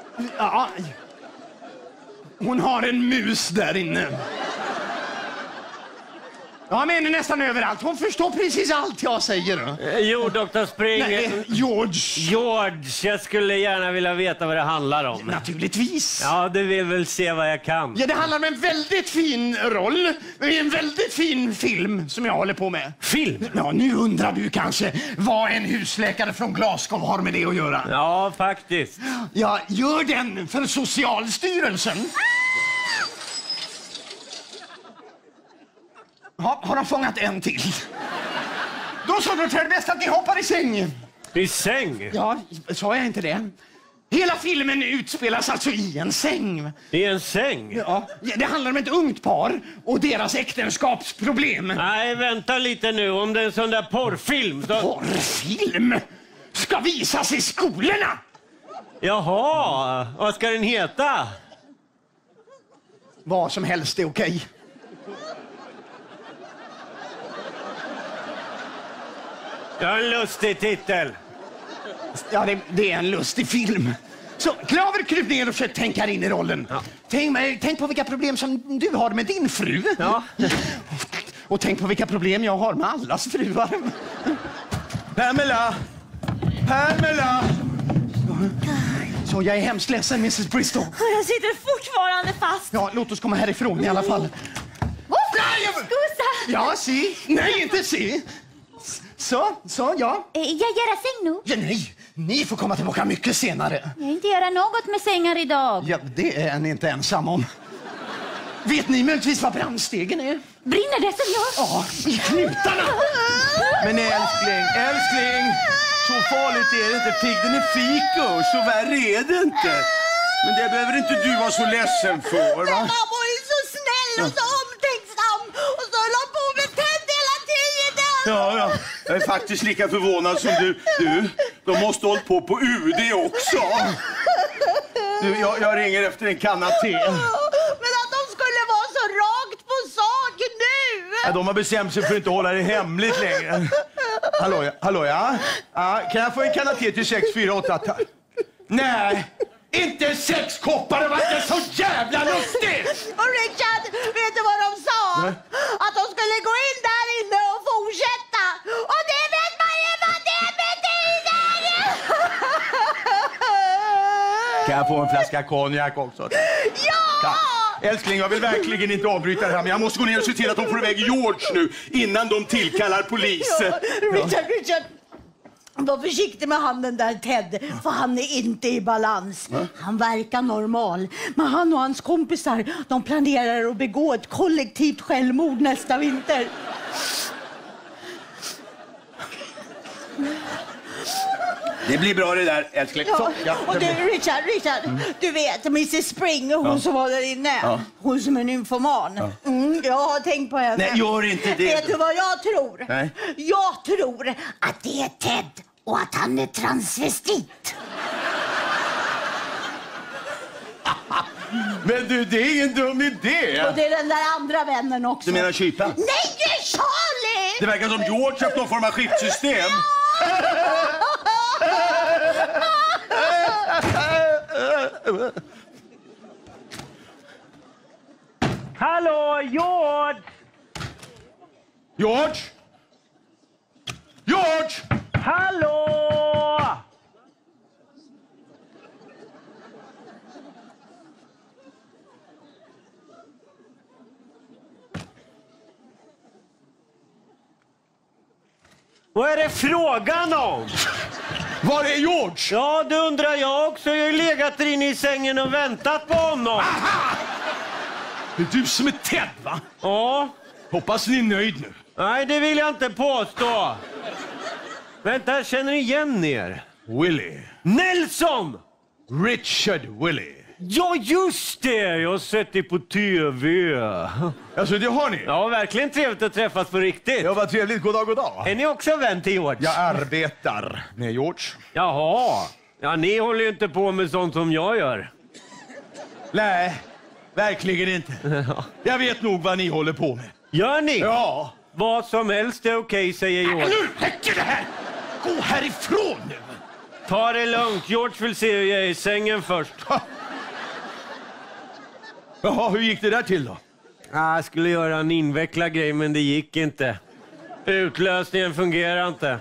Ja. Hon har en mus där inne. Ja, men nästan överallt. Hon förstår precis allt jag säger. Jo, doktor Spring. Nej, George. George, jag skulle gärna vilja veta vad det handlar om. Naturligtvis. Ja, du vill väl se vad jag kan. Ja, det handlar om en väldigt fin roll. En väldigt fin film som jag håller på med. Film? Ja, nu undrar du kanske vad en husläkare från Glasgow har med det att göra. Ja, faktiskt. Jag gör den för Socialstyrelsen. Ha, har de fångat en till? Då så, då tror jag bäst att ni hoppar i säng. I säng? Ja, sa jag inte det? Hela filmen utspelas alltså i en säng. I en säng? Ja, det handlar om ett ungt par och deras äktenskapsproblem. Nej, vänta lite nu. Om det är en sån där porrfilm... Så... Porrfilm? Ska visas i skolorna? Jaha, vad ska den heta? Vad som helst är okej. Ja, en lustig titel. Ja, det, det är en lustig film. Så, Klaver, kryp ner och försök tänka in i rollen. Ja. Tänk, tänk på vilka problem som du har med din fru. Ja. Och tänk på vilka problem jag har med allas fruar. Pamela! Pamela! Så, jag är hemskt ledsen, missus Bristol. Jag sitter fortfarande fast. Ja, låt oss komma härifrån i alla fall. Scusa! Ja, si. Nej, inte si. Så, så, ja. Eh, Jag gör säng nu. Ja, nej, ni får komma tillbaka mycket senare. Jag inte göra något med sängar idag. Ja, det är ni inte ensam om. Vet ni möjligtvis vad brandstegen är? Brinner det som jag? Ja, i knutarna. Men älskling, älskling! Så farligt är det inte. Fick den är fika, så värre är det inte. Men det behöver inte du vara så ledsen för, va? Mamma var ju så snäll och så omtänksam och så höll han på med Ted hela tiden. Ja, ja. Jag är faktiskt lika förvånad som du. Du, de måste hållit på på U D också. Du, jag, jag ringer efter en kanna te. Men att de skulle vara så rakt på sak nu. Ja, de har bestämt sig för att inte hålla det hemligt längre. Hallå, ja. Hallå, ja. Ja, kan jag få en kanna te till sex fyra åtta? Nej, inte sex koppar. Det var inte så jävla lustigt. Och Richard, vet du vad de sa? Nej. Att de skulle gå in där inne och fortsätta. Och det vet man ju vad det betyder. Kan jag få en flaska konjak också? Ja! Ja. Älskling, jag vill verkligen inte avbryta det här, men jag måste gå ner och se till att de får iväg George nu innan de tillkallar polis. Ja, Richard, Richard. Var försiktig med han den där Ted, för han är inte i balans. Han verkar normal, men han och hans kompisar, de planerar att begå ett kollektivt självmord nästa vinter. Det blir bra det där, älskling. Ja. Så, ja, Och du, Richard, Richard, mm. du vet, missus Spring, hon Ja. som var där inne, Ja. hon som är nymfoman. Ja. Mm, jag har tänkt på henne. Nej, gör inte det. Vet du vad jag tror? Nej. Jag tror att det är Ted och att han är transvestit. Men du, det är ingen dum idé. Och det är den där andra vännen också. Du menar kypa? Nej, det är Charlie! Det verkar som George haft någon form av skiftsystem. Hallå, George! George! George! Hallå! Vad är det frågan om? Var är George? Ja, det undrar jag också. Jag har ju legat där inne i sängen och väntat på honom. Aha! Det är du som är Ted, va? Ja. Hoppas ni är nöjd nu. Nej, det vill jag inte påstå. Vänta, känner ni igen er? Willie. Nelson! Richard Willie. Ja, just det! Jag har sett det på tv. Alltså, det har ni? Ja, verkligen trevligt att träffas på riktigt. Ja, vad trevligt. God dag, god dag. Är ni också vän till George? Jag arbetar med George. Jaha. Ja, ni håller ju inte på med sånt som jag gör. Nej, verkligen inte. Jag vet nog vad ni håller på med. Gör ni? Ja. Vad som helst är okej, säger George. Nu räcker det här! Gå härifrån nu! Ta det lugnt. George vill se hur jag är i sängen först. Jaha, hur gick det där till då? Jag skulle göra en invecklad grej, men det gick inte. Utlösningen fungerar inte.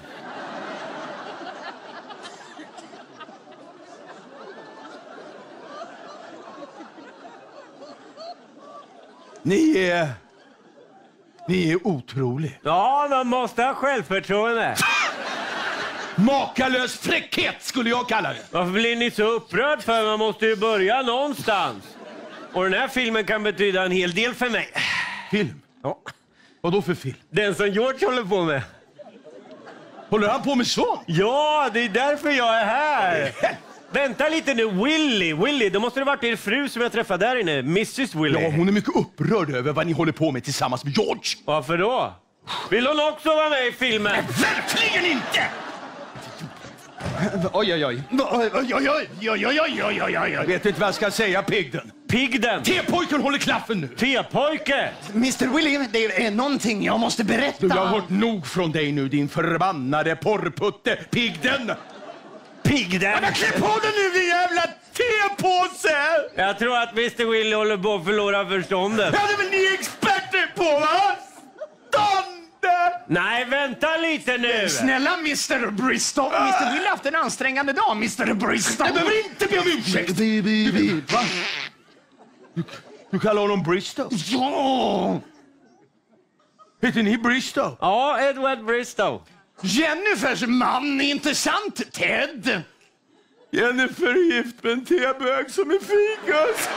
Ni är... Ni är otroliga. Ja, man måste ha självförtroende. Makalös fräckhet skulle jag kalla det. Varför blir ni så upprörd för? Man måste ju börja någonstans. Och den här filmen kan betyda en hel del för mig. Film? Ja. Vad då för film? Den som George håller på med. Håller han på med sånt? Ja, det är därför jag är här. Vänta lite nu, Willy. Willy, då måste det varit er fru som jag träffade där inne, missus Willy. Ja, hon är mycket upprörd över vad ni håller på med tillsammans med George. Varför då? Vill hon också vara med i filmen? Nej, verkligen inte! Oj, oj, oj. Oj, oj, oj, oj, oj, oj, oj, oj, oj. Jag vet inte vad jag ska säga, Pigden. Pigden? T-pojken håller klaffen nu. T-pojke? mister Willy, det är någonting jag måste berätta. Du, jag har hört nog från dig nu, din förbannade porrputte. Pigden! Pigden? Men klä på dig nu, din jävla te-påse! Jag tror att mister Willy håller på att förlora förståndet. Ja, det är väl ni experter på, va? Stånde! Nej, vänta lite nu! Snälla mister Bristow, mister Willy har haft en ansträngande dag, mister Bristow. Jag behöver inte be om ursäkt. Va? Du, du kallar honom Bristow? Ja! Heter ni Bristow? Ja, Edward Bristow. Jennifers man, inte sant, Ted? Jennifer är gift med en tebög som är fikus.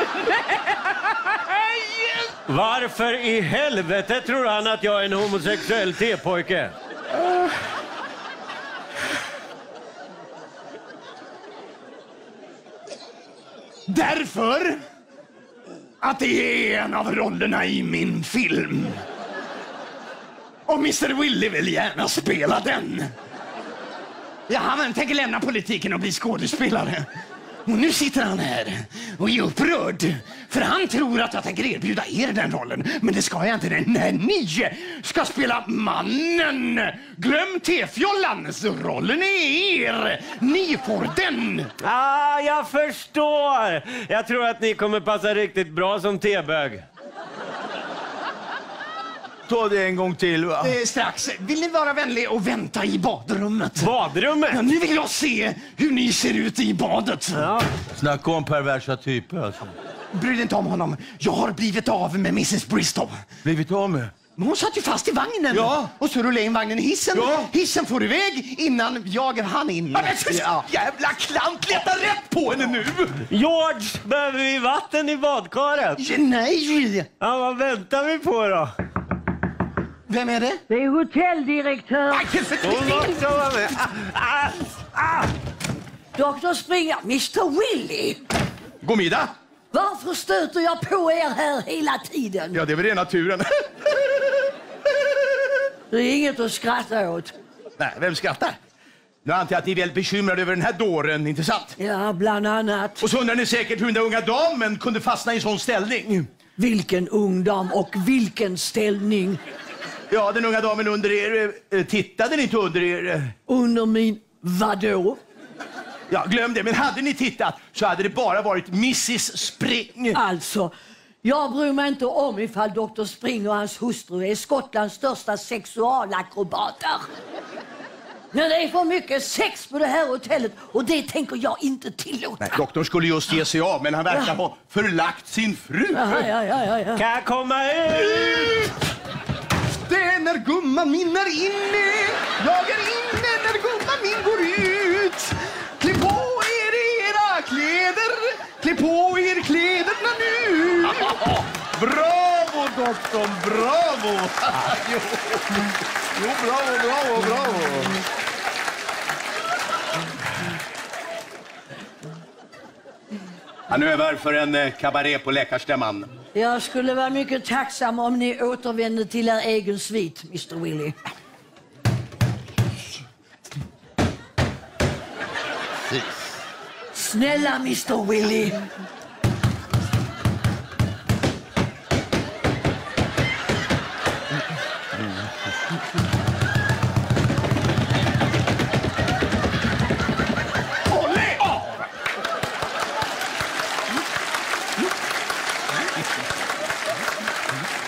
Varför i helvete tror han att jag är en homosexuell tepojke? Uh. Därför att det är en av rollerna i min film. Och mister Willy vill gärna spela den. Ja, han tänker lämna politiken och bli skådespelare. Och nu sitter han här och är upprörd. För han tror att jag tänker erbjuda er den rollen. Men det ska jag inte. Nej, ni ska spela mannen. Glöm T-fjollan, så rollen är er. Ni får den. Ah, jag förstår. Jag tror att ni kommer passa riktigt bra som tebög. Ta det en gång till, va? Eh, strax. Vill ni vara vänlig och vänta i badrummet? Badrummet? Ja, nu vill jag se hur ni ser ut i badet. Ja. Snacka om perversa typer, alltså. Bry dig inte om honom. Jag har blivit av med missus Bristow. Blivit av med? Men hon satt ju fast i vagnen. Ja. Och så rullade in vagnen i hissen. Ja. Hissen får iväg innan jag hann in. Ja, men, ja. Jävla klant, leta rätt på henne nu! George, behöver vi vatten i badkaret? Ja, nej. Ja, vad väntar vi på då? Vem är det? Det är hotelldirektör. Hon måste vara med. Ah, ah. doktor Springer, mister Willy. God middag! Varför stöter jag på er här hela tiden? Ja, det är väl det naturen. Det är inget att skratta åt. Nej, vem skrattar? Nu antar jag att ni är väl bekymrade över den här dåren, inte sant? Ja, bland annat. Och så undrar ni säkert hur den där unga damen kunde fastna i en sån ställning. Vilken ung dam och vilken ställning. Ja, den unga damen under er, eh, tittade ni inte under er? Eh? Under min vadå? Ja, glöm det. Men hade ni tittat så hade det bara varit missus Spring. Alltså, jag bryr mig inte om ifall doktor Spring och hans hustru är Skottlands största sexualakrobater. Men det är för mycket sex på det här hotellet och det tänker jag inte tillåta. Nej, doktorn skulle just ge sig av, men han verkar ja. ha förlagt sin fru. Ja, ja, ja, ja, ja. Kan jag komma ut? Det är när gumman min är inne. Jag är inne när gumman min går ut. Klä på er era kläder. Klä på er kläderna nu. Bravo, doktorn, bravo. jo. jo, bravo, bravo, bravo. Han övar för en eh, kabaré på läkarstämman. Jag skulle vara mycket tacksam om ni återvände till er egen svit, mister Willy. Snälla mister Willy.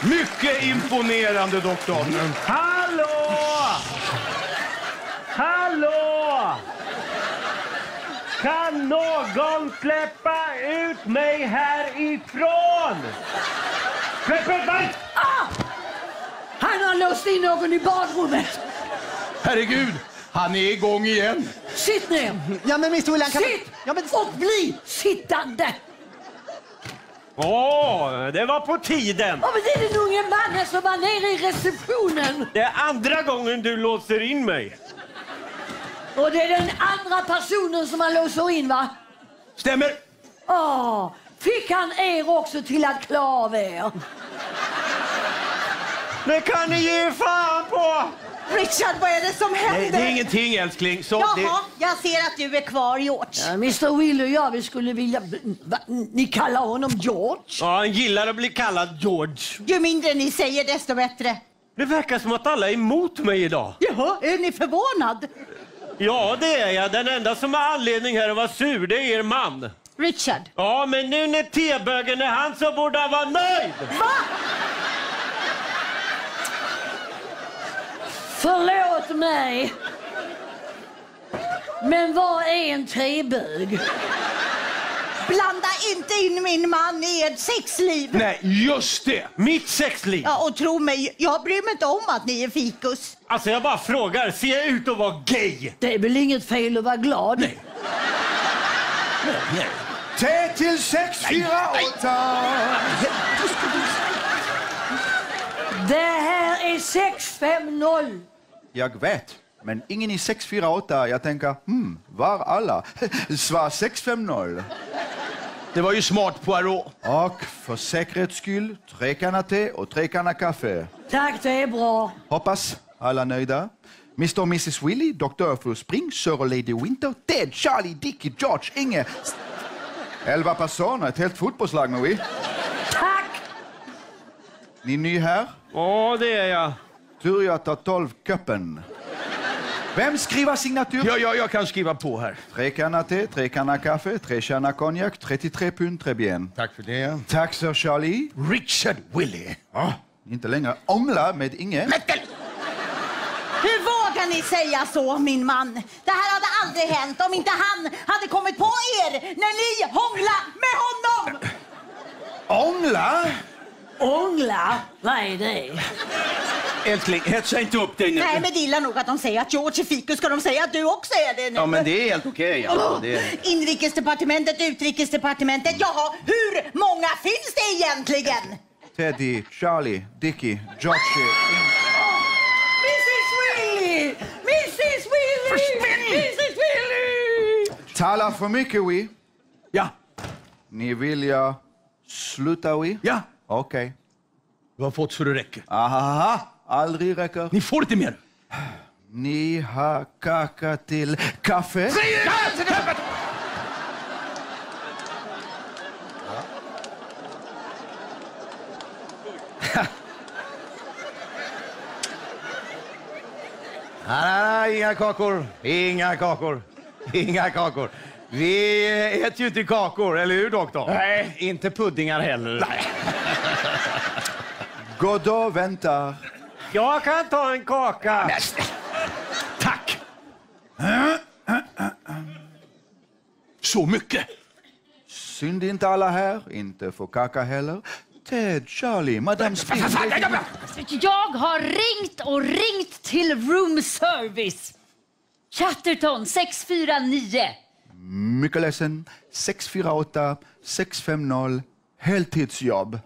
Mycket imponerande, doktorn. Hallå! Hallå! Kan någon släppa ut mig härifrån? Släpp ut mig! Ah! Han har låst in någon i badrummet. Herregud, han är igång igen. Sitt ner. Ja, men mister William, kan... Sitt! Ja, men... Och bli sittande. Åh, det var på tiden. Ja, men det är den unge mannen som var nere i receptionen. Det är andra gången du låser in mig. Och det är den andra personen som man låser in, va? Stämmer. Åh, fick han er också till att klä av er? Det kan ni ge fan på! Richard, vad är det som händer? Nej, det är ingenting, älskling. Så Jaha, det... jag ser att du är kvar, George. Ja, mister Will och jag, vi skulle vilja... Va? Ni kallar honom George? Ja, han gillar att bli kallad George. Ju mindre ni säger, desto bättre. Det verkar som att alla är emot mig idag. Jaha, är ni förvånad? Ja, det är jag. Den enda som har anledning här att vara sur, det är er man. Richard. Ja, men nu när tebögen är han så borde han vara nöjd. Va? Förlåt mig. Men vad är en tebög? Blanda inte in min man i ert sexliv. Nej, just det. Mitt sexliv. Ja, och tro mig, jag bryr mig inte om att ni är fikus. Alltså jag bara frågar, ser jag ut att vara gay? Det är väl inget fel att vara glad? Nej. Nej, nej. T till sex fyra åtta. Det här är sex fem noll. Jag vet, men ingen i sex fyra åtta. Jag tänker, hmm, var alla? Svar sex fem noll. Det var ju smart, Poirot. Och för säkerhets skull, tre kanna te och tre kanna kaffe. Tack, det är bra. Hoppas alla nöjda. mister och missus Willy, doktor Fru Spring, Sir och Lady Winter, Ted, Charlie, Dickie, George, Inge. Elva personer, ett helt fotbollslag med vi. Tack! Ni är ny här? Ja, det är jag. Tur jag tar tolv köppen. Vem skriver signatur? Ja, ja, jag kan skriva på här. Tre kanna te, tre kanna kaffe, tre kanna konjak, trettiotre pund, tre bien. Tack för det. Tack, Sir Charlie. Richard Willy. Ja, inte längre ångla med Inge. Hur vågar ni säga så, min man? Det här hade aldrig hänt om inte han hade kommit på er när ni hånglade med honom! Ångla? Ångla? Vad är det? Älskling, hetsa inte upp dig nu. Nej, men det gillar nog att de säger att George är fikus. Ska de säga att du också är det nu? Ja, men det är helt okej. Okay, alltså. Det är... Inrikesdepartementet, utrikesdepartementet. Jaha, hur många finns det egentligen? Teddy, Charlie, Dickie, George. missus Willy! missus Willy! Försvinn! missus Willy! Talar för mycket, vi. Ja. Ni vill jag sluta, vi? Ja. Okej. Okay. Du har fått så det räcker. Aha, aldrig räcker. Ni får inte mer. Ni har kaka till kaffe. Säg det! Nej, inga kakor. Inga kakor. Inga kakor. Vi äter ju inte kakor, eller hur, doktor? Nej, inte puddingar heller. Nej. Godot väntar. Jag kan ta en kaka. Tack. Så mycket. Synd inte alla här, inte för kaka heller. Ted, Charlie, Madame Spring. Jag har ringt och ringt till room service. Chatterton sex fyra nio. Mycket ledsen. sex fyra åtta, sex fem noll. Heltidsjobb.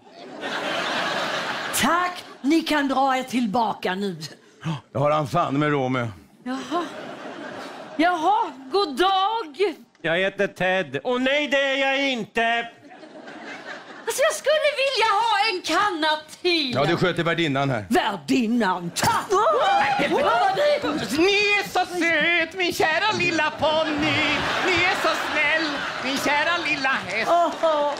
Tack, ni kan dra er tillbaka nu. Jag har han fan med Romeo. Jaha. Jaha, god dag. Jag heter Ted. Och nej, det är jag inte. Alltså, jag skulle vilja ha en kanna till. Ja, det sköter värdinnan här. Värdinnan, tack! Ni är så söt, min kära lilla ponny. Ni är så snäll, min kära lilla häst. Oh, oh.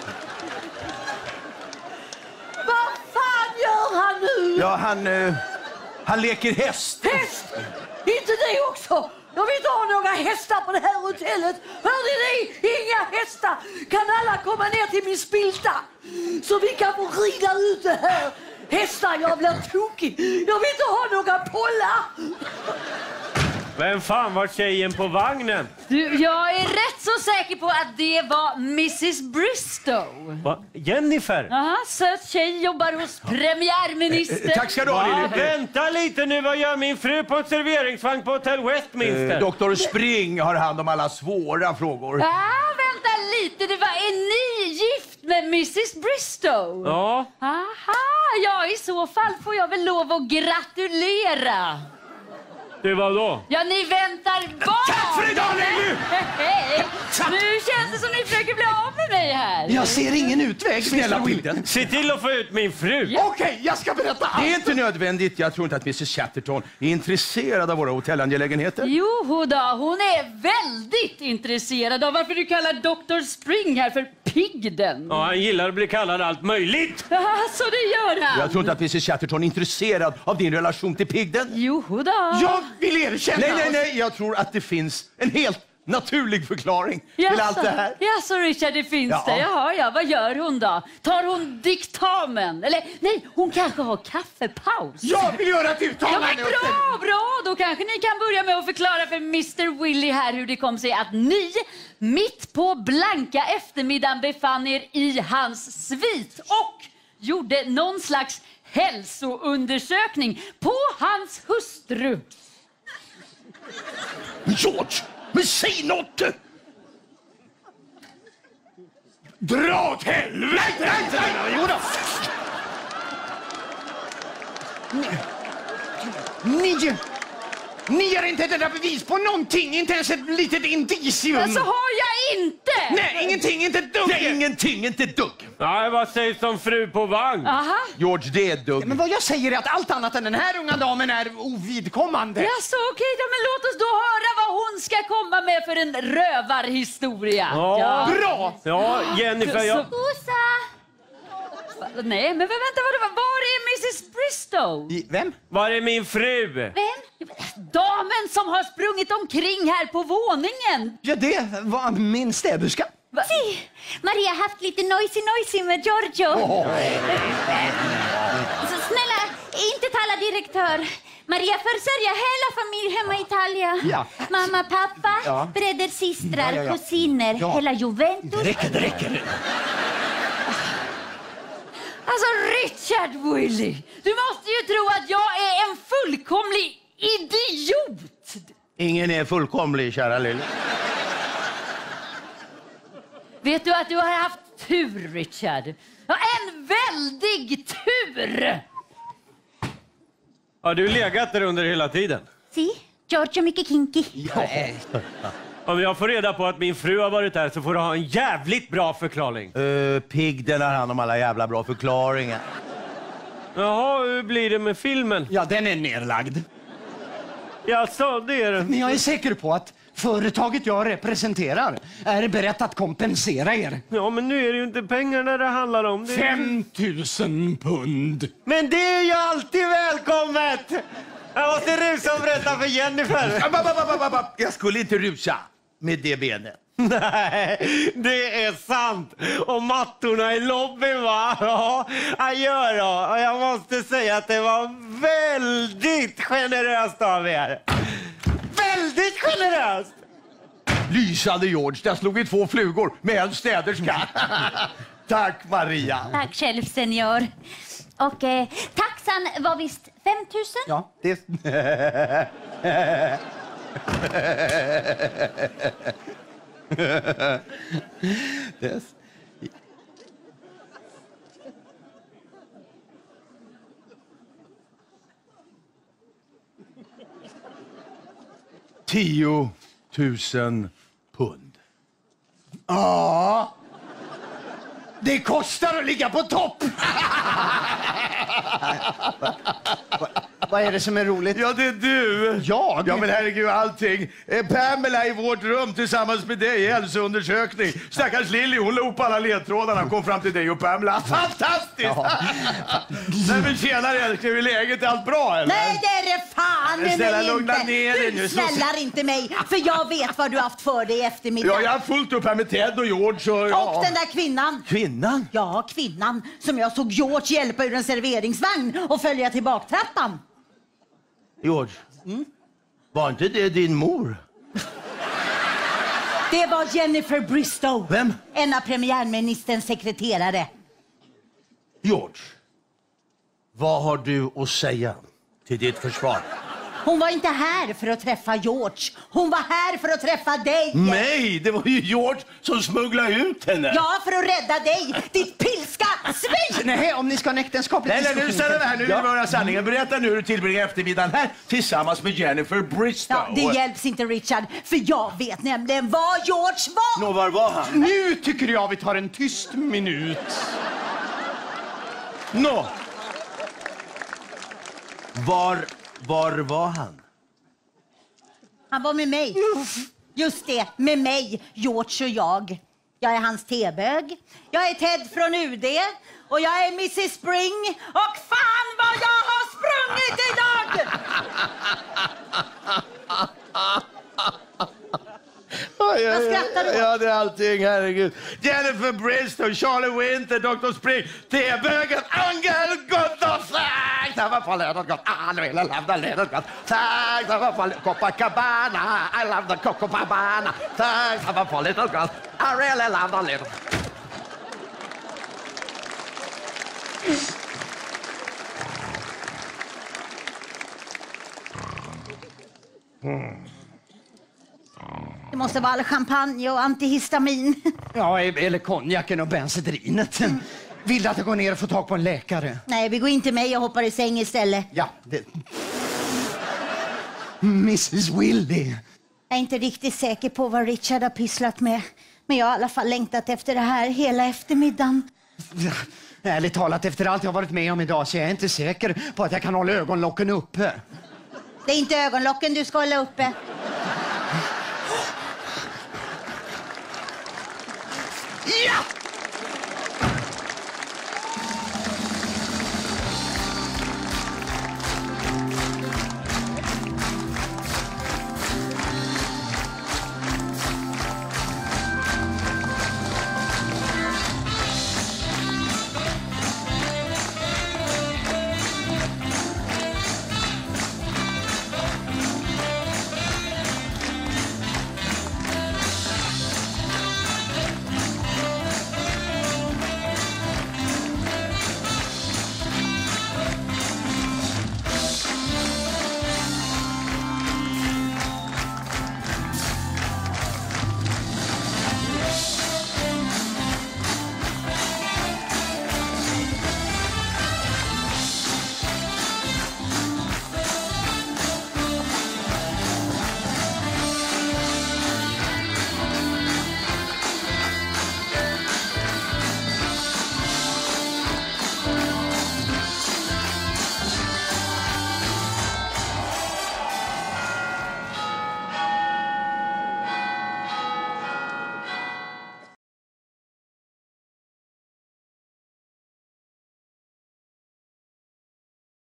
Vad fan gör han nu? Ja, han, uh, han leker häst. Häst? Inte det också? Jag vill inte ha några hästar på det här hotellet. Hörde ni? Inga hästar. Kan alla komma ner till min spilta? Så vi kan få rida ute här hästar, jag blir tokig. Jag vill inte ha några pollar. Vem fan var tjejen på vagnen? Du, jag är rätt så säker på att det var missus Bristow. Va? Jennifer? Aha, söt tjej, jobbar hos premiärminister. Tack ska du ha, Va? Lili. Vänta lite nu, vad gör min fru på en serveringsvagn på Hotel Westminster? Eh, doktor Spring har hand om alla svåra frågor. Ah, vänta lite, det var, är ni gift med missus Bristow? Ja. Aha, ja i så fall får jag väl lov att gratulera. Det var då? Ja, ni väntar barn! Tack för idag, Lili! Hej! Nu känns det som ni försöker bli av med mig här. Jag ser ingen utväg. Snälla Wilden. Se till att få ut min fru. Okej, okay, jag ska berätta allt. Det är inte nödvändigt. Jag tror inte att missus Chatterton är intresserad av våra hotellangelägenheter. Jo då, hon är väldigt intresserad av varför du kallar doktor Spring här för Pigden. Ja, han gillar att bli kallad allt möjligt. Ja, så det gör han. Jag tror inte att missus Chatterton är intresserad av din relation till Pigden. Jo då. Jag vill erkänna. Nej, nej, nej. Jag tror att det finns en helt naturlig förklaring till allt det här. Ja, så Richard, det finns Ja. det. Jaha, ja, vad gör hon då? Tar hon diktamen? Eller nej, hon kanske har kaffepaus. Jag vill göra ett Ja, uttalande. men bra, bra. Då kanske ni kan börja med att förklara för mister Willy här hur det kom sig att ni mitt på blanka eftermiddagen befann er i hans svit och gjorde någon slags hälsoundersökning på hans hustru. George, men säg något! Dra åt helvete! Jodå. Ni... Ni är inte ett bevis på någonting, inte ens ett litet indicium. Men så har jag inte! Nej, ingenting, inte ett dugg. Nej, ingenting, inte ett dugg. Nej, vad sägs om fru på vagn? Aha. George, det är ett dugg. Men vad jag säger är att allt annat än den här unga damen är ovidkommande. Ja, så okej då, men låt oss då höra vad hon ska komma med för en rövarhistoria. Ja. Bra! Ja, Jennifer, jag... Osa! Nej, men vänta, vad det var? Var är missus Bristow? I, vem? Var är min fru? Vem? Damen som har sprungit omkring här på våningen. Ja, det var min städerska. Va? Si, Maria har haft lite noisy noisy med Giorgio. Oh. Så snälla, inte tala direktör. Maria försörjer hela familjen hemma i Italien. Ja. Mamma, pappa, Ja. bröder, systrar, Ja, ja, ja. kusiner, Ja. hela Juventus. Det räcker, det räcker. Alltså Richard Willy, du måste ju tro att jag är en fullkomlig idiot. Ingen är fullkomlig, kära lille. Vet du att du har haft tur, Richard? Ja, en väldig tur! Har du legat där under hela tiden? Si, Giorgio mycket kinky. Om jag får reda på att min fru har varit här så får du ha en jävligt bra förklaring. Uh, Pigden har hand om alla jävla bra förklaringar. Jaha, hur blir det med filmen? Ja, den är nerlagd. Jag sa det är den. Men jag är säker på att företaget jag representerar är berett att kompensera er. Ja, men nu är det ju inte pengarna det handlar om. Det är... Fem tusen pund. Men det är ju alltid välkommet! Jag måste rusa och berätta för Jennifer. App, app, app, app, app. Jag skulle inte rusa med det benet. Nej, det är sant. Och mattorna i lobbyn, va? Ja, jag gör då. Och jag måste säga att det var väldigt generöst av er. Väldigt generöst! Lysande George, där slog vi två flugor med en städerska. Tack Maria. Tack själv, senior. Och eh, taxan var visst fem tusen? Ja, det... Yes. Tio tusen pund. Ja. Det kostar att ligga på topp. Vad är det som är roligt? Ja, det är du. Jag? Ja, men herregud, allting. Eh, Pamela i vårt rum tillsammans med dig i hälsoundersökning. Stackars Lilly, hon la upp alla ledtrådarna och kom fram till dig och Pamela. Fantastiskt! Ja. Nej, men tjenare, älskling, hur är läget? Är allt bra, eller? Nej, det är det fan Men snälla, mig lugna inte. ner dig Du nu, så- snällar inte mig, för jag vet vad du har haft för dig i eftermiddag. Ja, jag har fullt upp här med Ted och George och... Ja. Och den där kvinnan. Kvinnan? Ja, kvinnan som jag såg George hjälpa ur en serveringsvagn och följa till baktrappan. George, var inte det din mor? Det var Jennifer Bristow. Vem? En av premiärministerns sekreterare. George, vad har du att säga till ditt försvar? Hon var inte här för att träffa George. Hon var här för att träffa dig. Nej, det var ju George som smugglade ut henne. Ja, för att rädda dig, ditt pilska svin! Nej, om ni ska ha en äktenskaplig Nej, nej, nu diskussion- stannar vi här. Nu vill vi höra sanningen. Berätta nu hur du tillbringar eftermiddagen här tillsammans med Jennifer Bristow. Ja, det hjälps inte, Richard, för jag vet nämligen var George var. Nå, var var han? Nu tycker jag vi tar en tyst minut. Nå. Var, var var han? Han var med mig. Just det, med mig, George och jag. Jag är hans tebög. Jag är Ted från U D. Och jag är missus Spring. Och fan vad jag har sprungit idag! Vad skrattar du åt? Ja, det är allting, herregud. Jennifer Bristow, Charlie Winter, doktor Spring, tebögen, Angel Gottofag. Det var på ledet gott. Ah, nu vill jag lämna ledet gott. Tack, det var på Copacabana. I love the Copacabana. Tack, det var på ledet gott. I really love the ledet. Det måste vara all champagne och antihistamin. Ja, eller konjaken och benzedrinet. Vill du att jag går ner och får tag på en läkare? Nej, vi går inte med. Jag hoppar i säng istället. Ja, det... missus Willy. Jag är inte riktigt säker på vad Richard har pysslat med. Men jag har i alla fall längtat efter det här hela eftermiddagen. Ärligt talat, efter allt jag har varit med om idag så är jag inte säker på att jag kan hålla ögonlocken uppe. Det är inte ögonlocken du ska hålla uppe. Ja!